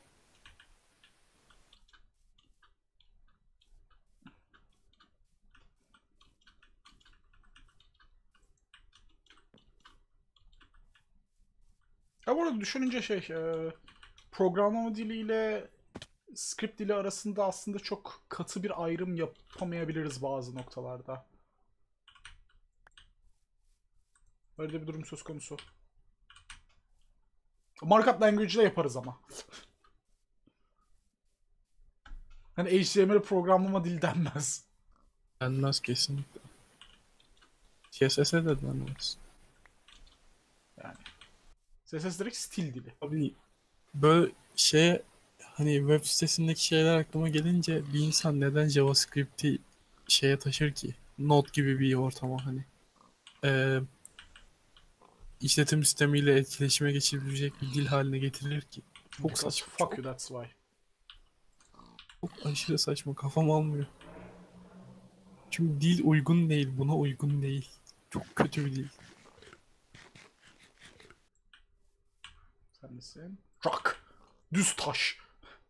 Ya bu arada düşününce şey, eee, programlama diliyle script dili arasında aslında çok katı bir ayrım yapamayabiliriz bazı noktalarda. Öyle de bir durum söz konusu. Markup language ile yaparız ama. Hani H T M L programlama dili denmez. Denmez kesinlikle. C S S'e de denmez. Yani. C S S direkt stil dili. Abi böyle şey, hani web sitesindeki şeyler aklıma gelince bir insan neden JavaScript'i şeye taşır ki? Node gibi bir ortama hani. Ee, işletim sistemiyle etkileşime geçebilecek bir dil haline getirir ki. Çok Because saçma. fuck Çok, you, that's why. çok aşırı saçma. Kafam almıyor. Çünkü dil uygun değil. Buna uygun değil. Çok kötü bir dil. Sen misin? Rock. Düz taş.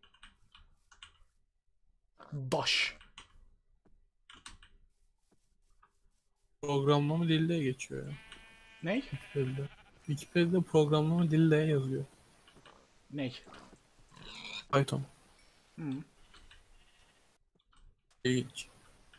Daş. Programlama dili de geçiyor ya. Ney? Wikipedia'da. Wikipedia'da programlama dili de yazıyor. Ney? Python. Hı. İlginç.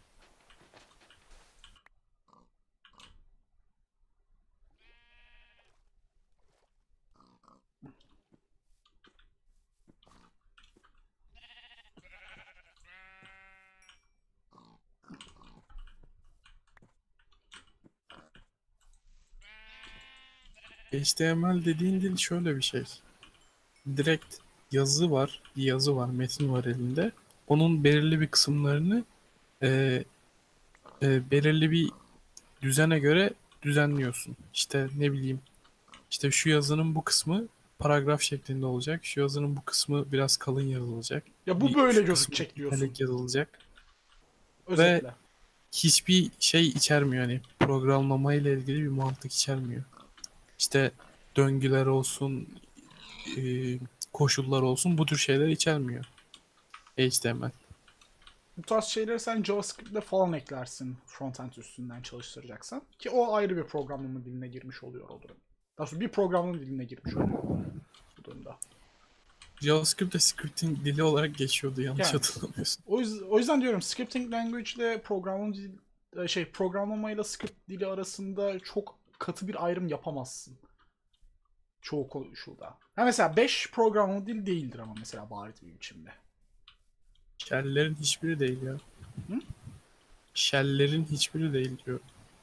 H T M L dediğin dil şöyle bir şey. Direkt yazı var, bir yazı var, metin var elinde. Onun belirli bir kısımlarını e, e, belirli bir düzene göre düzenliyorsun. İşte ne bileyim, işte şu yazının bu kısmı paragraf şeklinde olacak. Şu yazının bu kısmı biraz kalın yazılacak. Ya bu Bir- böyle şu kısmı gözükecek diyorsun. italik yazılacak. Özetle. Hiçbir şey içermiyor, hani programlama ile ilgili bir mantık içermiyor. İşte döngüler olsun, e, koşullar olsun, bu tür şeyler içermiyor H T M L. Bu tarz şeyleri sen JavaScript'le falan eklersin frontend üstünden çalıştıracaksan. Ki o ayrı bir programlama diline girmiş oluyor o durum. Daha sonra bir programlama diline girmiş oluyor bu durumda. JavaScript de scripting dili olarak geçiyordu yanlış Yani. hatırlamıyorsun. O yüzden, o yüzden diyorum scripting language ile programlama dili, şey programlamayla script dili arasında çok katı bir ayrım yapamazsın. Çoğu koşulda. Ha mesela beş programlama dil değildir ama mesela bariz bir biçimde. Shell'lerin hiçbiri değil ya. Hı? Shell'lerin hiçbiri değil diyor.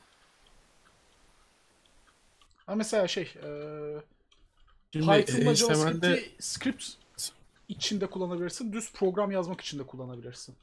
Ha mesela şey eee Şimdi Python'la H T M L'de JavaScript'i script içinde kullanabilirsin. Düz program yazmak için de kullanabilirsin.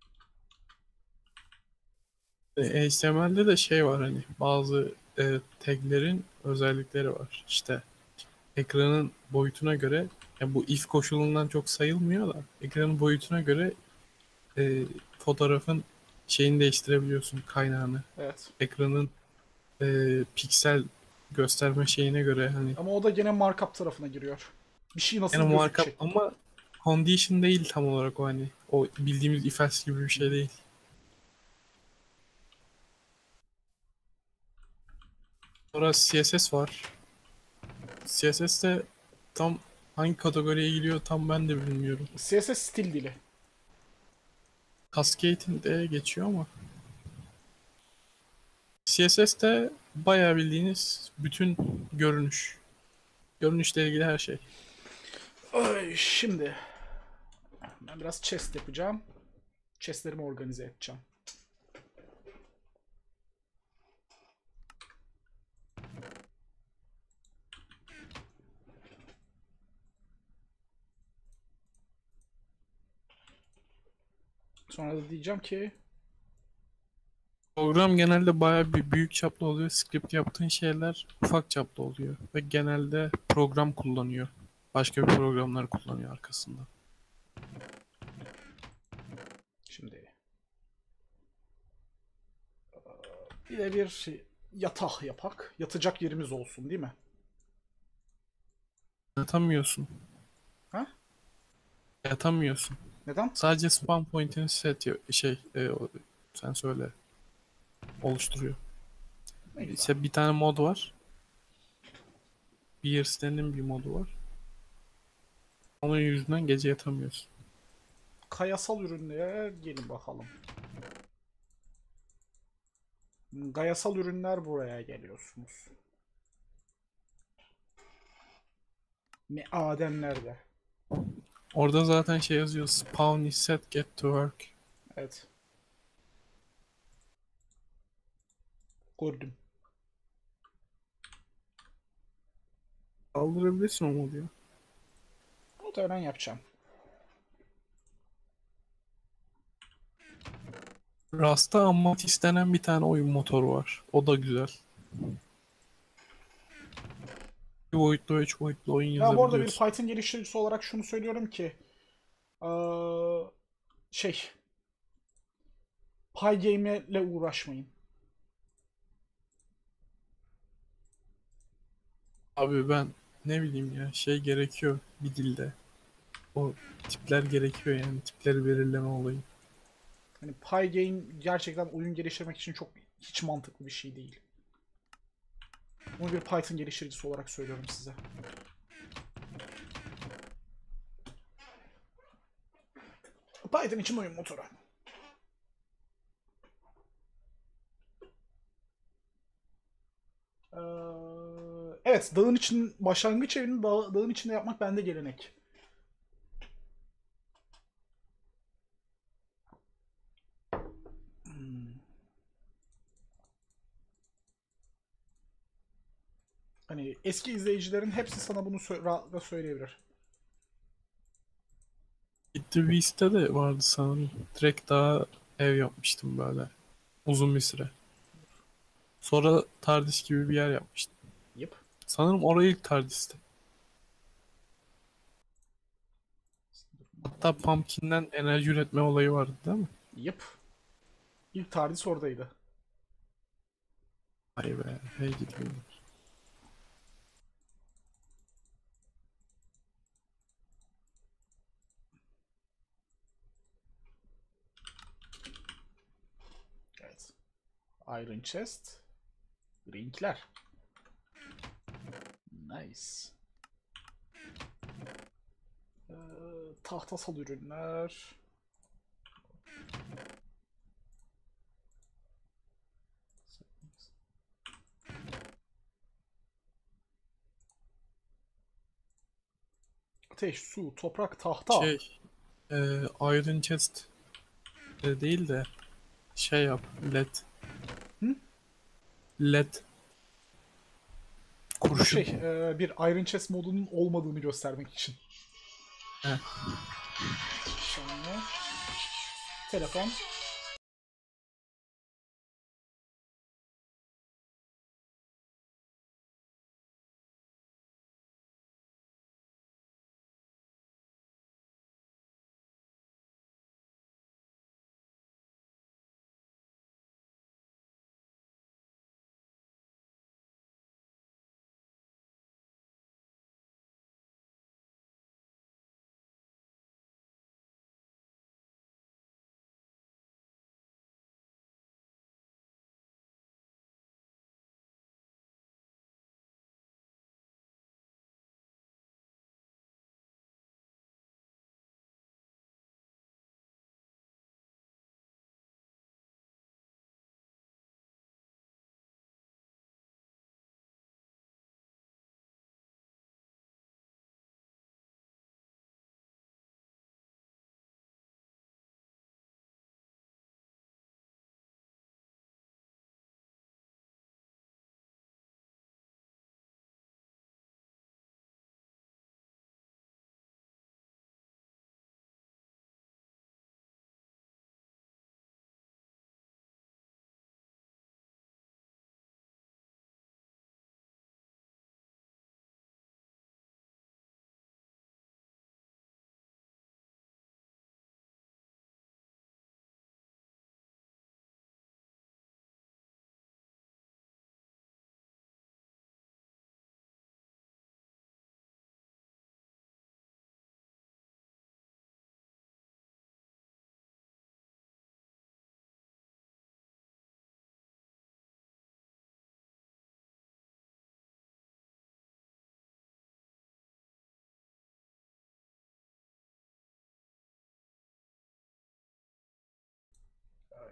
H T M L'de de şey var, hani bazı e, taglerin özellikleri var. İşte ekranın boyutuna göre, yani bu if koşulundan çok sayılmıyor da ekranın boyutuna göre e, fotoğrafın şeyini değiştirebiliyorsun, kaynağını. Evet. Ekranın e, piksel gösterme şeyine göre hani, Ama o da gene markup tarafına giriyor. Bir şey nasıl yani markup gözükecek? ama condition değil tam olarak o, hani o bildiğimiz if else gibi bir şey değil. Sonra C S S var. C S S de tam hangi kategoriye giriyor tam ben de bilmiyorum. C S S stil dili. Cascading de geçiyor ama C S S de bayağı bildiğiniz bütün görünüş. Görünüşle ilgili her şey. Ay, şimdi ben biraz chest yapacağım. Chestlerimi organize edeceğim. Sonra da diyeceğim ki Program genelde bayağı bir büyük çaplı oluyor. Script yaptığın şeyler ufak çaplı oluyor. Ve genelde program kullanıyor. Başka bir programlar kullanıyor arkasında. şimdi bir de bir şey, yatak yapak. Yatacak yerimiz olsun değil mi? Yatamıyorsun. Ha? Yatamıyorsun. Neden? Sadece spawn point'ini set ya- şey e, o- sen söyle oluşturuyor. Ne güzel. İşte bir tane mod var. Beer Stand'in bir modu var. Onun yüzünden gece yatamıyorsun. Kayasal ürünlere gelin bakalım. Kayasal ürünler buraya geliyorsunuz. Ne Adem nerede? Orada zaten şey yazıyor. Spawn is set, get to work. Evet. Gördüm. Kaldırabilirsin o modu ya. Muhtemelen yapacağım. Rust'ta Ammatis denen bir tane oyun motoru var. O da güzel. iki boyutlu, üç boyutlu oyun Ya bu arada bir yazabiliyorsun. Python geliştiricisi olarak şunu söylüyorum ki eee, şey Pygame ile uğraşmayın. Abi ben ne bileyim ya şey gerekiyor bir dilde. O tipler gerekiyor yani tipleri belirleme olayı. Hani Pygame gerçekten oyun geliştirmek için çok hiç mantıklı bir şey değil. Bunu bir Python geliştiricisi olarak söylüyorum size. Python için oyun motoru. Ee, evet, dağın için başlangıç evini dağ- dağın içinde yapmak bende gelenek. Hmm. Hani eski izleyicilerin hepsi sana bunu sö- rahatlıkla söyleyebilir. The Beast'te de vardı sanırım. Direkt daha ev yapmıştım böyle. Uzun bir süre. Sonra Tardis gibi bir yer yapmıştım. Yep. Sanırım orayı ilk Tardis'ti. Hatta Pumpkin'den enerji üretme olayı vardı değil mi? Yep. İlk TARDIS oradaydı. Vay be. Hey gidiyorum. Evet. Iron Chest. Renkler. Nice. Ee, tahtasal ürünler. Ateş, su, toprak, tahta. Şey, e, Iron Chest e, değil de şey yap. Led. Hı? Led. Bu Kurşun. şey, e, bir Iron Chest modunun olmadığını göstermek için. He. Sonra telefon.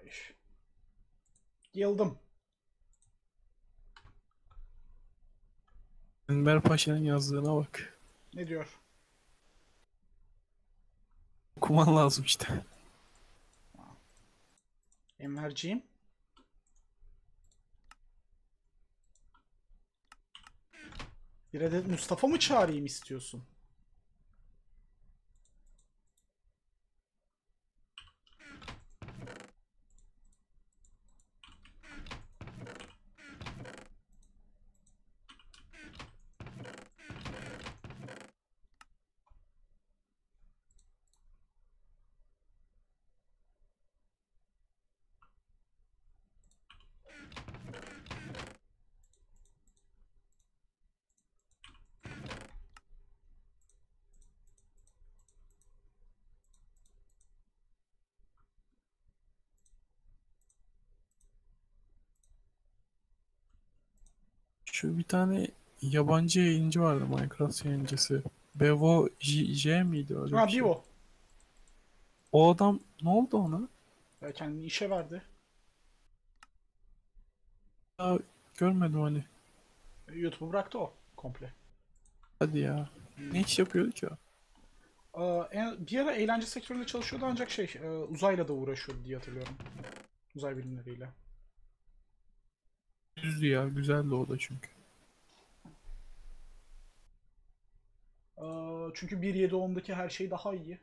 Ay. Yıldım. Enver Paşa'nın yazdığına bak. Ne diyor? Okuman lazım işte. Enverciğim. Bir adet Mustafa mı çağırayım istiyorsun? Şu bir tane yabancı yayıncı vardı, Minecraft yayıncısı. Bevo J, J miydi öyle Ha bir şey? Bivo. O adam ne oldu ona? Ya kendini işe verdi. Daha görmedim hani. YouTube'u bıraktı o komple. Hadi ya. Ne iş yapıyordu ki o? Aa, en- bir ara eğlence sektöründe çalışıyordu ancak şey e, uzayla da uğraşıyordu diye hatırlıyorum. Uzay bilimleriyle. Düzdü ya. Güzeldi o da çünkü. Aa, çünkü bir nokta yedi nokta ondaki her şey daha iyi.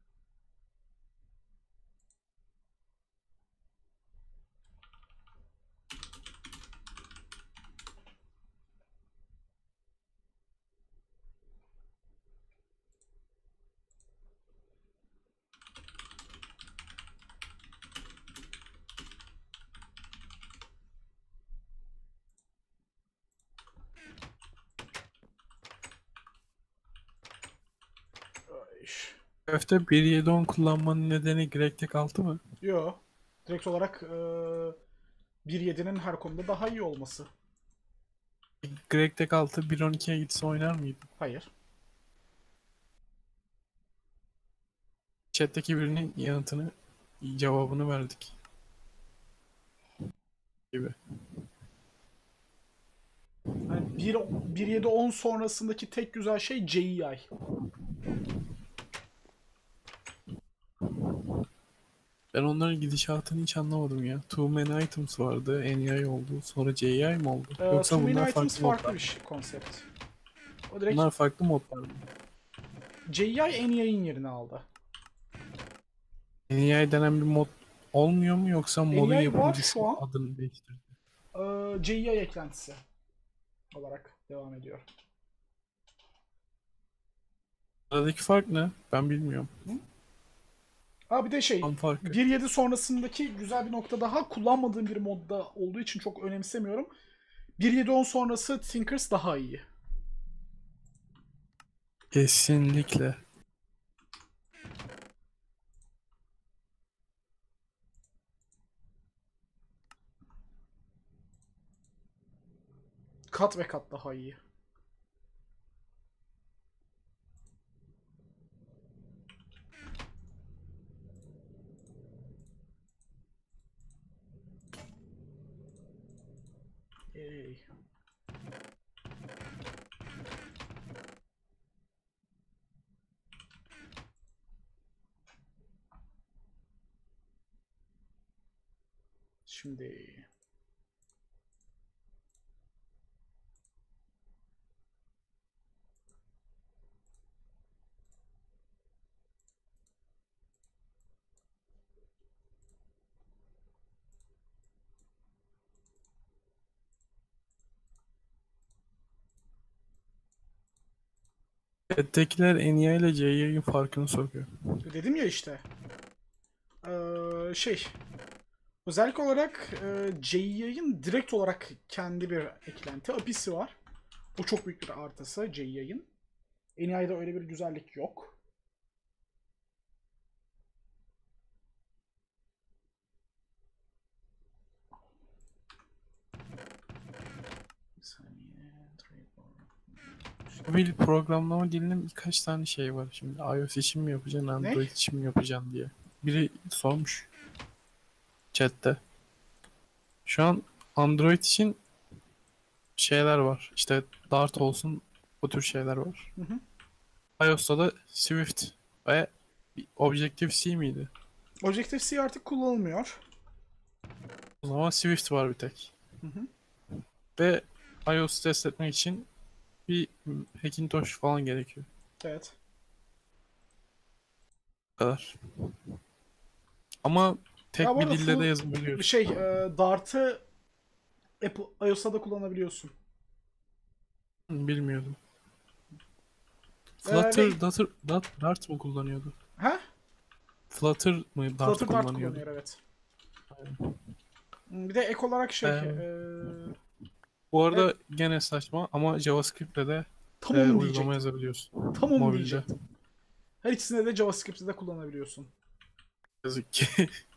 Ay. Köfte bir nokta yedi nokta on kullanmanın nedeni GregTech altı mı? Yo. Direkt olarak e, bir nokta yedinin her konuda daha iyi olması. GregTech altı bir nokta on ikiye gitse oynar mıydı? Hayır. Chat'teki birinin yanıtını, cevabını verdik. Gibi. Yani bir bir nokta yedi nokta on sonrasındaki tek güzel şey C E I. Ben onların gidişatını hiç anlamadım ya. Too many items vardı, N E I oldu, sonra C E I mi oldu? Ee, Yoksa Too Many bunlar Items farklı farklı modlar. bir şey, konsept. O direkt Bunlar farklı modlar mı? C E I N E I'nin yerini aldı. N E I denen bir mod olmuyor mu, yoksa modun N E I var yapımcısı şu an. adını değiştirdi? Ee, C E I eklentisi olarak devam ediyor. Aradaki fark ne? Ben bilmiyorum. Ha bir de şey, Tam farkı. bir nokta yedi sonrasındaki güzel bir nokta daha, kullanmadığım bir modda olduğu için çok önemsemiyorum. bir nokta yedi nokta on sonrası Thinkers daha iyi. Kesinlikle. Kat ve kat daha iyi. Ey. Şimdi Chat'tekiler N E I ile C E I'nin farkını soruyor. dedim ya işte. Ee, şey. Özellik olarak e, C E I'nin direkt olarak kendi bir eklenti A P I'si var. Bu çok büyük bir artısı C E I'nin. N E I'de öyle bir güzellik yok. Bir saniye. Mobil programlama dilinin birkaç tane şey var şimdi. iOS için mi yapacaksın, Android Ne? için mi yapacaksın diye. Biri sormuş. chatte. Şu an Android için şeyler var. İşte Dart olsun, o tür şeyler var. Hı hı. iOS'ta da Swift ve Objective-C miydi? Objective-C artık kullanılmıyor. O zaman Swift var bir tek. Hı hı. Ve iOS'u test etmek için bir Hackintosh falan gerekiyor. Evet. Bu kadar. Ama tek Ya bu bir arada dilde de full- yazabiliyorsun. Şey, e, Dart'ı Apple iOS'ta da kullanabiliyorsun. Bilmiyordum. Ee, Flutter, ve- Dart, Dart, Dart mı kullanıyordu? Ha? Flutter mı Dart Flutter Dart kullanıyordu? kullanıyor, evet. Bir de ek olarak şey, Ee, e, Bu arada gene saçma ama JavaScript'le de tam e, onu uygulama diyecektim. yazabiliyorsun. Tam onu Mobilde. diyecektim. Her ikisinde de JavaScript'i de kullanabiliyorsun. Yazık ki.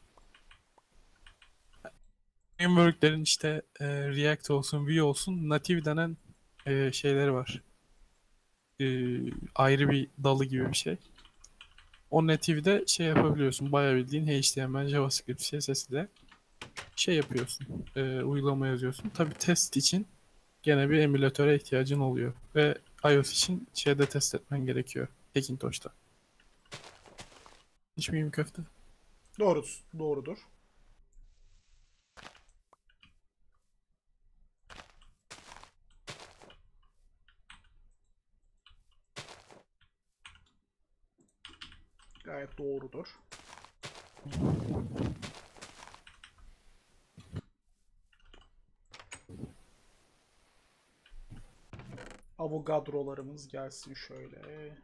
Framework'lerin işte e, React olsun, Vue olsun native denen e, şeyleri var. E, Ayrı bir dalı gibi bir şey. O native'de şey yapabiliyorsun. Bayağı bildiğin H T M L, JavaScript, C S S ile şey yapıyorsun. E, uygulama yazıyorsun. Tabii test için gene bir emülatöre ihtiyacın oluyor. Ve iOS için şeyde test etmen gerekiyor. Hackintosh'ta. Hiç miyim köfte? Doğrudur. Doğrudur. Gayet doğrudur. Avogadro'larımız gelsin şöyle.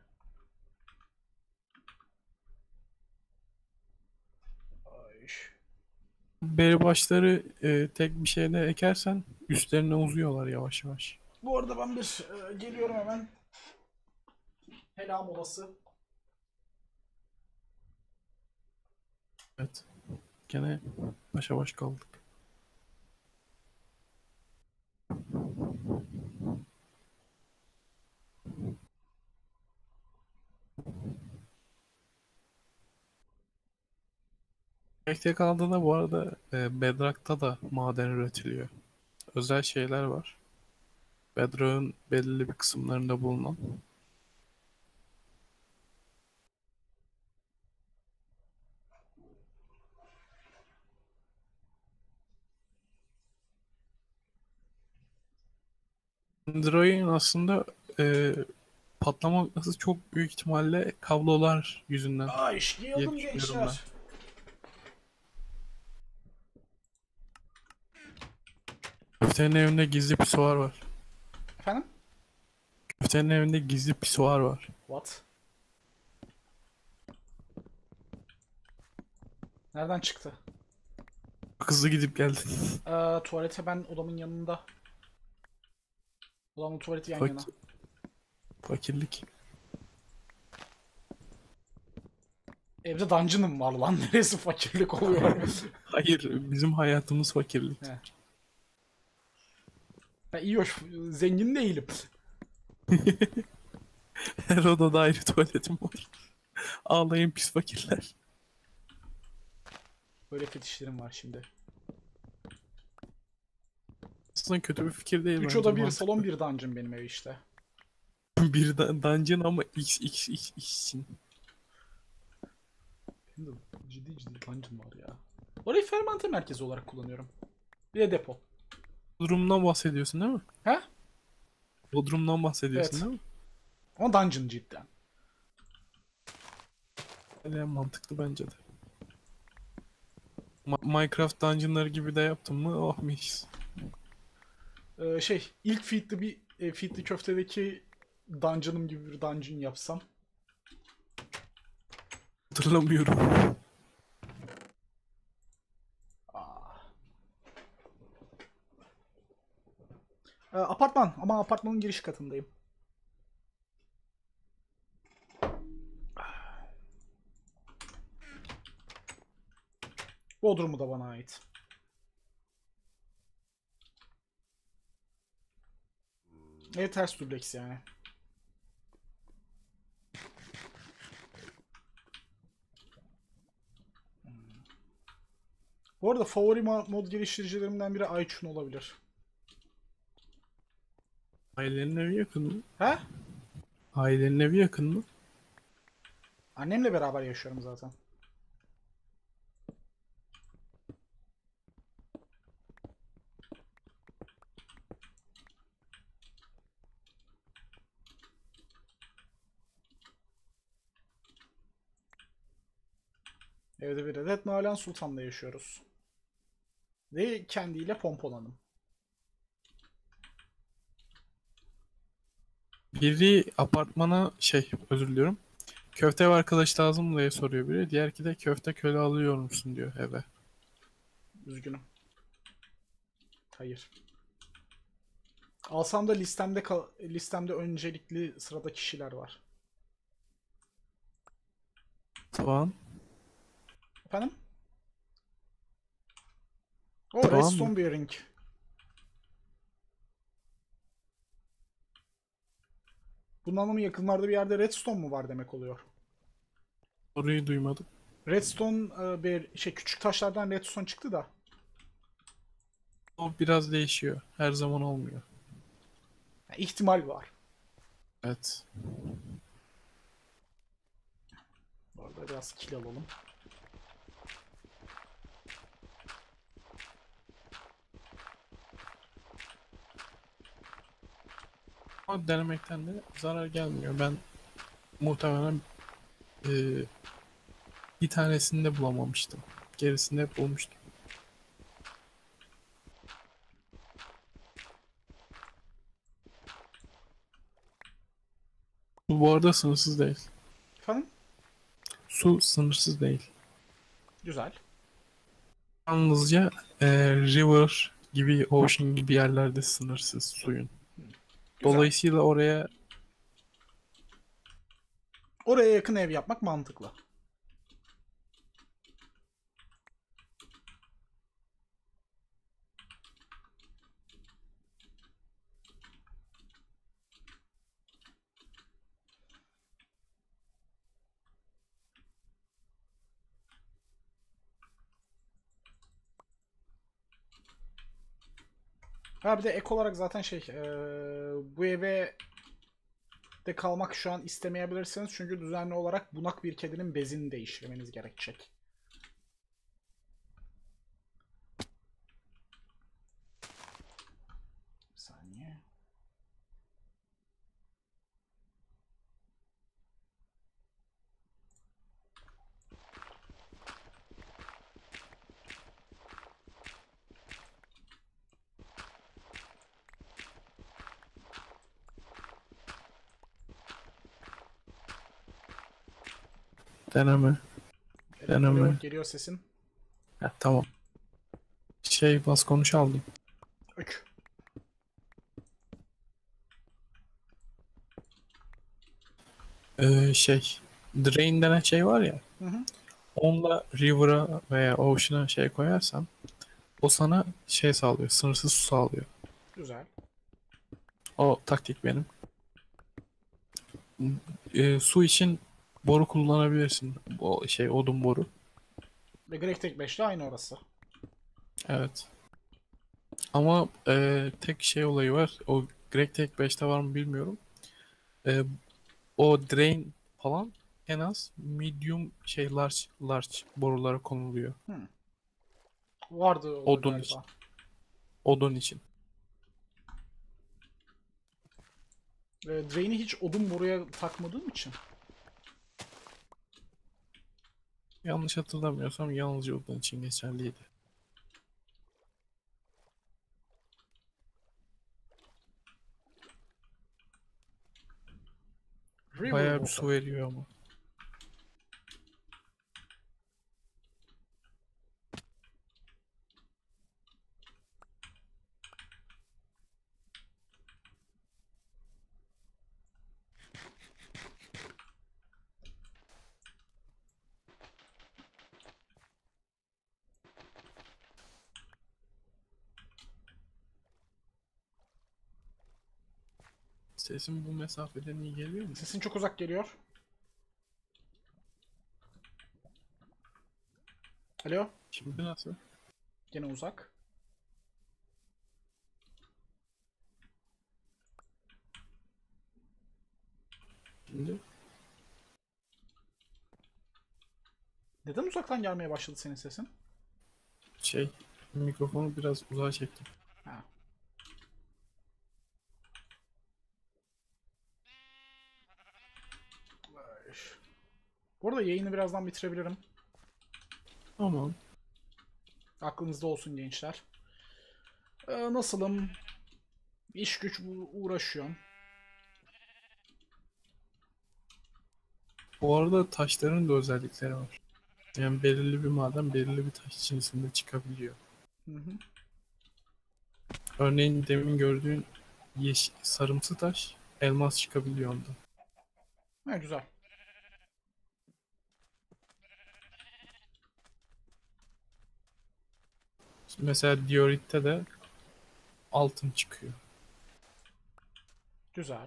Ay. Beri başları e, tek bir şeyle ekersen üstlerine uzuyorlar yavaş yavaş. Bu arada ben bir e, geliyorum hemen. Helal molası. Evet. Gene başa baş kaldık. React'e kaldığında bu arada e, Bedrock'ta da maden üretiliyor. Özel şeyler var. Bedrock'un belirli bir kısımlarında bulunan. Android'in aslında e, patlama noktası çok büyük ihtimalle kablolar yüzünden Ay, diye geldim düşünüyorum ben. gençler. Köftenin evinde gizli pisuar var. Efendim? Köftenin evinde gizli pisuar var. What? Nereden çıktı? Hızlı gidip geldi. Ee, tuvalete ben odamın yanında. Odamın tuvaleti yan Fak- yana. Fakirlik. Evde dungeon'ım var lan. Neresi fakirlik oluyor? Hayır, bizim hayatımız fakirlik. He. Ben iyi hoş, zengin değilim. Her odada ayrı tuvaletim var. Ağlayın pis fakirler. Böyle fetişlerim var şimdi. Aslında kötü bir fikir değil üç bence, oda bir mantıklı. salon bir dungeon benim ev işte. Bir dun- dungeon ama x x x x için. Benim de ciddi ciddi dungeon var ya. Orayı fermente merkezi olarak kullanıyorum. Bir de depo. Bodrum'dan bahsediyorsun değil mi? He? Bodrum'dan bahsediyorsun Evet. değil mi? Ama dungeon cidden. Yani mantıklı bence de. Ma- Minecraft dungeonları gibi de yaptım mı? Oh mis. Ee, şey, ilk feed'li bir e, feed'li köftedeki dungeon'ım gibi bir dungeon yapsam. Hatırlamıyorum. Aa. Ee, apartman ama apartmanın giriş katındayım. Bodrumu da bana ait. Evet, ters dubleks yani. Bu arada favori ma- mod geliştiricilerimden biri Ayçun olabilir. Ailenin evi yakın mı? He? Ailenin evi yakın mı? Annemle beraber yaşıyorum zaten. Evde bir adet Nalan Sultan'la yaşıyoruz. Ve kendiyle Pompolan'ım. Biri apartmana şey özür diliyorum. Köfte ev arkadaş lazım mı diye soruyor biri. Diğerki de köfte köle alıyor musun diyor eve. Üzgünüm. Hayır. Alsam da listemde kal- listemde öncelikli sırada kişiler var. Tamam. Efendim? O Tamam Redstone mı? Bearing. Bunun anlamı yakınlarda bir yerde Redstone mu var demek oluyor. Soruyu duymadım. Redstone e, bir şey küçük taşlardan Redstone çıktı da. O biraz değişiyor. Her zaman olmuyor. Yani ihtimal var. Evet. Bu arada biraz kill alalım. Ama denemekten de zarar gelmiyor. Ben muhtemelen eee, bir tanesini de bulamamıştım. Gerisini hep bulmuştum. Bu bu arada sınırsız değil. Efendim? Su sınırsız değil. Güzel. Yalnızca eee, river gibi, ocean gibi yerlerde sınırsız suyun. Güzel. Dolayısıyla oraya Oraya yakın ev yapmak mantıklı. Ha bir de ek olarak zaten şey eee, bu eve de kalmak şu an istemeyebilirsiniz çünkü düzenli olarak bunak bir kedinin bezini değiştirmeniz gerekecek. Bir saniye. deneme. Deneme. Geliyor, geliyor sesin. Heh, tamam. Şey bas konuş aldım. Ök. Ee, şey drain denen şey var ya. Hı hı. Onunla river'a veya ocean'a şey koyarsan o sana şey sağlıyor. Sınırsız su sağlıyor. Güzel. O taktik benim. Ee, su için boru kullanabilirsin. O şey odun boru. Ve Greg beşte aynı orası. Evet. Ama e, tek şey olayı var. O Greg Tek beşte var mı bilmiyorum. E, o drain falan en az medium şey large large borulara konuluyor. Vardı o da Odun galiba. için. Odun için. Ve Drain'i hiç odun boruya takmadığım için. Yanlış hatırlamıyorsam yalnızca odun için geçerliydi. River Bayağı bir Water. su veriyor ama. Sesim bu mesafeden iyi geliyor mu? Sesin çok uzak geliyor. Alo? Şimdi nasıl? Gene uzak. Şimdi Neden uzaktan gelmeye başladı senin sesin? şey mikrofonu biraz uzağa çektim. Ha. Vay. Bu arada yayını birazdan bitirebilirim. Tamam. Aklınızda olsun gençler. Ee, nasılım? İş güç bu- uğraşıyorum. Bu arada taşların da özellikleri var. Yani belirli bir maden belirli bir taş cinsinde çıkabiliyor. Hı hı. Örneğin demin gördüğün yeşil, sarımsı taş elmas çıkabiliyor ondan. Ha, güzel. Mesela dioritte de altın çıkıyor. Güzel.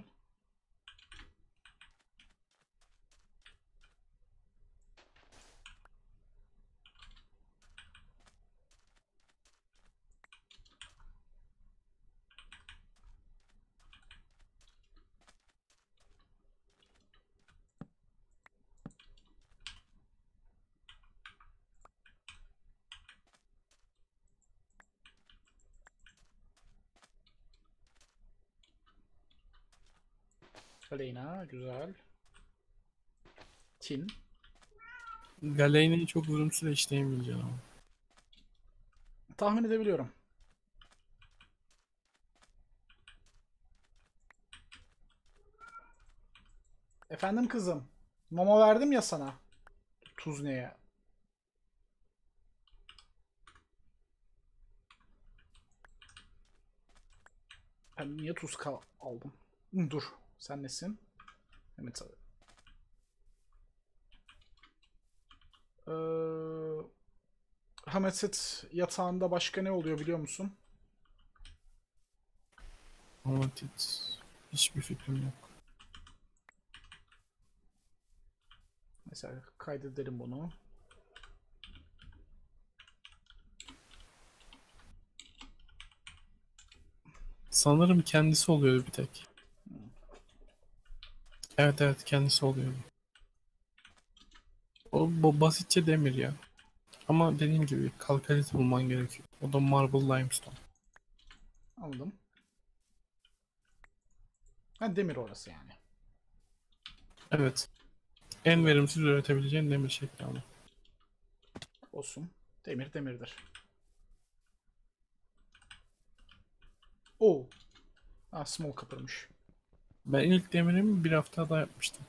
Aleyna, güzel. Tin. Galeyna'yı çok uzun süre işleyemeyeceksin ama. Tahmin edebiliyorum. Efendim kızım. Mama verdim ya sana. Tuz neye? Ben niye tuz kal aldım? Hı, dur. Sen nesin? Evet tabii. Ee, Hameset yatağında başka ne oluyor biliyor musun? Ama hiç, hiçbir fikrim yok. Mesela kaydedelim bunu. Sanırım kendisi oluyor bir tek. Evet evet kendisi oluyor. O bu basitçe demir ya. Ama dediğim gibi kalkalite bulman gerekiyor. O da marble limestone. Anladım. Ha, demir orası yani. Evet. En verimsiz üretebileceğin demir şekli ama. Olsun. Demir demirdir. Oo. Ah, small kapırmış. Ben ilk demirimi bir hafta daha yapmıştım.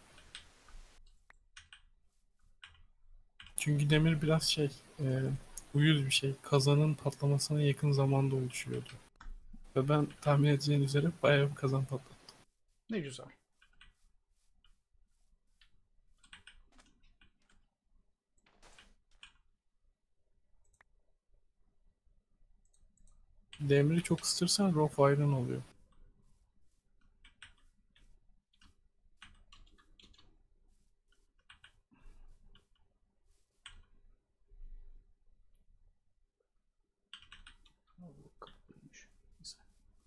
Çünkü demir biraz şey, e, uyuz bir şey. Kazanın patlamasına yakın zamanda oluşuyordu. Ve ben tahmin edeceğin üzere bayağı bir kazan patlattım. Ne güzel. Demiri çok ısıtırsan raw iron oluyor. Oo, kapırmış. Güzel.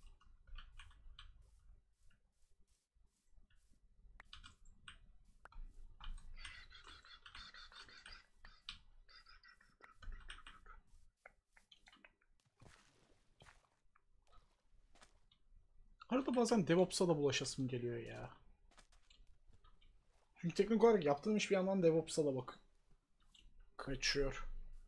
Arada bazen DevOps'a da bulaşasım geliyor ya. Çünkü teknik olarak yaptığım iş bir yandan DevOps'a da bak kaçıyor.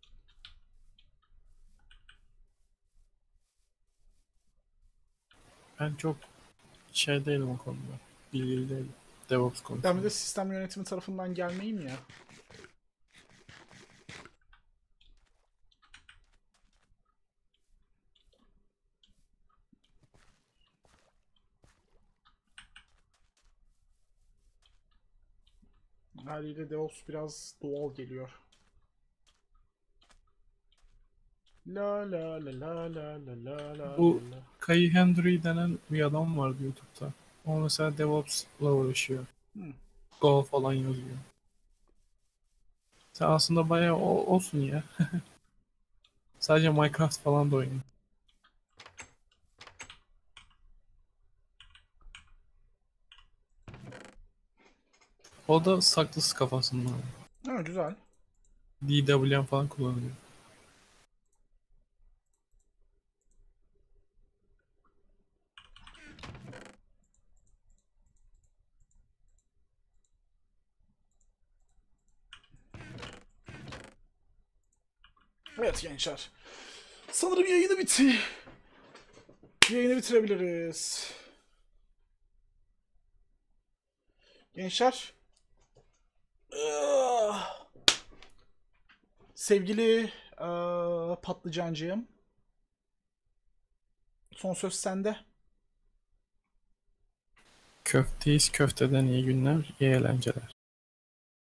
Ben çok şey değilim o konuda. Bilgili değilim. DevOps Ben bir konusunda. de sistem yönetimi tarafından gelmeyeyim ya. Haliyle DevOps biraz doğal geliyor. La la la la la la la la Bu la. Kai Hendry denen bir adam vardı YouTube'da. O mesela DevOps'la uğraşıyor. Hmm. Go falan yazıyor. Sen aslında bayağı o, olsun ya. Sadece Minecraft falan da oynuyor. O da saklısı kafasında. Ha, güzel. D W M falan kullanıyor. Evet gençler. Sanırım yayını bitti. Yayını bitirebiliriz. Gençler. Ah. Sevgili eee, patlıcancığım. Son söz sende. Köfteyiz köfteden iyi günler, iyi eğlenceler.